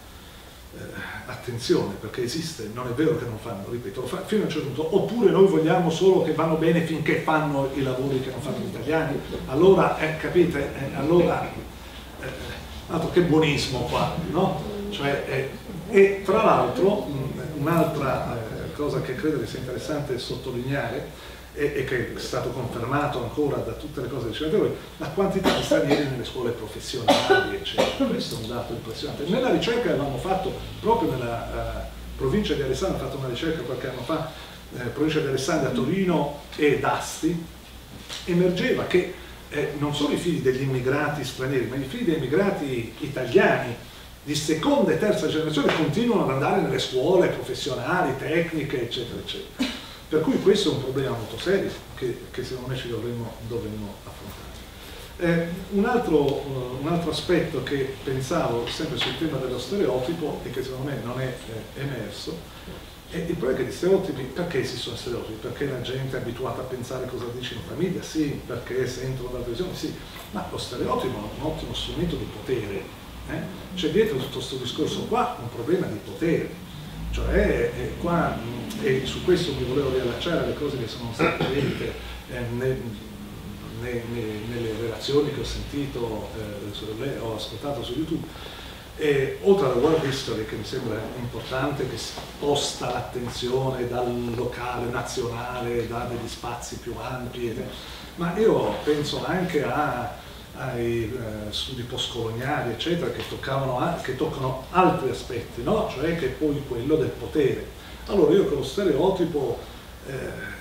Eh, attenzione, perché esiste, non è vero che non fanno, ripeto, fa, fino a un certo punto, oppure noi vogliamo solo che vanno bene finché fanno i lavori che non fanno gli italiani, allora, eh, capite, eh, allora, eh, altro che buonismo qua, no? Cioè, eh, e tra l'altro, un'altra eh, cosa che credo che sia interessante sottolineare, e, e che è stato confermato ancora da tutte le cose che dicevate voi, la quantità di stranieri nelle scuole professionali, eccetera. Questo è un dato impressionante. Nella ricerca che avevamo fatto proprio nella uh, provincia di Alessandria, ho fatto una ricerca qualche anno fa, eh, provincia di Alessandria, Torino ed Asti, emergeva che eh, non solo i figli degli immigrati stranieri, ma i figli degli immigrati italiani di seconda e terza generazione continuano ad andare nelle scuole professionali, tecniche, eccetera, eccetera. Per cui questo è un problema molto serio che, che secondo me ci dovremmo, dovremmo affrontare. Eh, un, altro, uh, un altro aspetto che pensavo sempre sul tema dello stereotipo e che secondo me non è eh, emerso è il problema che gli stereotipi, perché esistono stereotipi? Perché la gente è abituata a pensare cosa dice in famiglia? Sì, perché sentono dalla televisione? Sì, ma lo stereotipo è un ottimo strumento di potere. Eh? C'è dietro tutto questo discorso qua un problema di potere. Cioè, eh, qua, e su questo mi volevo riallacciare alle cose che sono state dette eh, ne, ne, ne, nelle relazioni che ho sentito, eh, su, ho ascoltato su YouTube, e, oltre alla World History, che mi sembra importante, che sposta l'attenzione dal locale nazionale, da degli spazi più ampi, ma io penso anche a ai eh, studi postcoloniali, eccetera, che, toccavano, che toccano altri aspetti, no? Cioè che poi quello del potere. Allora io con lo stereotipo eh,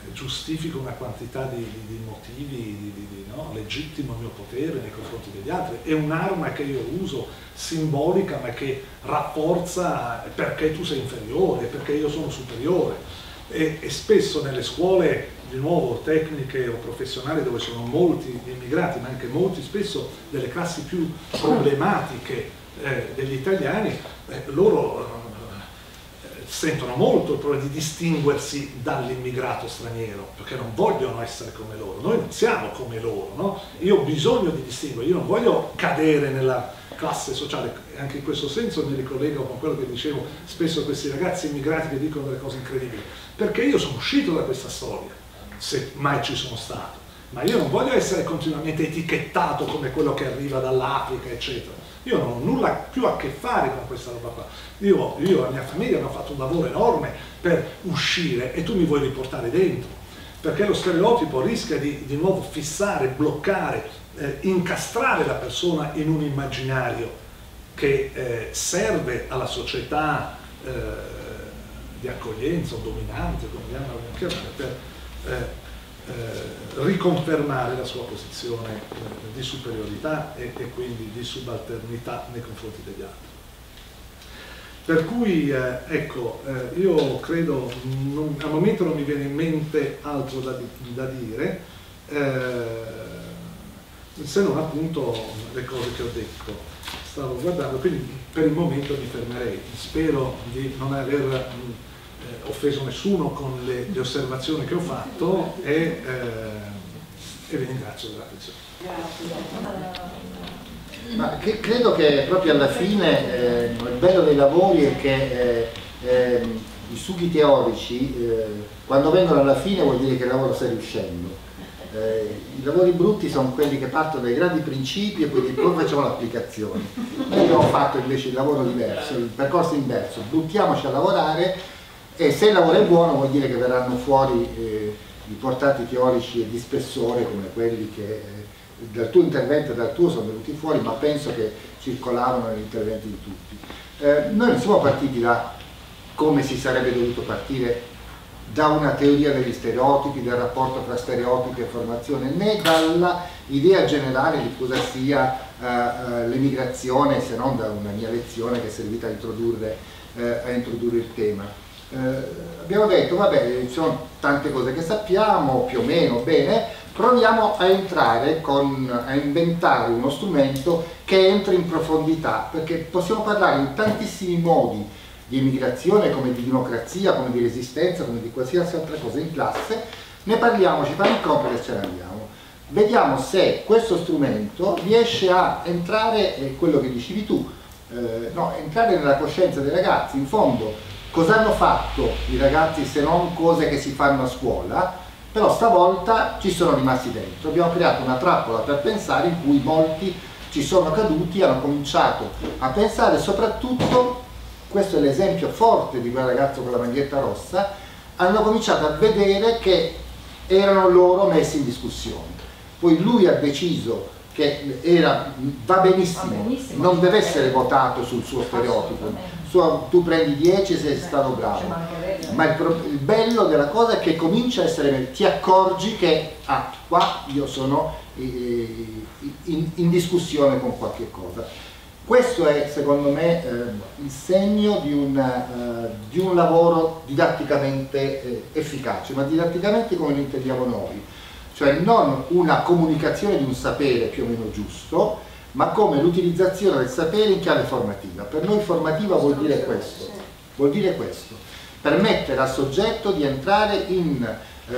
giustifico una quantità di, di, di motivi, di, di, di, no? legittimo il mio potere nei confronti degli altri, è un'arma che io uso simbolica ma che rafforza perché tu sei inferiore, perché io sono superiore, e, e spesso nelle scuole di nuovo tecniche o professionali dove sono molti immigrati ma anche molti spesso delle classi più problematiche eh, degli italiani, eh, loro sentono molto il problema di distinguersi dall'immigrato straniero, perché non vogliono essere come loro, noi non siamo come loro, no? Io ho bisogno di distinguere, io non voglio cadere nella classe sociale, anche in questo senso mi ricollego con quello che dicevo spesso questi ragazzi immigrati che dicono delle cose incredibili, perché io sono uscito da questa storia, se mai ci sono stato, ma io non voglio essere continuamente etichettato come quello che arriva dall'Africa, eccetera. Io non ho nulla più a che fare con questa roba qua. Io, io e la mia famiglia abbiamo fatto un lavoro enorme per uscire e tu mi vuoi riportare dentro, perché lo stereotipo rischia di, di nuovo fissare, bloccare, eh, incastrare la persona in un immaginario che eh, serve alla società eh, di accoglienza o dominante, come vogliamo chiamare, per eh, Eh, riconfermare la sua posizione eh, di superiorità e, e quindi di subalternità nei confronti degli altri. Per cui eh, ecco, eh, io credo, non, al momento non mi viene in mente altro da, da dire, eh, se non appunto le cose che ho detto. Stavo guardando, quindi per il momento mi fermerei. Spero di non aver mh, Eh, offeso nessuno con le, le osservazioni che ho fatto e, eh, e vi ringrazio dell'attenzione. Ma che, credo che proprio alla fine eh, il bello dei lavori è che eh, eh, i sughi teorici eh, quando vengono alla fine vuol dire che il lavoro sta riuscendo. Eh, I lavori brutti sono quelli che partono dai grandi principi e poi, poi facciamo l'applicazione. Noi abbiamo fatto invece il lavoro diverso, il percorso inverso, buttiamoci a lavorare. E se il lavoro è buono vuol dire che verranno fuori eh, i portati teorici e di spessore come quelli che eh, dal tuo intervento e dal tuo sono venuti fuori, ma penso che circolavano negli interventi di tutti. Eh, noi non siamo partiti da come si sarebbe dovuto partire da una teoria degli stereotipi, del rapporto tra stereotipi e formazione, né dalla idea generale di cosa sia eh, eh, l'emigrazione, se non da una mia lezione che è servita a introdurre, eh, a introdurre il tema. Eh, abbiamo detto, vabbè, ci sono tante cose che sappiamo, più o meno bene, proviamo a entrare con, a inventare uno strumento che entri in profondità, perché possiamo parlare in tantissimi modi di immigrazione, come di democrazia, come di resistenza, come di qualsiasi altra cosa in classe, ne parliamo, ci fanno il compito e ce ne andiamo. Vediamo se questo strumento riesce a entrare, eh, quello che dicevi tu, eh, no, entrare nella coscienza dei ragazzi, in fondo. Cosa hanno fatto i ragazzi se non cose che si fanno a scuola? Però stavolta ci sono rimasti dentro. Abbiamo creato una trappola per pensare in cui molti ci sono caduti, hanno cominciato a pensare, soprattutto, questo è l'esempio forte di quel ragazzo con la maglietta rossa, hanno cominciato a vedere che erano loro messi in discussione. Poi lui ha deciso che era, va benissimo, va benissimo, non deve essere votato sul suo stereotipo. Tu prendi dieci e sei stato bravo, ma il, il bello della cosa è che comincia a essere, ti accorgi che ah, qua io sono eh, in, in discussione con qualche cosa. Questo è secondo me eh, il segno di un, uh, di un lavoro didatticamente eh, efficace, ma didatticamente come lo intendiamo noi, cioè non una comunicazione di un sapere più o meno giusto, ma come l'utilizzazione del sapere in chiave formativa. Per noi formativa vuol dire questo, vuol dire questo, permettere al soggetto di entrare in, eh,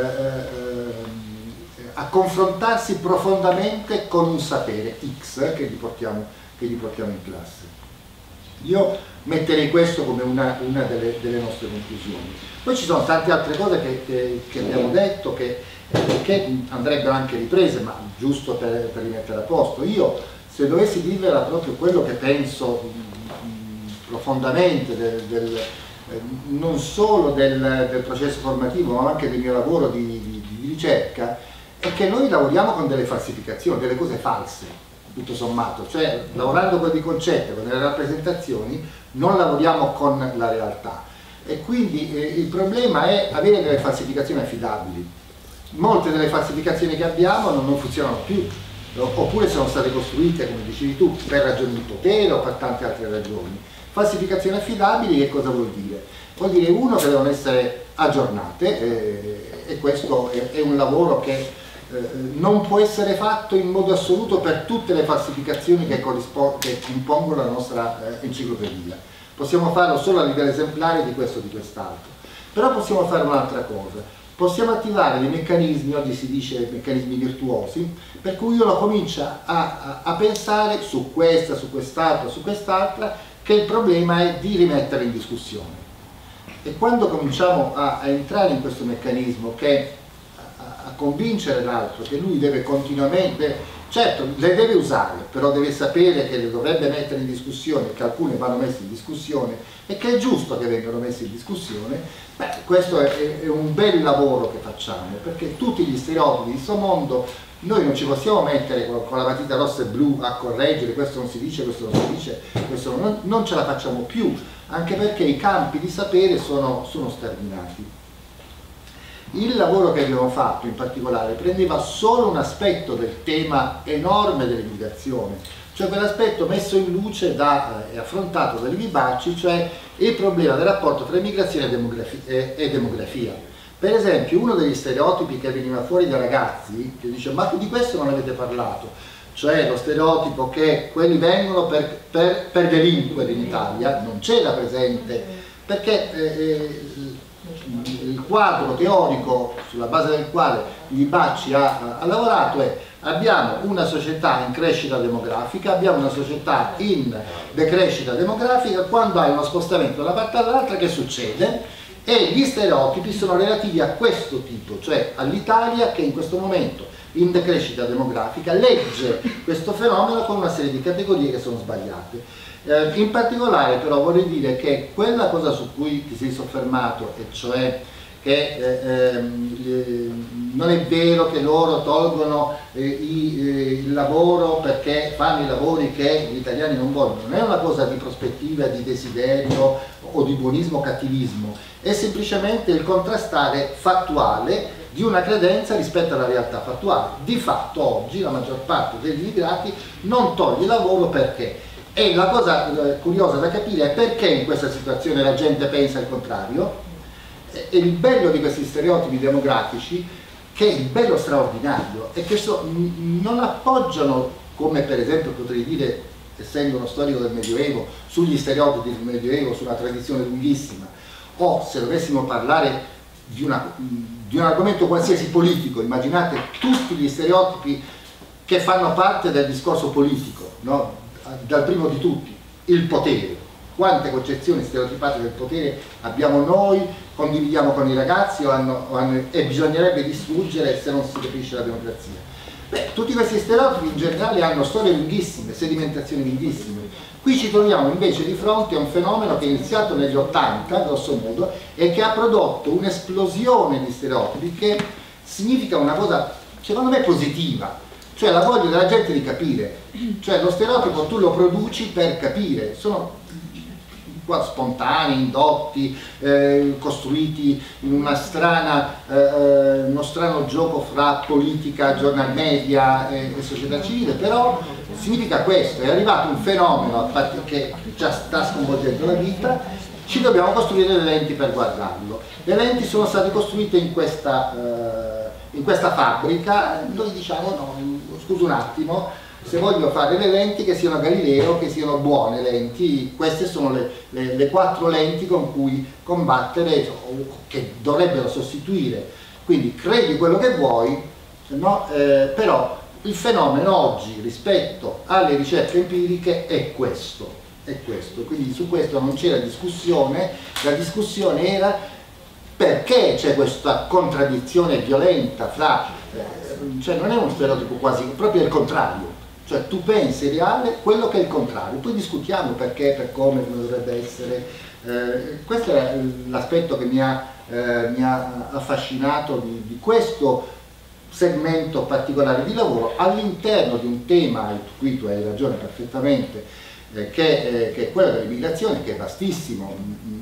eh, a confrontarsi profondamente con un sapere X che gli portiamo, che gli portiamo in classe. Io metterei questo come una, una delle, delle nostre conclusioni. Poi ci sono tante altre cose che, che, che abbiamo detto, che, che andrebbero anche riprese, ma giusto per, per rimettere a posto. Io, se dovessi dirvela proprio quello che penso mh, profondamente del, del, eh, non solo del, del processo formativo ma anche del mio lavoro di, di, di ricerca, è che noi lavoriamo con delle falsificazioni, delle cose false, tutto sommato, cioè lavorando con i concetti, con le rappresentazioni, non lavoriamo con la realtà. e quindi eh, il problema è avere delle falsificazioni affidabili. Molte delle falsificazioni che abbiamo non, non funzionano più, oppure sono state costruite, come dicevi tu, per ragioni di potere o per tante altre ragioni. Falsificazioni affidabili che cosa vuol dire? Vuol dire, uno, che devono essere aggiornate, eh, e questo è, è un lavoro che eh, non può essere fatto in modo assoluto per tutte le falsificazioni che, che impongono la nostra eh, enciclopedia. Possiamo farlo solo a livello esemplare di questo o di quest'altro. Però possiamo fare un'altra cosa. Possiamo attivare dei meccanismi, oggi si dice meccanismi virtuosi, per cui uno comincia a, a, a pensare su questa, su quest'altra, su quest'altra, che il problema è di rimettere in discussione. E quando cominciamo a, a entrare in questo meccanismo, che a, a convincere l'altro che lui deve continuamente, certo le deve usare, però deve sapere che le dovrebbe mettere in discussione, che alcune vanno messe in discussione e che è giusto che vengano messe in discussione, beh, questo è, è un bel lavoro che facciamo, perché tutti gli stereotipi di questo mondo noi non ci possiamo mettere con, con la matita rossa e blu a correggere, questo non si dice, questo non si dice, questo non, non ce la facciamo più, anche perché i campi di sapere sono, sono sterminati. Il lavoro che abbiamo fatto in particolare prendeva solo un aspetto del tema enorme dell'immigrazione, cioè quell'aspetto messo in luce da, e affrontato da Levi Bacci, cioè il problema del rapporto tra immigrazione e demografia, e, e demografia. Per esempio, uno degli stereotipi che veniva fuori dai ragazzi, che dice ma di questo non avete parlato, cioè lo stereotipo che quelli vengono per, per, per delinquere in Italia, non c'era presente, perché eh, il quadro teorico sulla base del quale Levi Bacci ha, ha lavorato è: abbiamo una società in crescita demografica, abbiamo una società in decrescita demografica, quando hai uno spostamento da una parte all'altra che succede? E gli stereotipi sono relativi a questo tipo, cioè all'Italia che in questo momento in decrescita demografica legge questo fenomeno con una serie di categorie che sono sbagliate. Eh, in particolare però vorrei dire che quella cosa su cui ti sei soffermato, e cioè che eh, ehm, non è vero che loro tolgono eh, i, eh, il lavoro perché fanno i lavori che gli italiani non vogliono, non è una cosa di prospettiva, di desiderio o di buonismo o cattivismo, è semplicemente il contrastare fattuale di una credenza rispetto alla realtà fattuale. Di fatto oggi la maggior parte degli immigrati non toglie lavoro perché? E la cosa eh, curiosa da capire è perché in questa situazione la gente pensa il contrario. E il bello di questi stereotipi demografici, che è il bello straordinario, è che so, non appoggiano, come per esempio potrei dire, essendo uno storico del Medioevo, sugli stereotipi del Medioevo, su una tradizione lunghissima, o se dovessimo parlare di, una, di un argomento qualsiasi politico, immaginate tutti gli stereotipi che fanno parte del discorso politico, no? Dal primo di tutti, il potere. Quante concezioni stereotipate del potere abbiamo noi, condividiamo con i ragazzi o hanno, o hanno, e bisognerebbe distruggere se non si capisce la democrazia. Beh, tutti questi stereotipi in generale hanno storie lunghissime, sedimentazioni lunghissime. Qui ci troviamo invece di fronte a un fenomeno che è iniziato negli ottanta, grosso modo, e che ha prodotto un'esplosione di stereotipi che significa una cosa, secondo me, positiva. Cioè la voglia della gente di capire, cioè lo stereotipo tu lo produci per capire, sono spontanei, indotti, eh, costruiti in una strana, eh, uno strano gioco fra politica, giornal media e, e società civile, però significa questo, è arrivato un fenomeno che già sta sconvolgendo la vita, ci dobbiamo costruire le lenti per guardarlo. Le lenti sono state costruite in questa, eh, in questa fabbrica, noi diciamo no, scusa un attimo, se voglio fare le lenti che siano Galileo, che siano buone lenti, queste sono le, le, le quattro lenti con cui combattere, che dovrebbero sostituire. Quindi credi quello che vuoi, no? eh, però il fenomeno oggi rispetto alle ricerche empiriche è questo, è questo. Quindi su questo non c'era discussione, la discussione era perché c'è questa contraddizione violenta fra, eh, cioè non è uno stereotipo quasi, proprio il contrario. Cioè tu pensi reale quello che è il contrario, poi discutiamo perché, per come, come dovrebbe essere. Eh, questo è l'aspetto che mi ha, eh, mi ha affascinato di, di questo segmento particolare di lavoro all'interno di un tema, e qui tu hai ragione perfettamente, eh, che, eh, che è quello dell'immigrazione, che è vastissimo.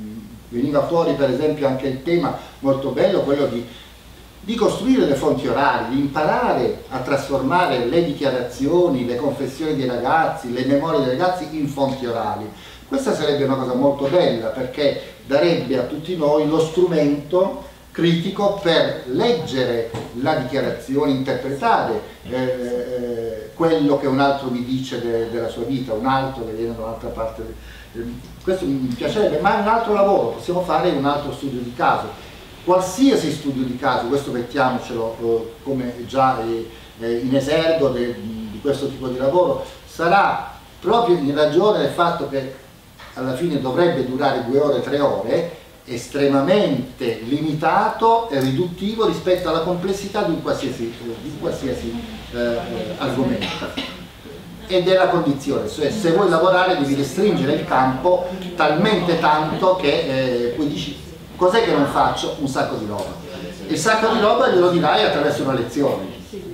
Veniva fuori per esempio anche il tema molto bello, quello di, di costruire le fonti orali, di imparare a trasformare le dichiarazioni, le confessioni dei ragazzi, le memorie dei ragazzi in fonti orali. Questa sarebbe una cosa molto bella, perché darebbe a tutti noi lo strumento critico per leggere la dichiarazione, interpretare eh, quello che un altro mi dice de, della sua vita, un altro che viene da un'altra parte. Questo mi piacerebbe, ma è un altro lavoro, possiamo fare un altro studio di caso. Qualsiasi studio di caso, questo mettiamocelo eh, come già eh, in esergo de, di questo tipo di lavoro, sarà proprio in ragione del fatto che alla fine dovrebbe durare due ore, tre ore, estremamente limitato e riduttivo rispetto alla complessità di un qualsiasi, di un qualsiasi eh, argomento. Ed è la condizione, cioè se vuoi lavorare devi restringere il campo talmente tanto che eh, poi dici cos'è che non faccio? Un sacco di roba. Il sacco di roba glielo dirai attraverso una lezione.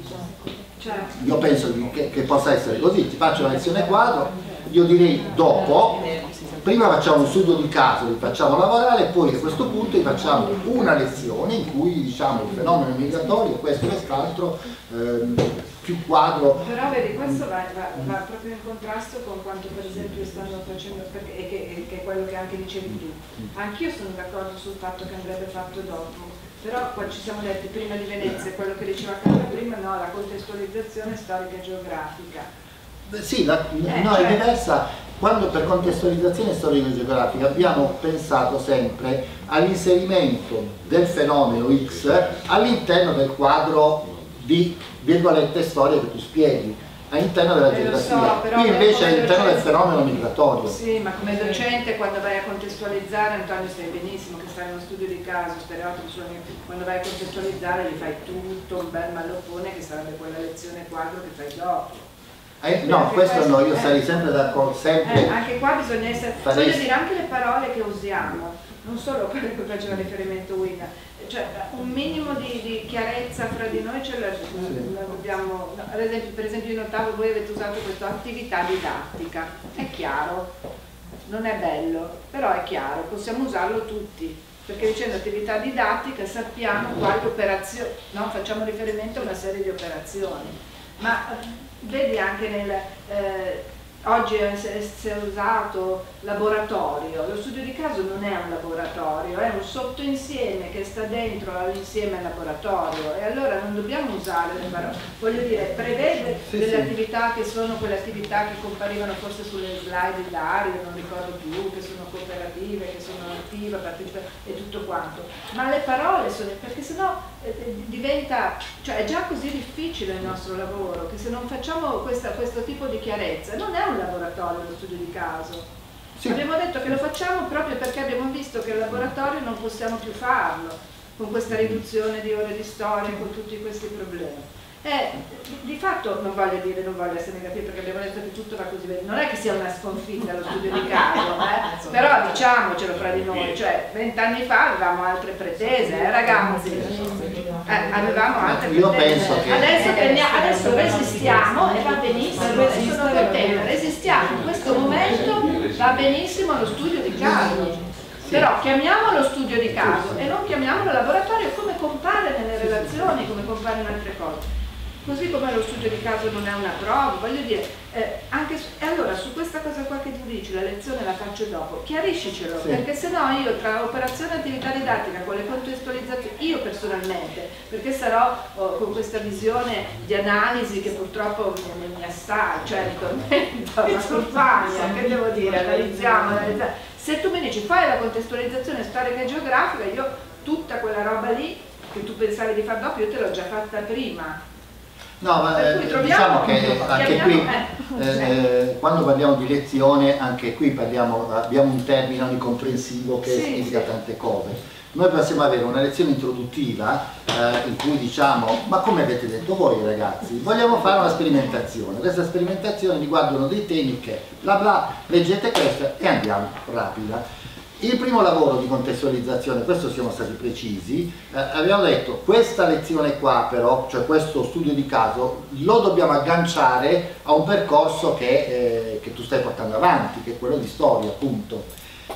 Io penso che, che possa essere così, ti faccio una lezione quadro, io direi dopo, prima facciamo un studio di caso, li facciamo lavorare, poi a questo punto gli facciamo una lezione in cui diciamo il fenomeno migratorio, questo e quest'altro, ehm, più quadro. Però vedi, questo va, va, va proprio in contrasto con quanto per esempio stanno facendo, perché, e che, che è quello che anche dicevi tu. Anch'io sono d'accordo sul fatto che andrebbe fatto dopo, però qua ci siamo detti prima di Venezia, quello che diceva Carla prima, no, la contestualizzazione storica e geografica. Sì, la, eh, no, cioè... è diversa. Quando per contestualizzazione storico-geografica abbiamo pensato sempre all'inserimento del fenomeno X all'interno del quadro di virgolette storia che tu spieghi, all'interno della eh, geografia. So, qui invece all'interno del docente... fenomeno migratorio. Sì, ma come docente quando vai a contestualizzare, Antonio sai benissimo che stai in uno studio di caso, stereotipi, quando vai a contestualizzare gli fai tutto un bel malloppone che sarebbe quella lezione quadro che fai dopo. Eh, no, questo, questo no, io sarei sempre d'accordo, sempre. Eh, anche qua bisogna essere, farei... voglio dire anche le parole che usiamo, non solo quelle che faceva riferimento Wina, cioè un minimo di, di chiarezza fra di noi ce la, sì. la dobbiamo, no, ad esempio, per esempio io notavo voi avete usato questa attività didattica, è chiaro, non è bello, però è chiaro, possiamo usarlo tutti. Perché dicendo attività didattica sappiamo quali operazioni, no? Facciamo riferimento a una serie di operazioni, ma vedi anche nel, eh, oggi si è usato laboratorio, lo studio di caso non è un laboratorio, è un sottoinsieme che sta dentro all'insieme laboratorio e allora non dobbiamo usare le parole, voglio dire, prevede sì, delle sì. attività che sono quelle attività che comparivano forse sulle slide di Dario, non ricordo più, che sono cooperative, che sono attiva, partecipativa e tutto quanto, ma le parole sono, perché sennò eh, diventa, cioè è già così difficile il nostro lavoro che se non facciamo questa, questo tipo di chiarezza non è un laboratorio lo studio di caso. Sì. Abbiamo detto che lo facciamo proprio perché abbiamo visto che il laboratorio non possiamo più farlo con questa riduzione di ore di storia, con tutti questi problemi. Eh, di fatto non voglio dire, non voglio essere negativa perché abbiamo detto che tutto va così bene, non è che sia una sconfitta lo studio di caso, eh? Però diciamocelo fra di noi, cioè vent'anni fa avevamo altre pretese, eh, ragazzi, eh, avevamo altre Io pretese, penso che... adesso, prendiamo, adesso resistiamo e va benissimo, sono contenta, resistiamo, in questo momento va benissimo lo studio di caso. Però chiamiamolo studio di caso e non chiamiamolo laboratorio come compare nelle relazioni, come compare in altre cose. Così come lo studio di caso non è una prova, voglio dire, eh, anche su, e allora su questa cosa qua che tu dici, la lezione la faccio dopo, chiariscicelo, sì. Perché sennò io tra operazione e attività didattica con le contestualizzazioni, io personalmente, perché sarò oh, con questa visione di analisi che purtroppo mi, mi assai, cioè mi tormenta, mi accompagna, che devo dire, analizziamo, analizziamo. Se tu mi dici fai la contestualizzazione storica e geografica, io tutta quella roba lì che tu pensavi di fare dopo, io te l'ho già fatta prima. No, ma eh, diciamo che anche qui, eh, eh, quando parliamo di lezione, anche qui parliamo, abbiamo un termine onnicomprensivo che sì, significa sì. tante cose. Noi possiamo avere una lezione introduttiva eh, in cui diciamo, ma come avete detto voi ragazzi, vogliamo fare una sperimentazione. Questa sperimentazione riguardano dei temi che bla bla, leggete questo e andiamo, rapida. Il primo lavoro di contestualizzazione, questo siamo stati precisi, eh, abbiamo detto questa lezione qua però, cioè questo studio di caso, lo dobbiamo agganciare a un percorso che, eh, che tu stai portando avanti, che è quello di storia appunto.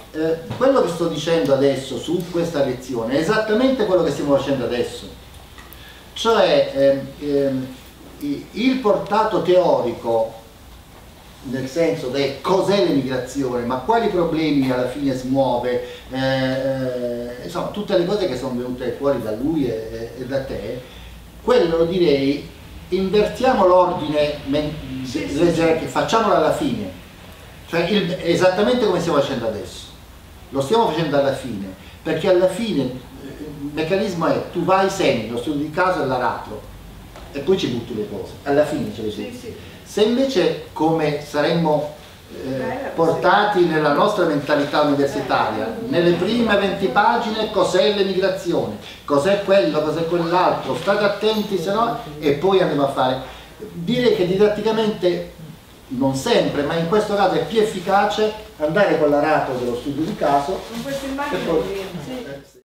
eh, quello che sto dicendo adesso su questa lezione è esattamente quello che stiamo facendo adesso, cioè eh, eh, il portato teorico, nel senso di cos'è l'emigrazione, ma quali problemi alla fine smuove, eh, eh, insomma tutte le cose che sono venute fuori da lui e, e da te, quello lo direi, invertiamo l'ordine, sì, sì, sì. Facciamolo alla fine, cioè il, esattamente come stiamo facendo adesso, lo stiamo facendo alla fine, perché alla fine il meccanismo è tu vai sempre, lo studio di caso e l'aratro e poi ci butti le cose, alla fine ce le sì, sì. Se invece, come saremmo eh, portati nella nostra mentalità universitaria, nelle prime venti pagine cos'è l'emigrazione, cos'è quello, cos'è quell'altro, state attenti se no, e poi andiamo a fare. Direi che didatticamente, non sempre, ma in questo caso è più efficace andare con l'aratro dello studio di caso. Con questa immagine, poi, sì.